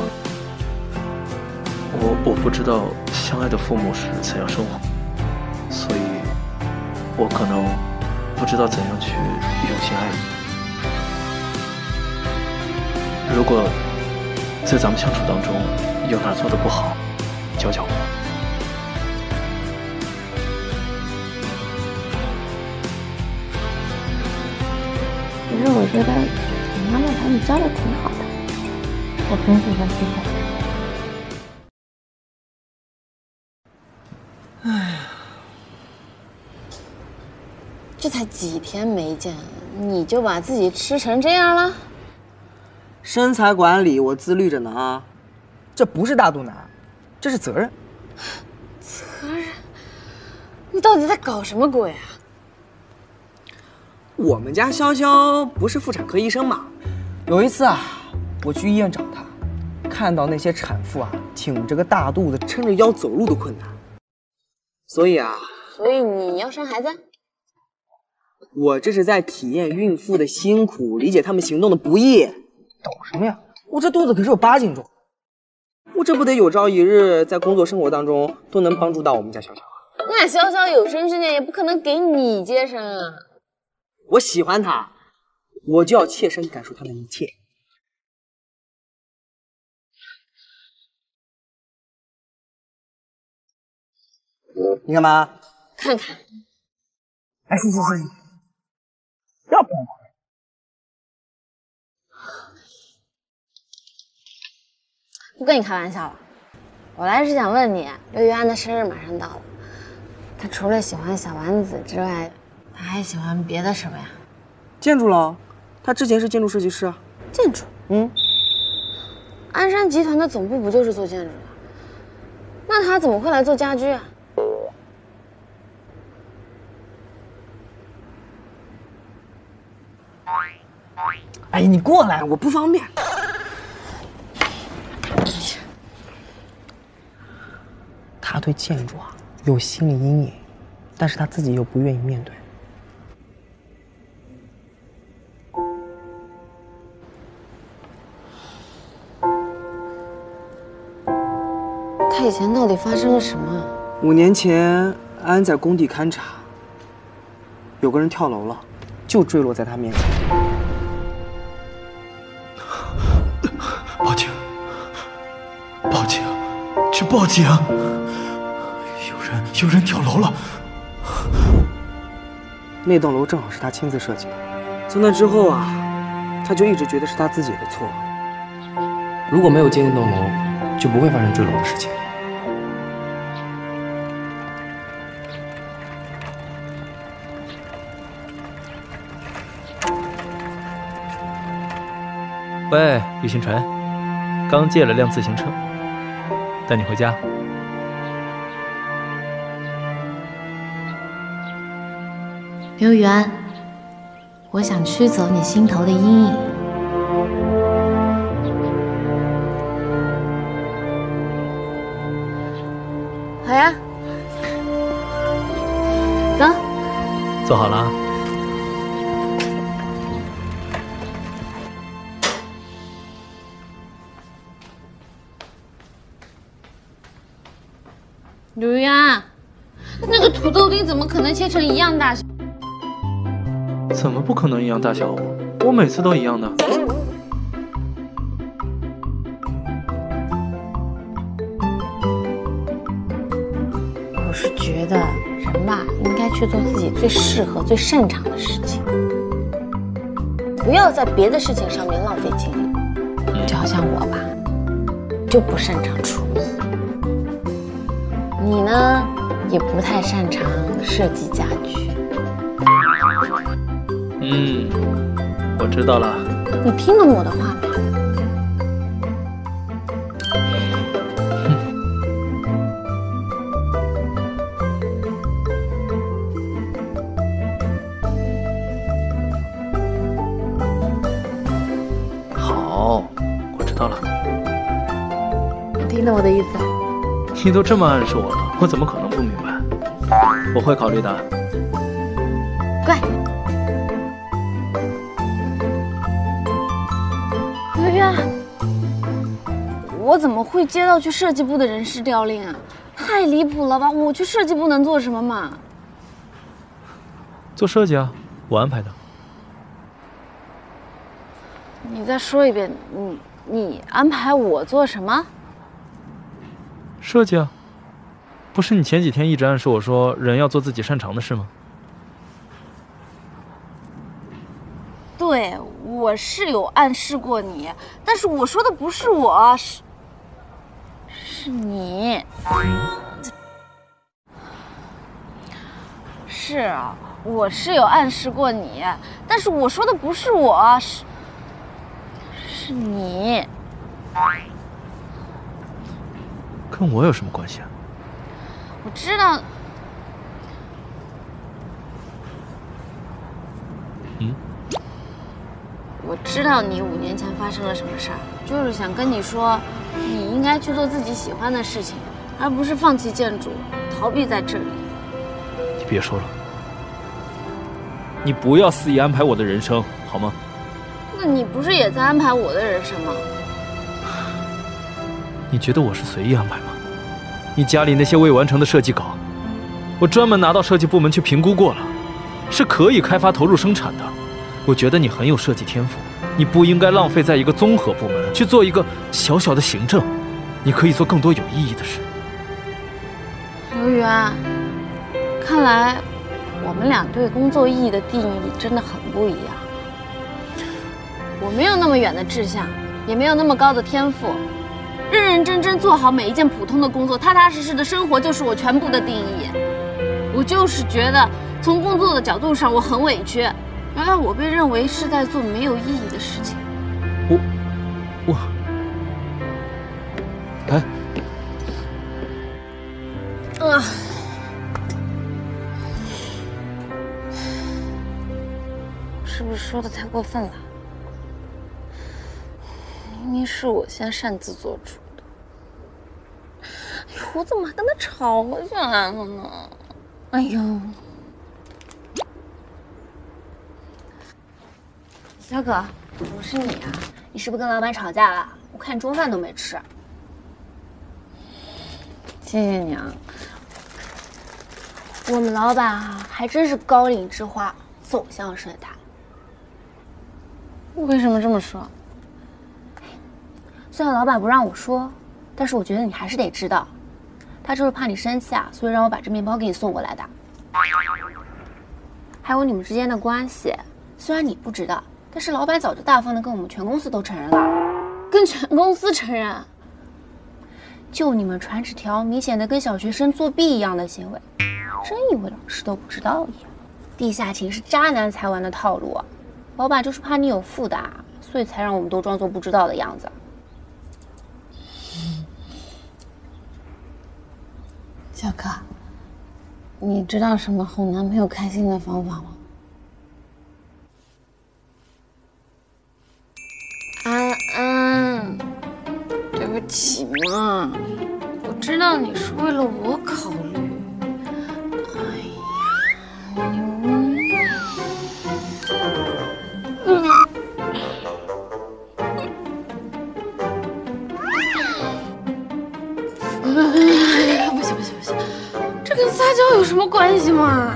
我不知道相爱的父母是怎样生活，所以我可能不知道怎样去用心爱你。如果在咱们相处当中有哪做的不好，教教我。 可是我觉得你妈妈把你教的挺好的，我挺喜欢听的。 哎呀，这才几天没见，你就把自己吃成这样了？ 身材管理我自律着呢啊，这不是大肚腩，这是责任。 责任？你到底在搞什么鬼啊？ 我们家潇潇不是妇产科医生吗？有一次啊，我去医院找他，看到那些产妇啊，挺着个大肚子，撑着腰走路都困难。所以你要生孩子？ 我这是在体验孕妇的辛苦，理解她们行动的不易。抖什么呀？我这肚子可是有8斤重，我这不得有朝一日在工作生活当中都能帮助到我们家潇潇啊？ 那潇潇有生之年也不可能给你接生啊！ 我喜欢她，我就要切身感受她的一切。 你干嘛？ 看看。 哎，行，要不然不跟你开玩笑了，我来是想问你，刘玉安的生日马上到了，他除了喜欢小丸子之外，他还喜欢别的什么呀？ 建筑了，他之前是建筑设计师啊。 建筑？鞍山集团的总部不就是做建筑的？那他怎么会来做家居啊？ 哎，你过来，我不方便。他对建筑啊有心理阴影，但是他自己又不愿意面对。 他以前到底发生了什么 ？5年前，安在工地勘察，有个人跳楼了，就坠落在他面前。 报警！报警！去报警！有人跳楼了。 那栋楼正好是他亲自设计的。从那之后啊，他就一直觉得是他自己的错。如果没有建那栋楼，就不会发生坠楼的事情。 喂，于星辰，刚借了辆自行车，带你回家。 刘源，我想驱走你心头的阴影。好呀，走。 坐好了啊。 刘源，那个土豆丁怎么可能切成一样大小？ 怎么不可能一样大小？我每次都一样的。 我是觉得人吧，应该去做自己最适合、最擅长的事情，不要在别的事情上面浪费精力。就好像我吧，就不擅长厨艺。你呢，也不太擅长设计家居。 我知道了。 你听懂我的话吗？ 好，我知道了。 你听懂我的意思？ 你都这么暗示我了，我怎么可能不明白？我会考虑的。 乖。圆圆，我怎么会接到去设计部的人事调令啊？太离谱了吧！我去设计部能做什么嘛？ 做设计啊，我安排的。 你再说一遍，你安排我做什么？ 设计啊，不是你前几天一直暗示我说人要做自己擅长的事吗？ 对，我是有暗示过你，但是我说的不是我，是你。是啊，我是有暗示过你，但是我说的不是我，是你。 跟我有什么关系啊？ 我知道。我知道你5年前发生了什么事儿，就是想跟你说，你应该去做自己喜欢的事情，而不是放弃建筑，逃避在这里。 你别说了，你不要肆意安排我的人生，好吗？ 那你不是也在安排我的人生吗？ 你觉得我是随意安排吗？你家里那些未完成的设计稿，我专门拿到设计部门去评估过了，是可以开发投入生产的。我觉得你很有设计天赋，你不应该浪费在一个综合部门去做一个小小的行政，你可以做更多有意义的事。 刘刘宇安，看来我们俩对工作意义的定义真的很不一样。我没有那么远的志向，也没有那么高的天赋，认认真真做好每一件普通的工作，踏踏实实的生活就是我全部的定义。我就是觉得从工作的角度上我很委屈，原来我被认为是在做没有意义的事情。 哎， 是不是说的太过分了？明明是我先擅自做主的，哎呦，我怎么还跟他吵起来了呢？哎呦， 小可，我是你啊，你是不是跟老板吵架了？我看你中饭都没吃。 谢谢你啊。 我们老板啊，还真是高岭之花，走向神坛。 为什么这么说？ 虽然老板不让我说，但是我觉得你还是得知道，他就是怕你生气啊，所以让我把这面包给你送过来的。还有你们之间的关系，虽然你不知道，但是老板早就大方的跟我们全公司都承认了。 跟全公司承认？ 就你们传纸条，明显的跟小学生作弊一样的行为，真以为老师都不知道一样。地下情是渣男才玩的套路啊！老板就是怕你有负担，所以才让我们都装作不知道的样子。 小可，你知道什么哄男朋友开心的方法吗？安安，对不起嘛，我知道你是为了我考虑。不行，这跟撒娇有什么关系吗？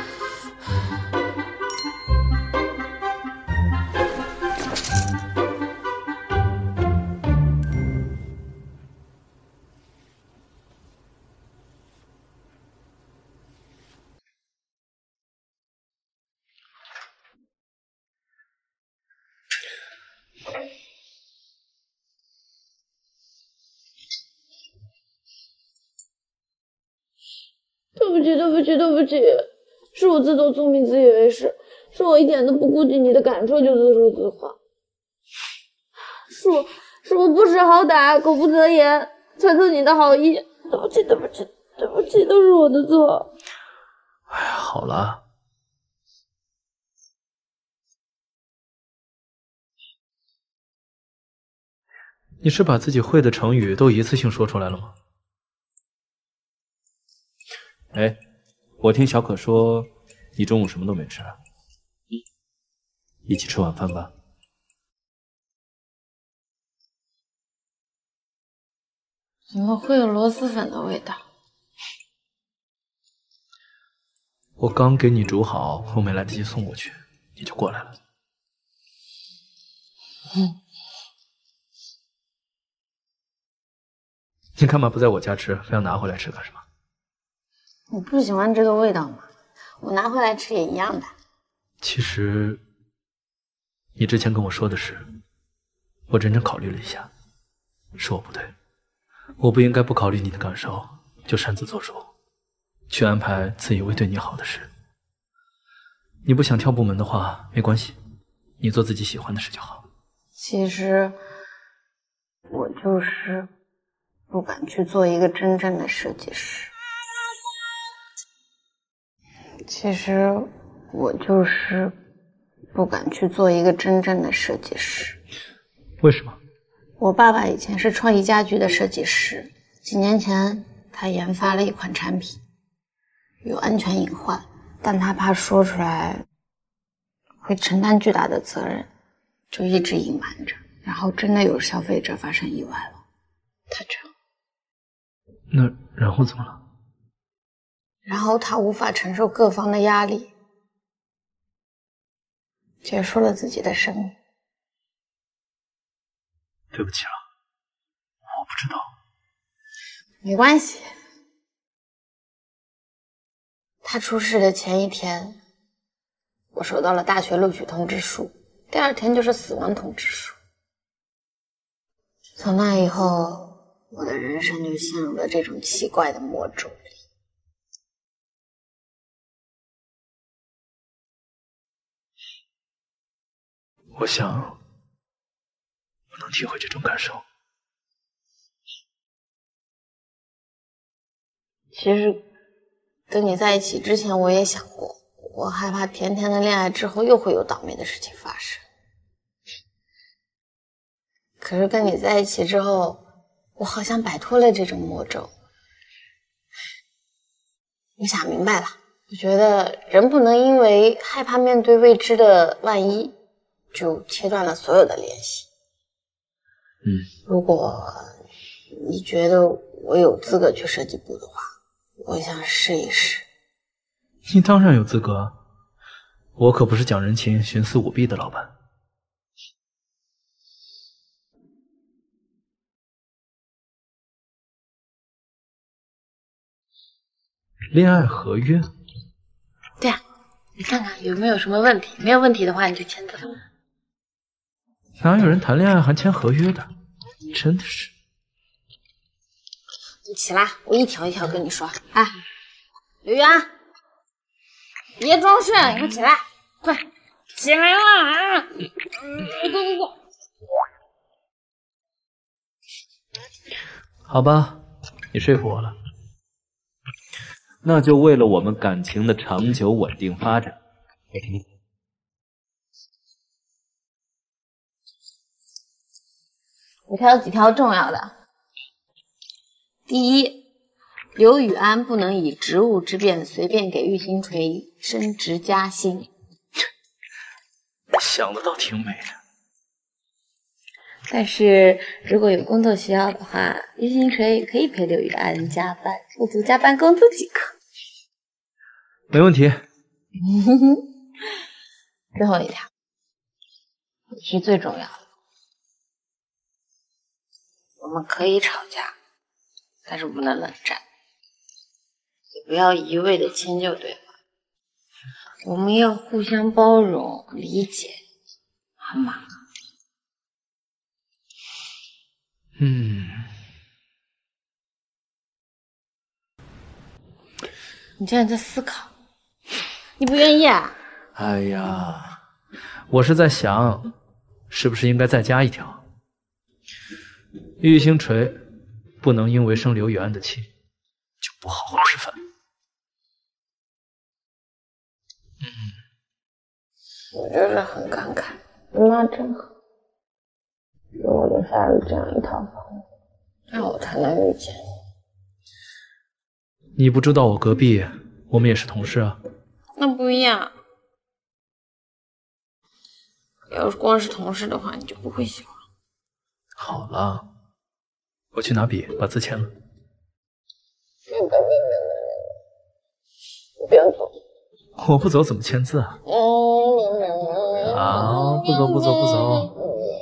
对不起，是我自作聪明、自以为是，是我一点都不顾及你的感受就自说自话，是我不识好歹、口不择言，猜测你的好意，对不起，都是我的错。 哎呀，好了，你是把自己会的成语都一次性说出来了吗？哎，我听小可说你中午什么都没吃，一起吃晚饭吧。 怎么会有螺蛳粉的味道？ 我刚给你煮好，我没来得及送过去，你就过来了。你干嘛不在我家吃，非要拿回来吃干什么？ 我不喜欢这个味道嘛，我拿回来吃也一样的。 其实，你之前跟我说的是，我认真考虑了一下，是我不对，我不应该不考虑你的感受就擅自做主，去安排自以为对你好的事。你不想跳部门的话，没关系，你做自己喜欢的事就好。 其实，我就是不敢去做一个真正的设计师。其实我就是不敢去做一个真正的设计师。 为什么？ 我爸爸以前是创意家居的设计师，几年前他研发了一款产品，有安全隐患，但他怕说出来会承担巨大的责任，就一直隐瞒着，然后真的有消费者发生意外了，他这样。 那然后怎么了？ 然后他无法承受各方的压力，结束了自己的生命。 对不起了，我不知道。 没关系， 他出事的前一天，我收到了大学录取通知书，第二天就是死亡通知书。从那以后，我的人生就陷入了这种奇怪的魔咒里。 我想，我能体会这种感受。 其实，跟你在一起之前，我也想过，我害怕甜甜的恋爱之后又会有倒霉的事情发生。可是跟你在一起之后，我好像摆脱了这种魔咒。我想明白了，我觉得人不能因为害怕面对未知的万一，就切断了所有的联系。如果你觉得我有资格去设计部的话，我想试一试。 你当然有资格，我可不是讲人情、徇私舞弊的老板。恋爱合约？ 对啊，你看看有没有什么问题？没有问题的话，你就签字。 哪有人谈恋爱还签合约的？真的是。 你起来，我一条一条跟你说。哎，刘源，别装睡，你快起来，快起来了啊！过。 好吧，你说服我了。那就为了我们感情的长久稳定发展，我同意。 我挑几条重要的。第一，刘雨安不能以职务之便随便给玉星锤升职加薪。 想的倒挺美的。 但是如果有工作需要的话，玉星锤也可以陪刘雨安加班，付足加班工资即可。 没问题。 最后一条，也是最重要的。我们可以吵架，但是不能冷战，也不要一味的迁就对方。我们要互相包容、理解，好吗？你竟然在思考，你不愿意啊？ 哎呀，我是在想，是不是应该再加一条，玉星锤不能因为生刘雨安的气，就不好好吃饭。 我就是很感慨，你妈真好，给我留下了这样一套房子，让我才能遇见你。 你不知道我隔壁，我们也是同事啊。 那不一样，要是光是同事的话，你就不会喜欢。 好了，我去拿笔把字签了。 你不要走。 我不走怎么签字啊？啊，不走不走不走。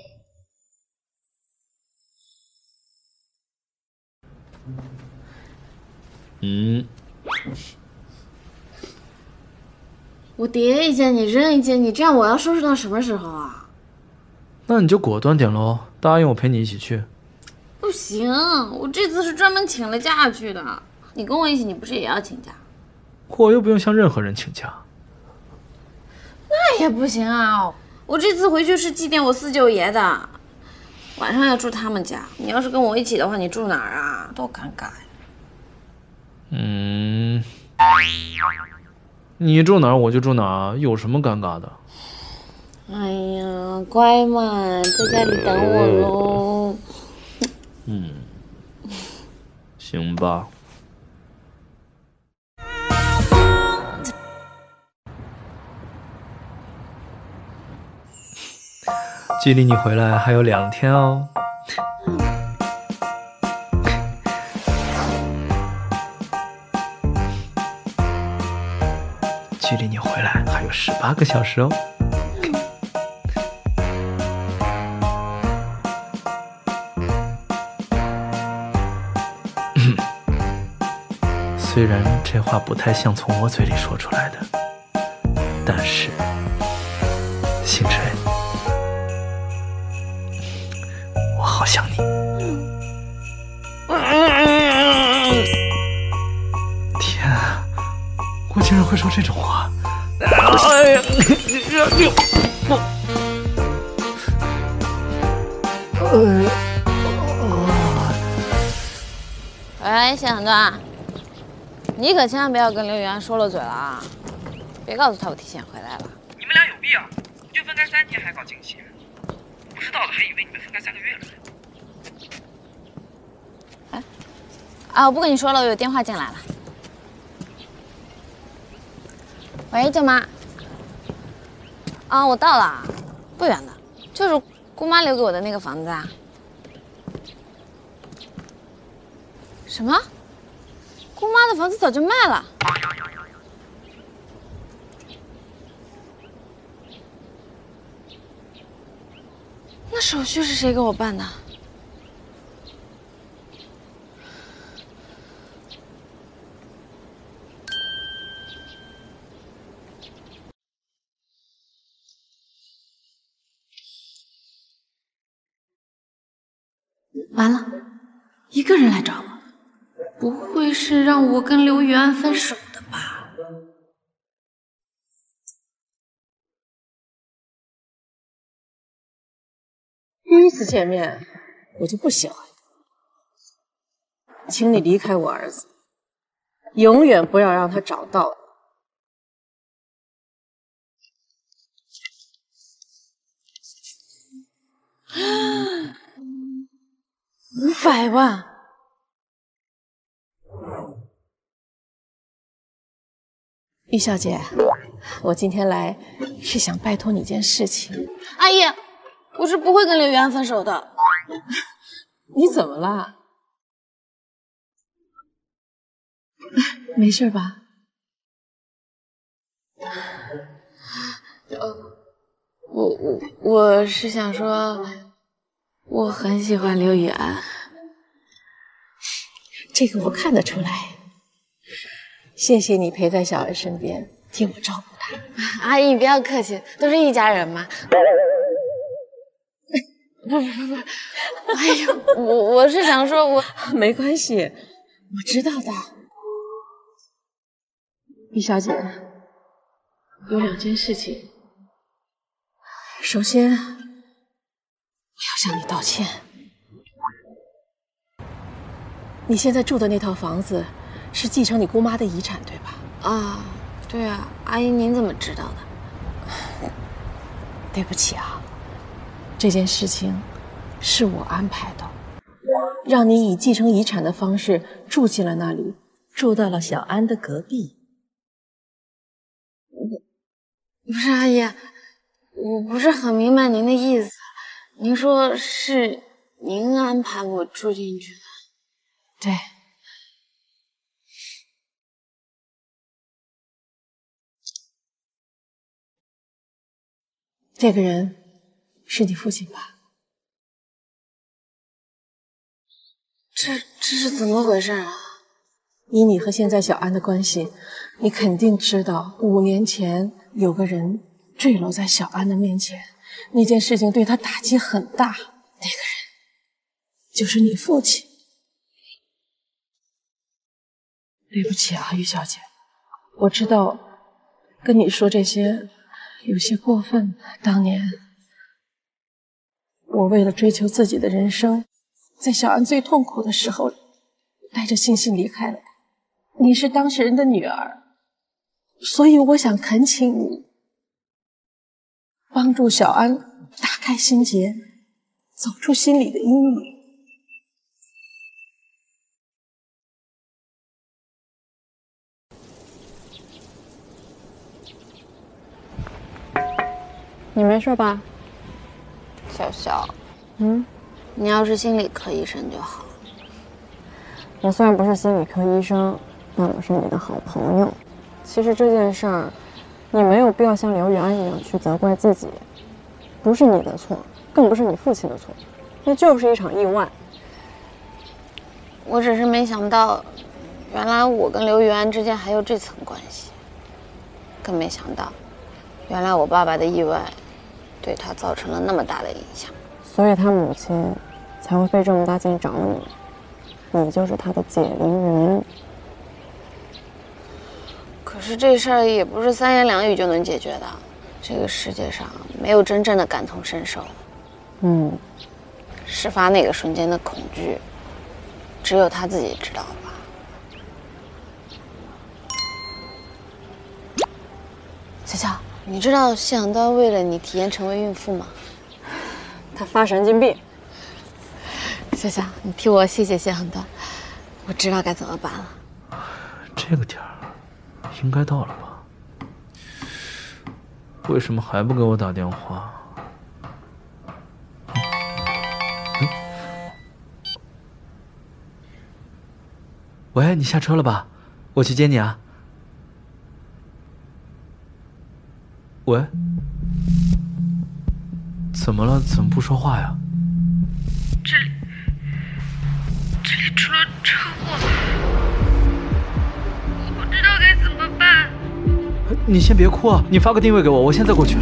我叠一件，你扔一件，你这样我要收拾到什么时候啊？ 那你就果断点喽，答应我陪你一起去。 不行，我这次是专门请了假去的。你跟我一起，你不是也要请假？ 我又不用向任何人请假。 那也不行啊！我这次回去是祭奠我四舅爷的，晚上要住他们家。你要是跟我一起的话，你住哪儿啊？多尴尬呀！ 你住哪儿我就住哪儿，有什么尴尬的？ 哎呀，乖嘛，在家里等我喽。 行吧。距离你回来还有2天哦。距离你回来还有18个小时哦。 虽然这话不太像从我嘴里说出来的，但是，星辰，我好想你。天啊，我竟然会说这种话！哎呀， 喂，谢很多，你可千万不要跟刘源说了嘴了啊！别告诉他我提前回来了。 你们俩有必要？不就分开3天还搞惊喜？不知道的还以为你们分开3个月了呢。 哎，啊，我不跟你说了，我有电话进来了。喂，舅妈。啊，我到了，不远的，就是姑妈留给我的那个房子啊。什么？姑妈的房子早就卖了？那手续是谁给我办的？完了，一个人来找我。不会是让我跟刘雨安分手的吧？ 第一次见面我就不喜欢你，请你离开我儿子，永远不要让他找到你。500万！ 玉小姐，我今天来是想拜托你件事情。 阿姨，我是不会跟刘雨安分手的。 你怎么了？没事吧？ 我是想说，我很喜欢刘雨安。 这个我看得出来。谢谢你陪在小安身边，替我照顾他。 阿姨，你不要客气，都是一家人嘛。不，哎呀，我是想说我， 没关系，我知道的。玉小姐，有2件事情。首先，我要向你道歉。你现在住的那套房子是继承你姑妈的遗产，对吧？ 啊，对啊，阿姨您怎么知道的？ 对不起啊，这件事情是我安排的，让你以继承遗产的方式住进了那里，住到了小安的隔壁。 不是阿姨，我不是很明白您的意思。您说是您安排我住进去的？ 对。这个人是你父亲吧？ 这是怎么回事啊？ 以你和现在小安的关系，你肯定知道5年前有个人坠楼在小安的面前，那件事情对他打击很大。那个人就是你父亲。对不起啊，玉小姐，我知道跟你说这些有些过分。当年我为了追求自己的人生，在小安最痛苦的时候带着星星离开了他。你是当事人的女儿，所以我想恳请你帮助小安打开心结，走出心里的阴影。 你没事吧？小小，你要是心理科医生就好。 我虽然不是心理科医生，但我是你的好朋友。其实这件事儿，你没有必要像刘雨安一样去责怪自己，不是你的错，更不是你父亲的错，那就是一场意外。 我只是没想到， 原来我跟刘源之间还有这层关系，更没想到，原来我爸爸的意外对他造成了那么大的影响， 所以他母亲才会费这么大劲找你，你就是他的解铃人。 可是这事儿也不是3言2语就能解决的，这个世界上没有真正的感同身受。事发那个瞬间的恐惧，只有他自己知道吧。小乔，你知道谢阳端为了你体验成为孕妇吗？ 他发神经病。 小乔，你替我谢谢谢阳端，我知道该怎么办了。 这个点儿应该到了吧？为什么还不给我打电话？喂，你下车了吧？我去接你啊。喂，怎么了？怎么不说话呀？ 这里出了车祸，我不知道该怎么办。 你先别哭啊，你发个定位给我，我现在过去。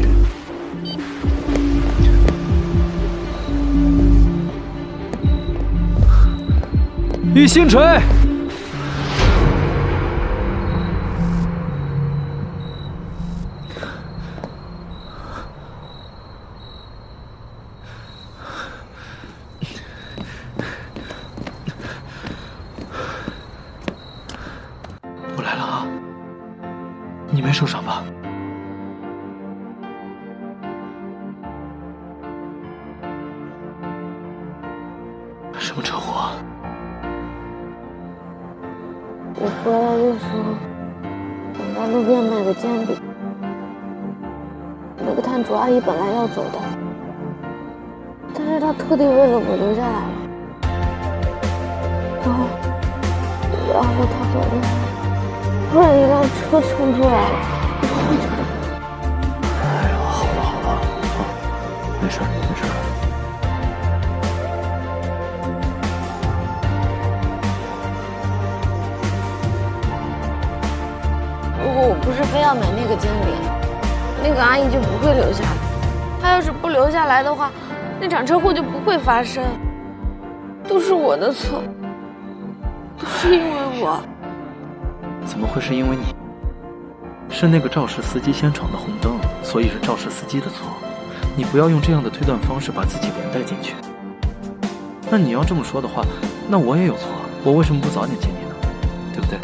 于星锤。我来了啊，你没受伤吧？什么车祸啊？ 我回来的时候，想在路边买个煎饼，那个摊主阿姨本来要走的，但是她特地为了我留下来了。然后她走的时候，突然一辆车冲出来了。 哎呀，好了，没事。 如果我不是非要买那个煎饼，那个阿姨就不会留下来。她要是不留下来的话，那场车祸就不会发生。都是我的错，都是因为我。 怎么会是因为你？是那个肇事司机先闯的红灯，所以是肇事司机的错。你不要用这样的推断方式把自己连带进去。那你要这么说的话，那我也有错，我为什么不早点见你呢？对不对？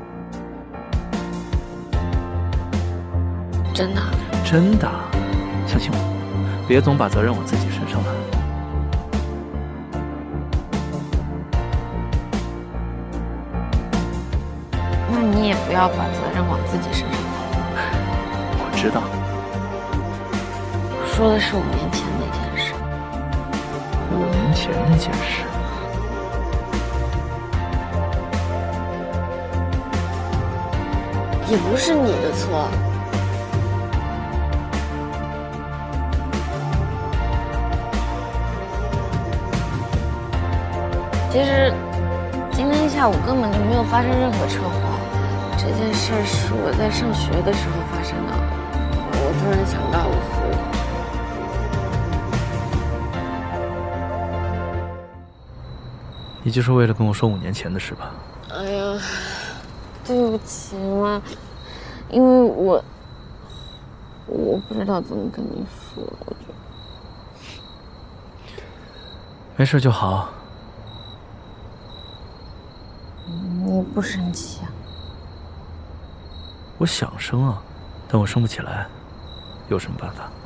真的？ 真的，相信我，别总把责任往自己身上揽。 那你也不要把责任往自己身上揽。 我知道。 说的是5年前那件事。 5年前那件事。 也不是你的错。其实今天下午根本就没有发生任何车祸，这件事是我在上学的时候发生的。我突然想到了，所以你就是为了跟我说5年前的事吧？ 哎呀，对不起嘛，因为我不知道怎么跟你说，我觉得没事就好。 你不生气啊？ 我想生啊，但我生不起来，有什么办法？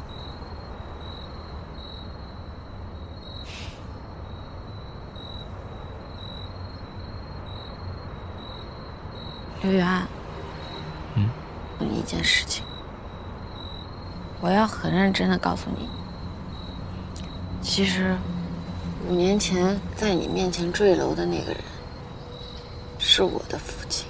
刘源，问你一件事情，我要很认真的告诉你，其实5年前在你面前坠楼的那个人是我的父亲。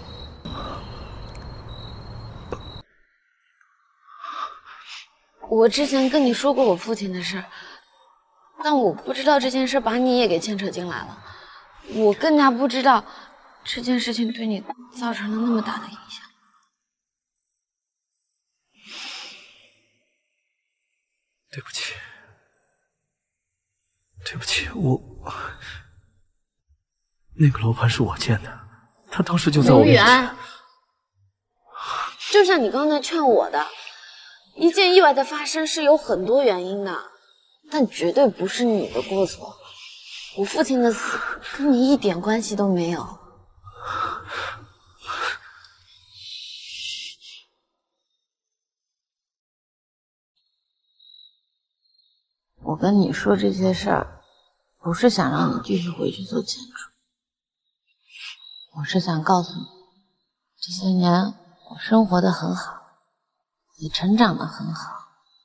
我之前跟你说过我父亲的事，但我不知道这件事把你也给牵扯进来了。我更加不知道， 这件事情对你造成了那么大的影响。 对不起，对不起，我那个楼盘是我建的，他当时就在我面前。 就像你刚才劝我的，一件意外的发生是有很多原因的，但绝对不是你的过错。我父亲的死跟你一点关系都没有。我跟你说这些事儿，不是想让你继续回去做建筑，我是想告诉你，这些年我生活得很好，也成长得很好，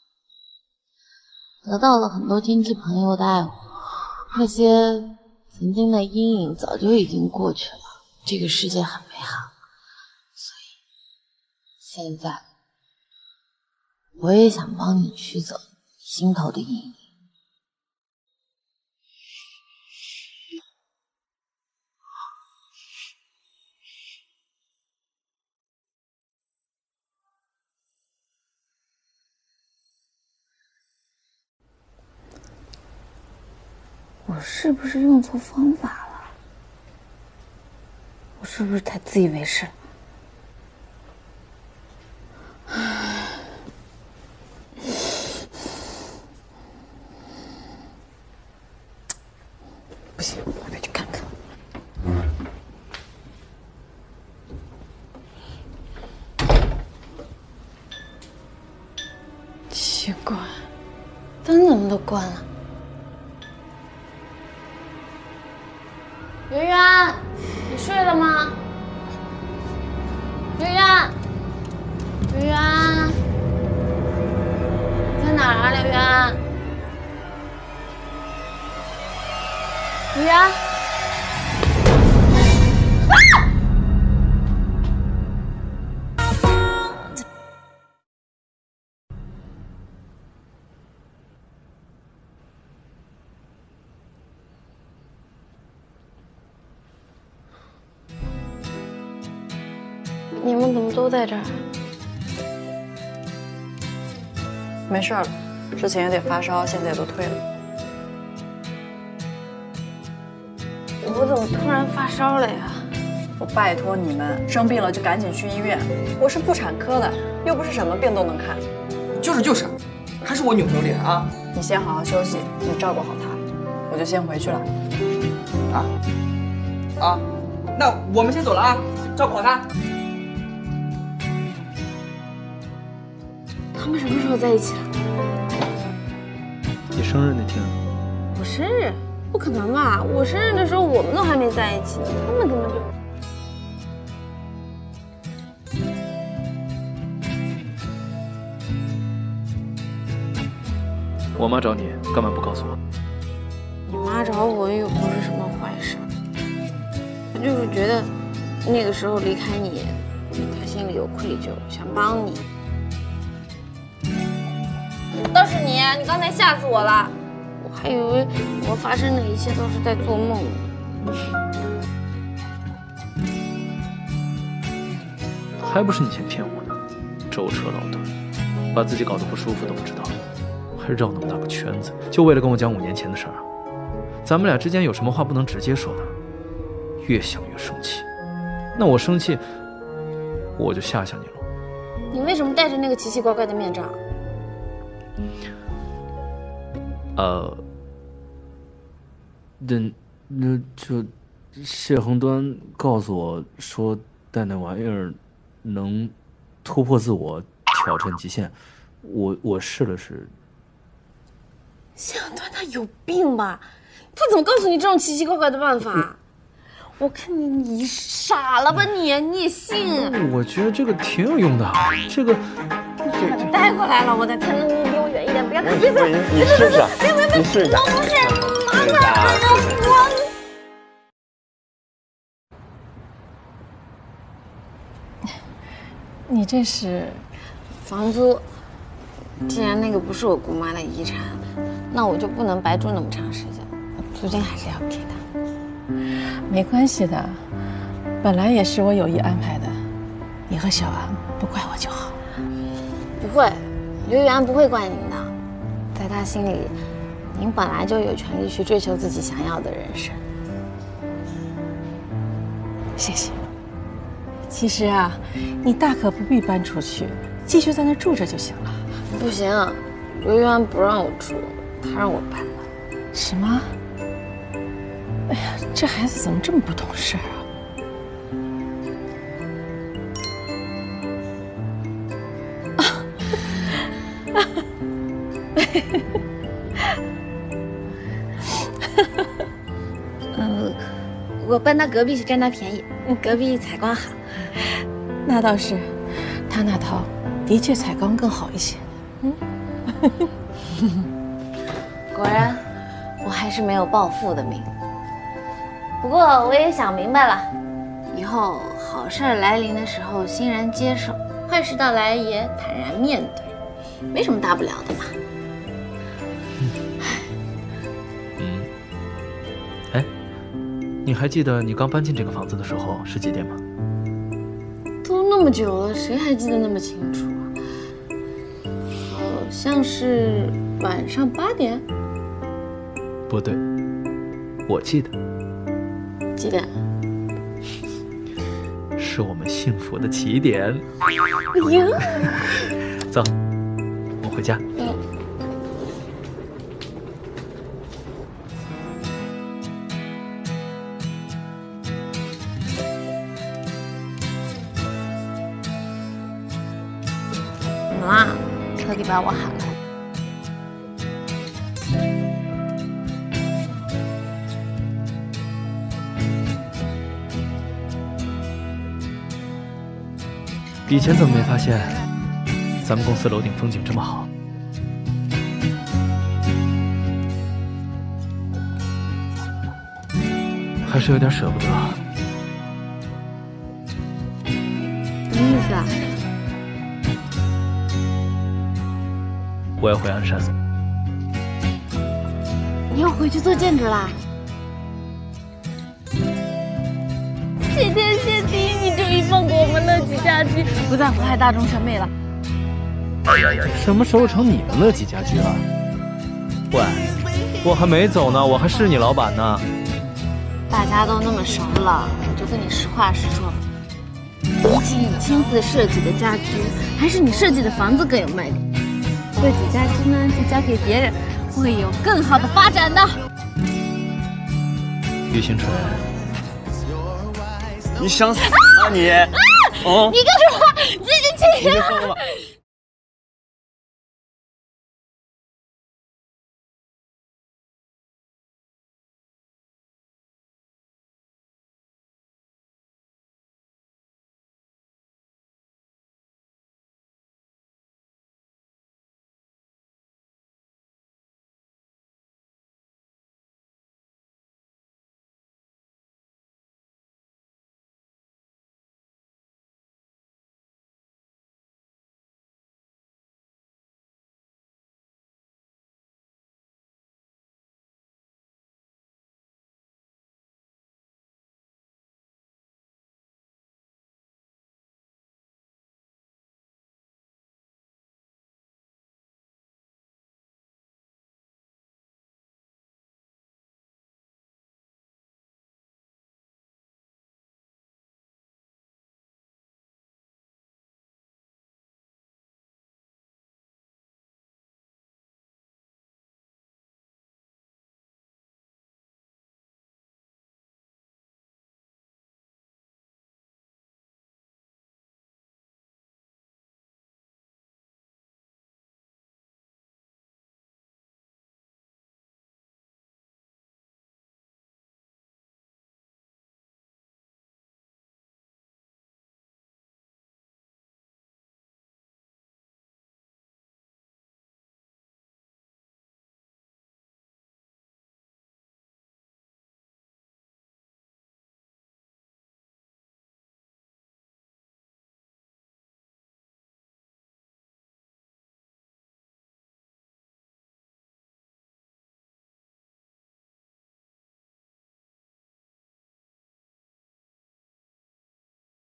得到了很多亲戚朋友的爱护，那些曾经的阴影早就已经过去了。这个世界很美好，所以现在我也想帮你驱走心头的阴影。我是不是用错方法了？我是不是太自以为是了？不行，我得去看看。奇怪，灯怎么都关了？刘渊，你睡了吗？刘渊，刘渊，你在哪儿啊？刘渊，刘渊，啊！你们怎么都在这儿？ 没事了，之前有点发烧，现在也都退了。 我怎么突然发烧了呀？ 我拜托你们，生病了就赶紧去医院。我是妇产科的，又不是什么病都能看。 就是，还是我扭扭脸啊！ 你先好好休息，你照顾好他，我就先回去了。 那我们先走了啊，照顾好他。 他们什么时候在一起了？ 你生日那天。 我生日？不可能吧！我生日的时候我们都还没在一起，他们怎么就…… 我妈找你，干嘛不告诉我？ 你妈找我又不是什么坏事，她就是觉得那个时候离开你，她心里有愧疚，想帮你。倒是你刚才吓死我了，我还以为我发生的一切都是在做梦呢。 还不是你先骗我的，舟车劳顿，把自己搞得不舒服都不知道，还绕那么大个圈子，就为了跟我讲5年前的事儿。咱们俩之间有什么话不能直接说的？越想越生气，那我生气，我就吓吓你了。 你为什么戴着那个奇奇怪怪的面罩？ 那就谢恒端告诉我说戴那玩意儿能突破自我，挑战极限。我试了试。 谢恒端他有病吧？他怎么告诉你这种奇奇怪怪的办法？我看你傻了吧你也信？ 我觉得这个挺有用的，这个。 你把它带过来了，我的天呐，你离我远一点，不要看，别， 你试试，你试一下。 不是，麻烦我。你这是房租？既然那个不是我姑妈的遗产，那我就不能白住那么长时间，租金还是要给的。 没关系的， 本来也是我有意安排的，你和小安不怪我就好。 不会，刘源不会怪您的，在他心里，您本来就有权利去追求自己想要的人生。 谢谢。其实啊，你大可不必搬出去，继续在那住着就行了。 不行，刘源不让我住，他让我搬了。 什么？哎呀，这孩子怎么这么不懂事啊？ 我搬到隔壁去占他便宜，隔壁采光好。 那倒是，他那套的确采光更好一些。 果然，我还是没有暴富的命。不过我也想明白了，以后好事来临的时候欣然接受，坏事到来也坦然面对，没什么大不了的嘛。 哎，你还记得你刚搬进这个房子的时候是几点吗？ 都那么久了，谁还记得那么清楚啊？好像是晚上8点。 不对，我记得。 几点？ 是我们幸福的起点。走，我回家。 怎么啦？特地把我喊来。 以前怎么没发现，咱们公司楼顶风景这么好？还是有点舍不得。 什么意思啊？ 我要回鞍山。 你要回去做建筑啦？谢天谢地，你终于放过我们乐极家居，不再祸害大众审美了。 什么时候成你们乐极家居了？喂，我还没走呢，我还是你老板呢。 大家都那么熟了，我就跟你实话实说。比起你亲自设计的家居，还是你设计的房子更有卖点。乐极家居呢，是交给别人，会有更好的发展的。 于星辰。 你想死吗你？ 你干什么？你已经你就疯了。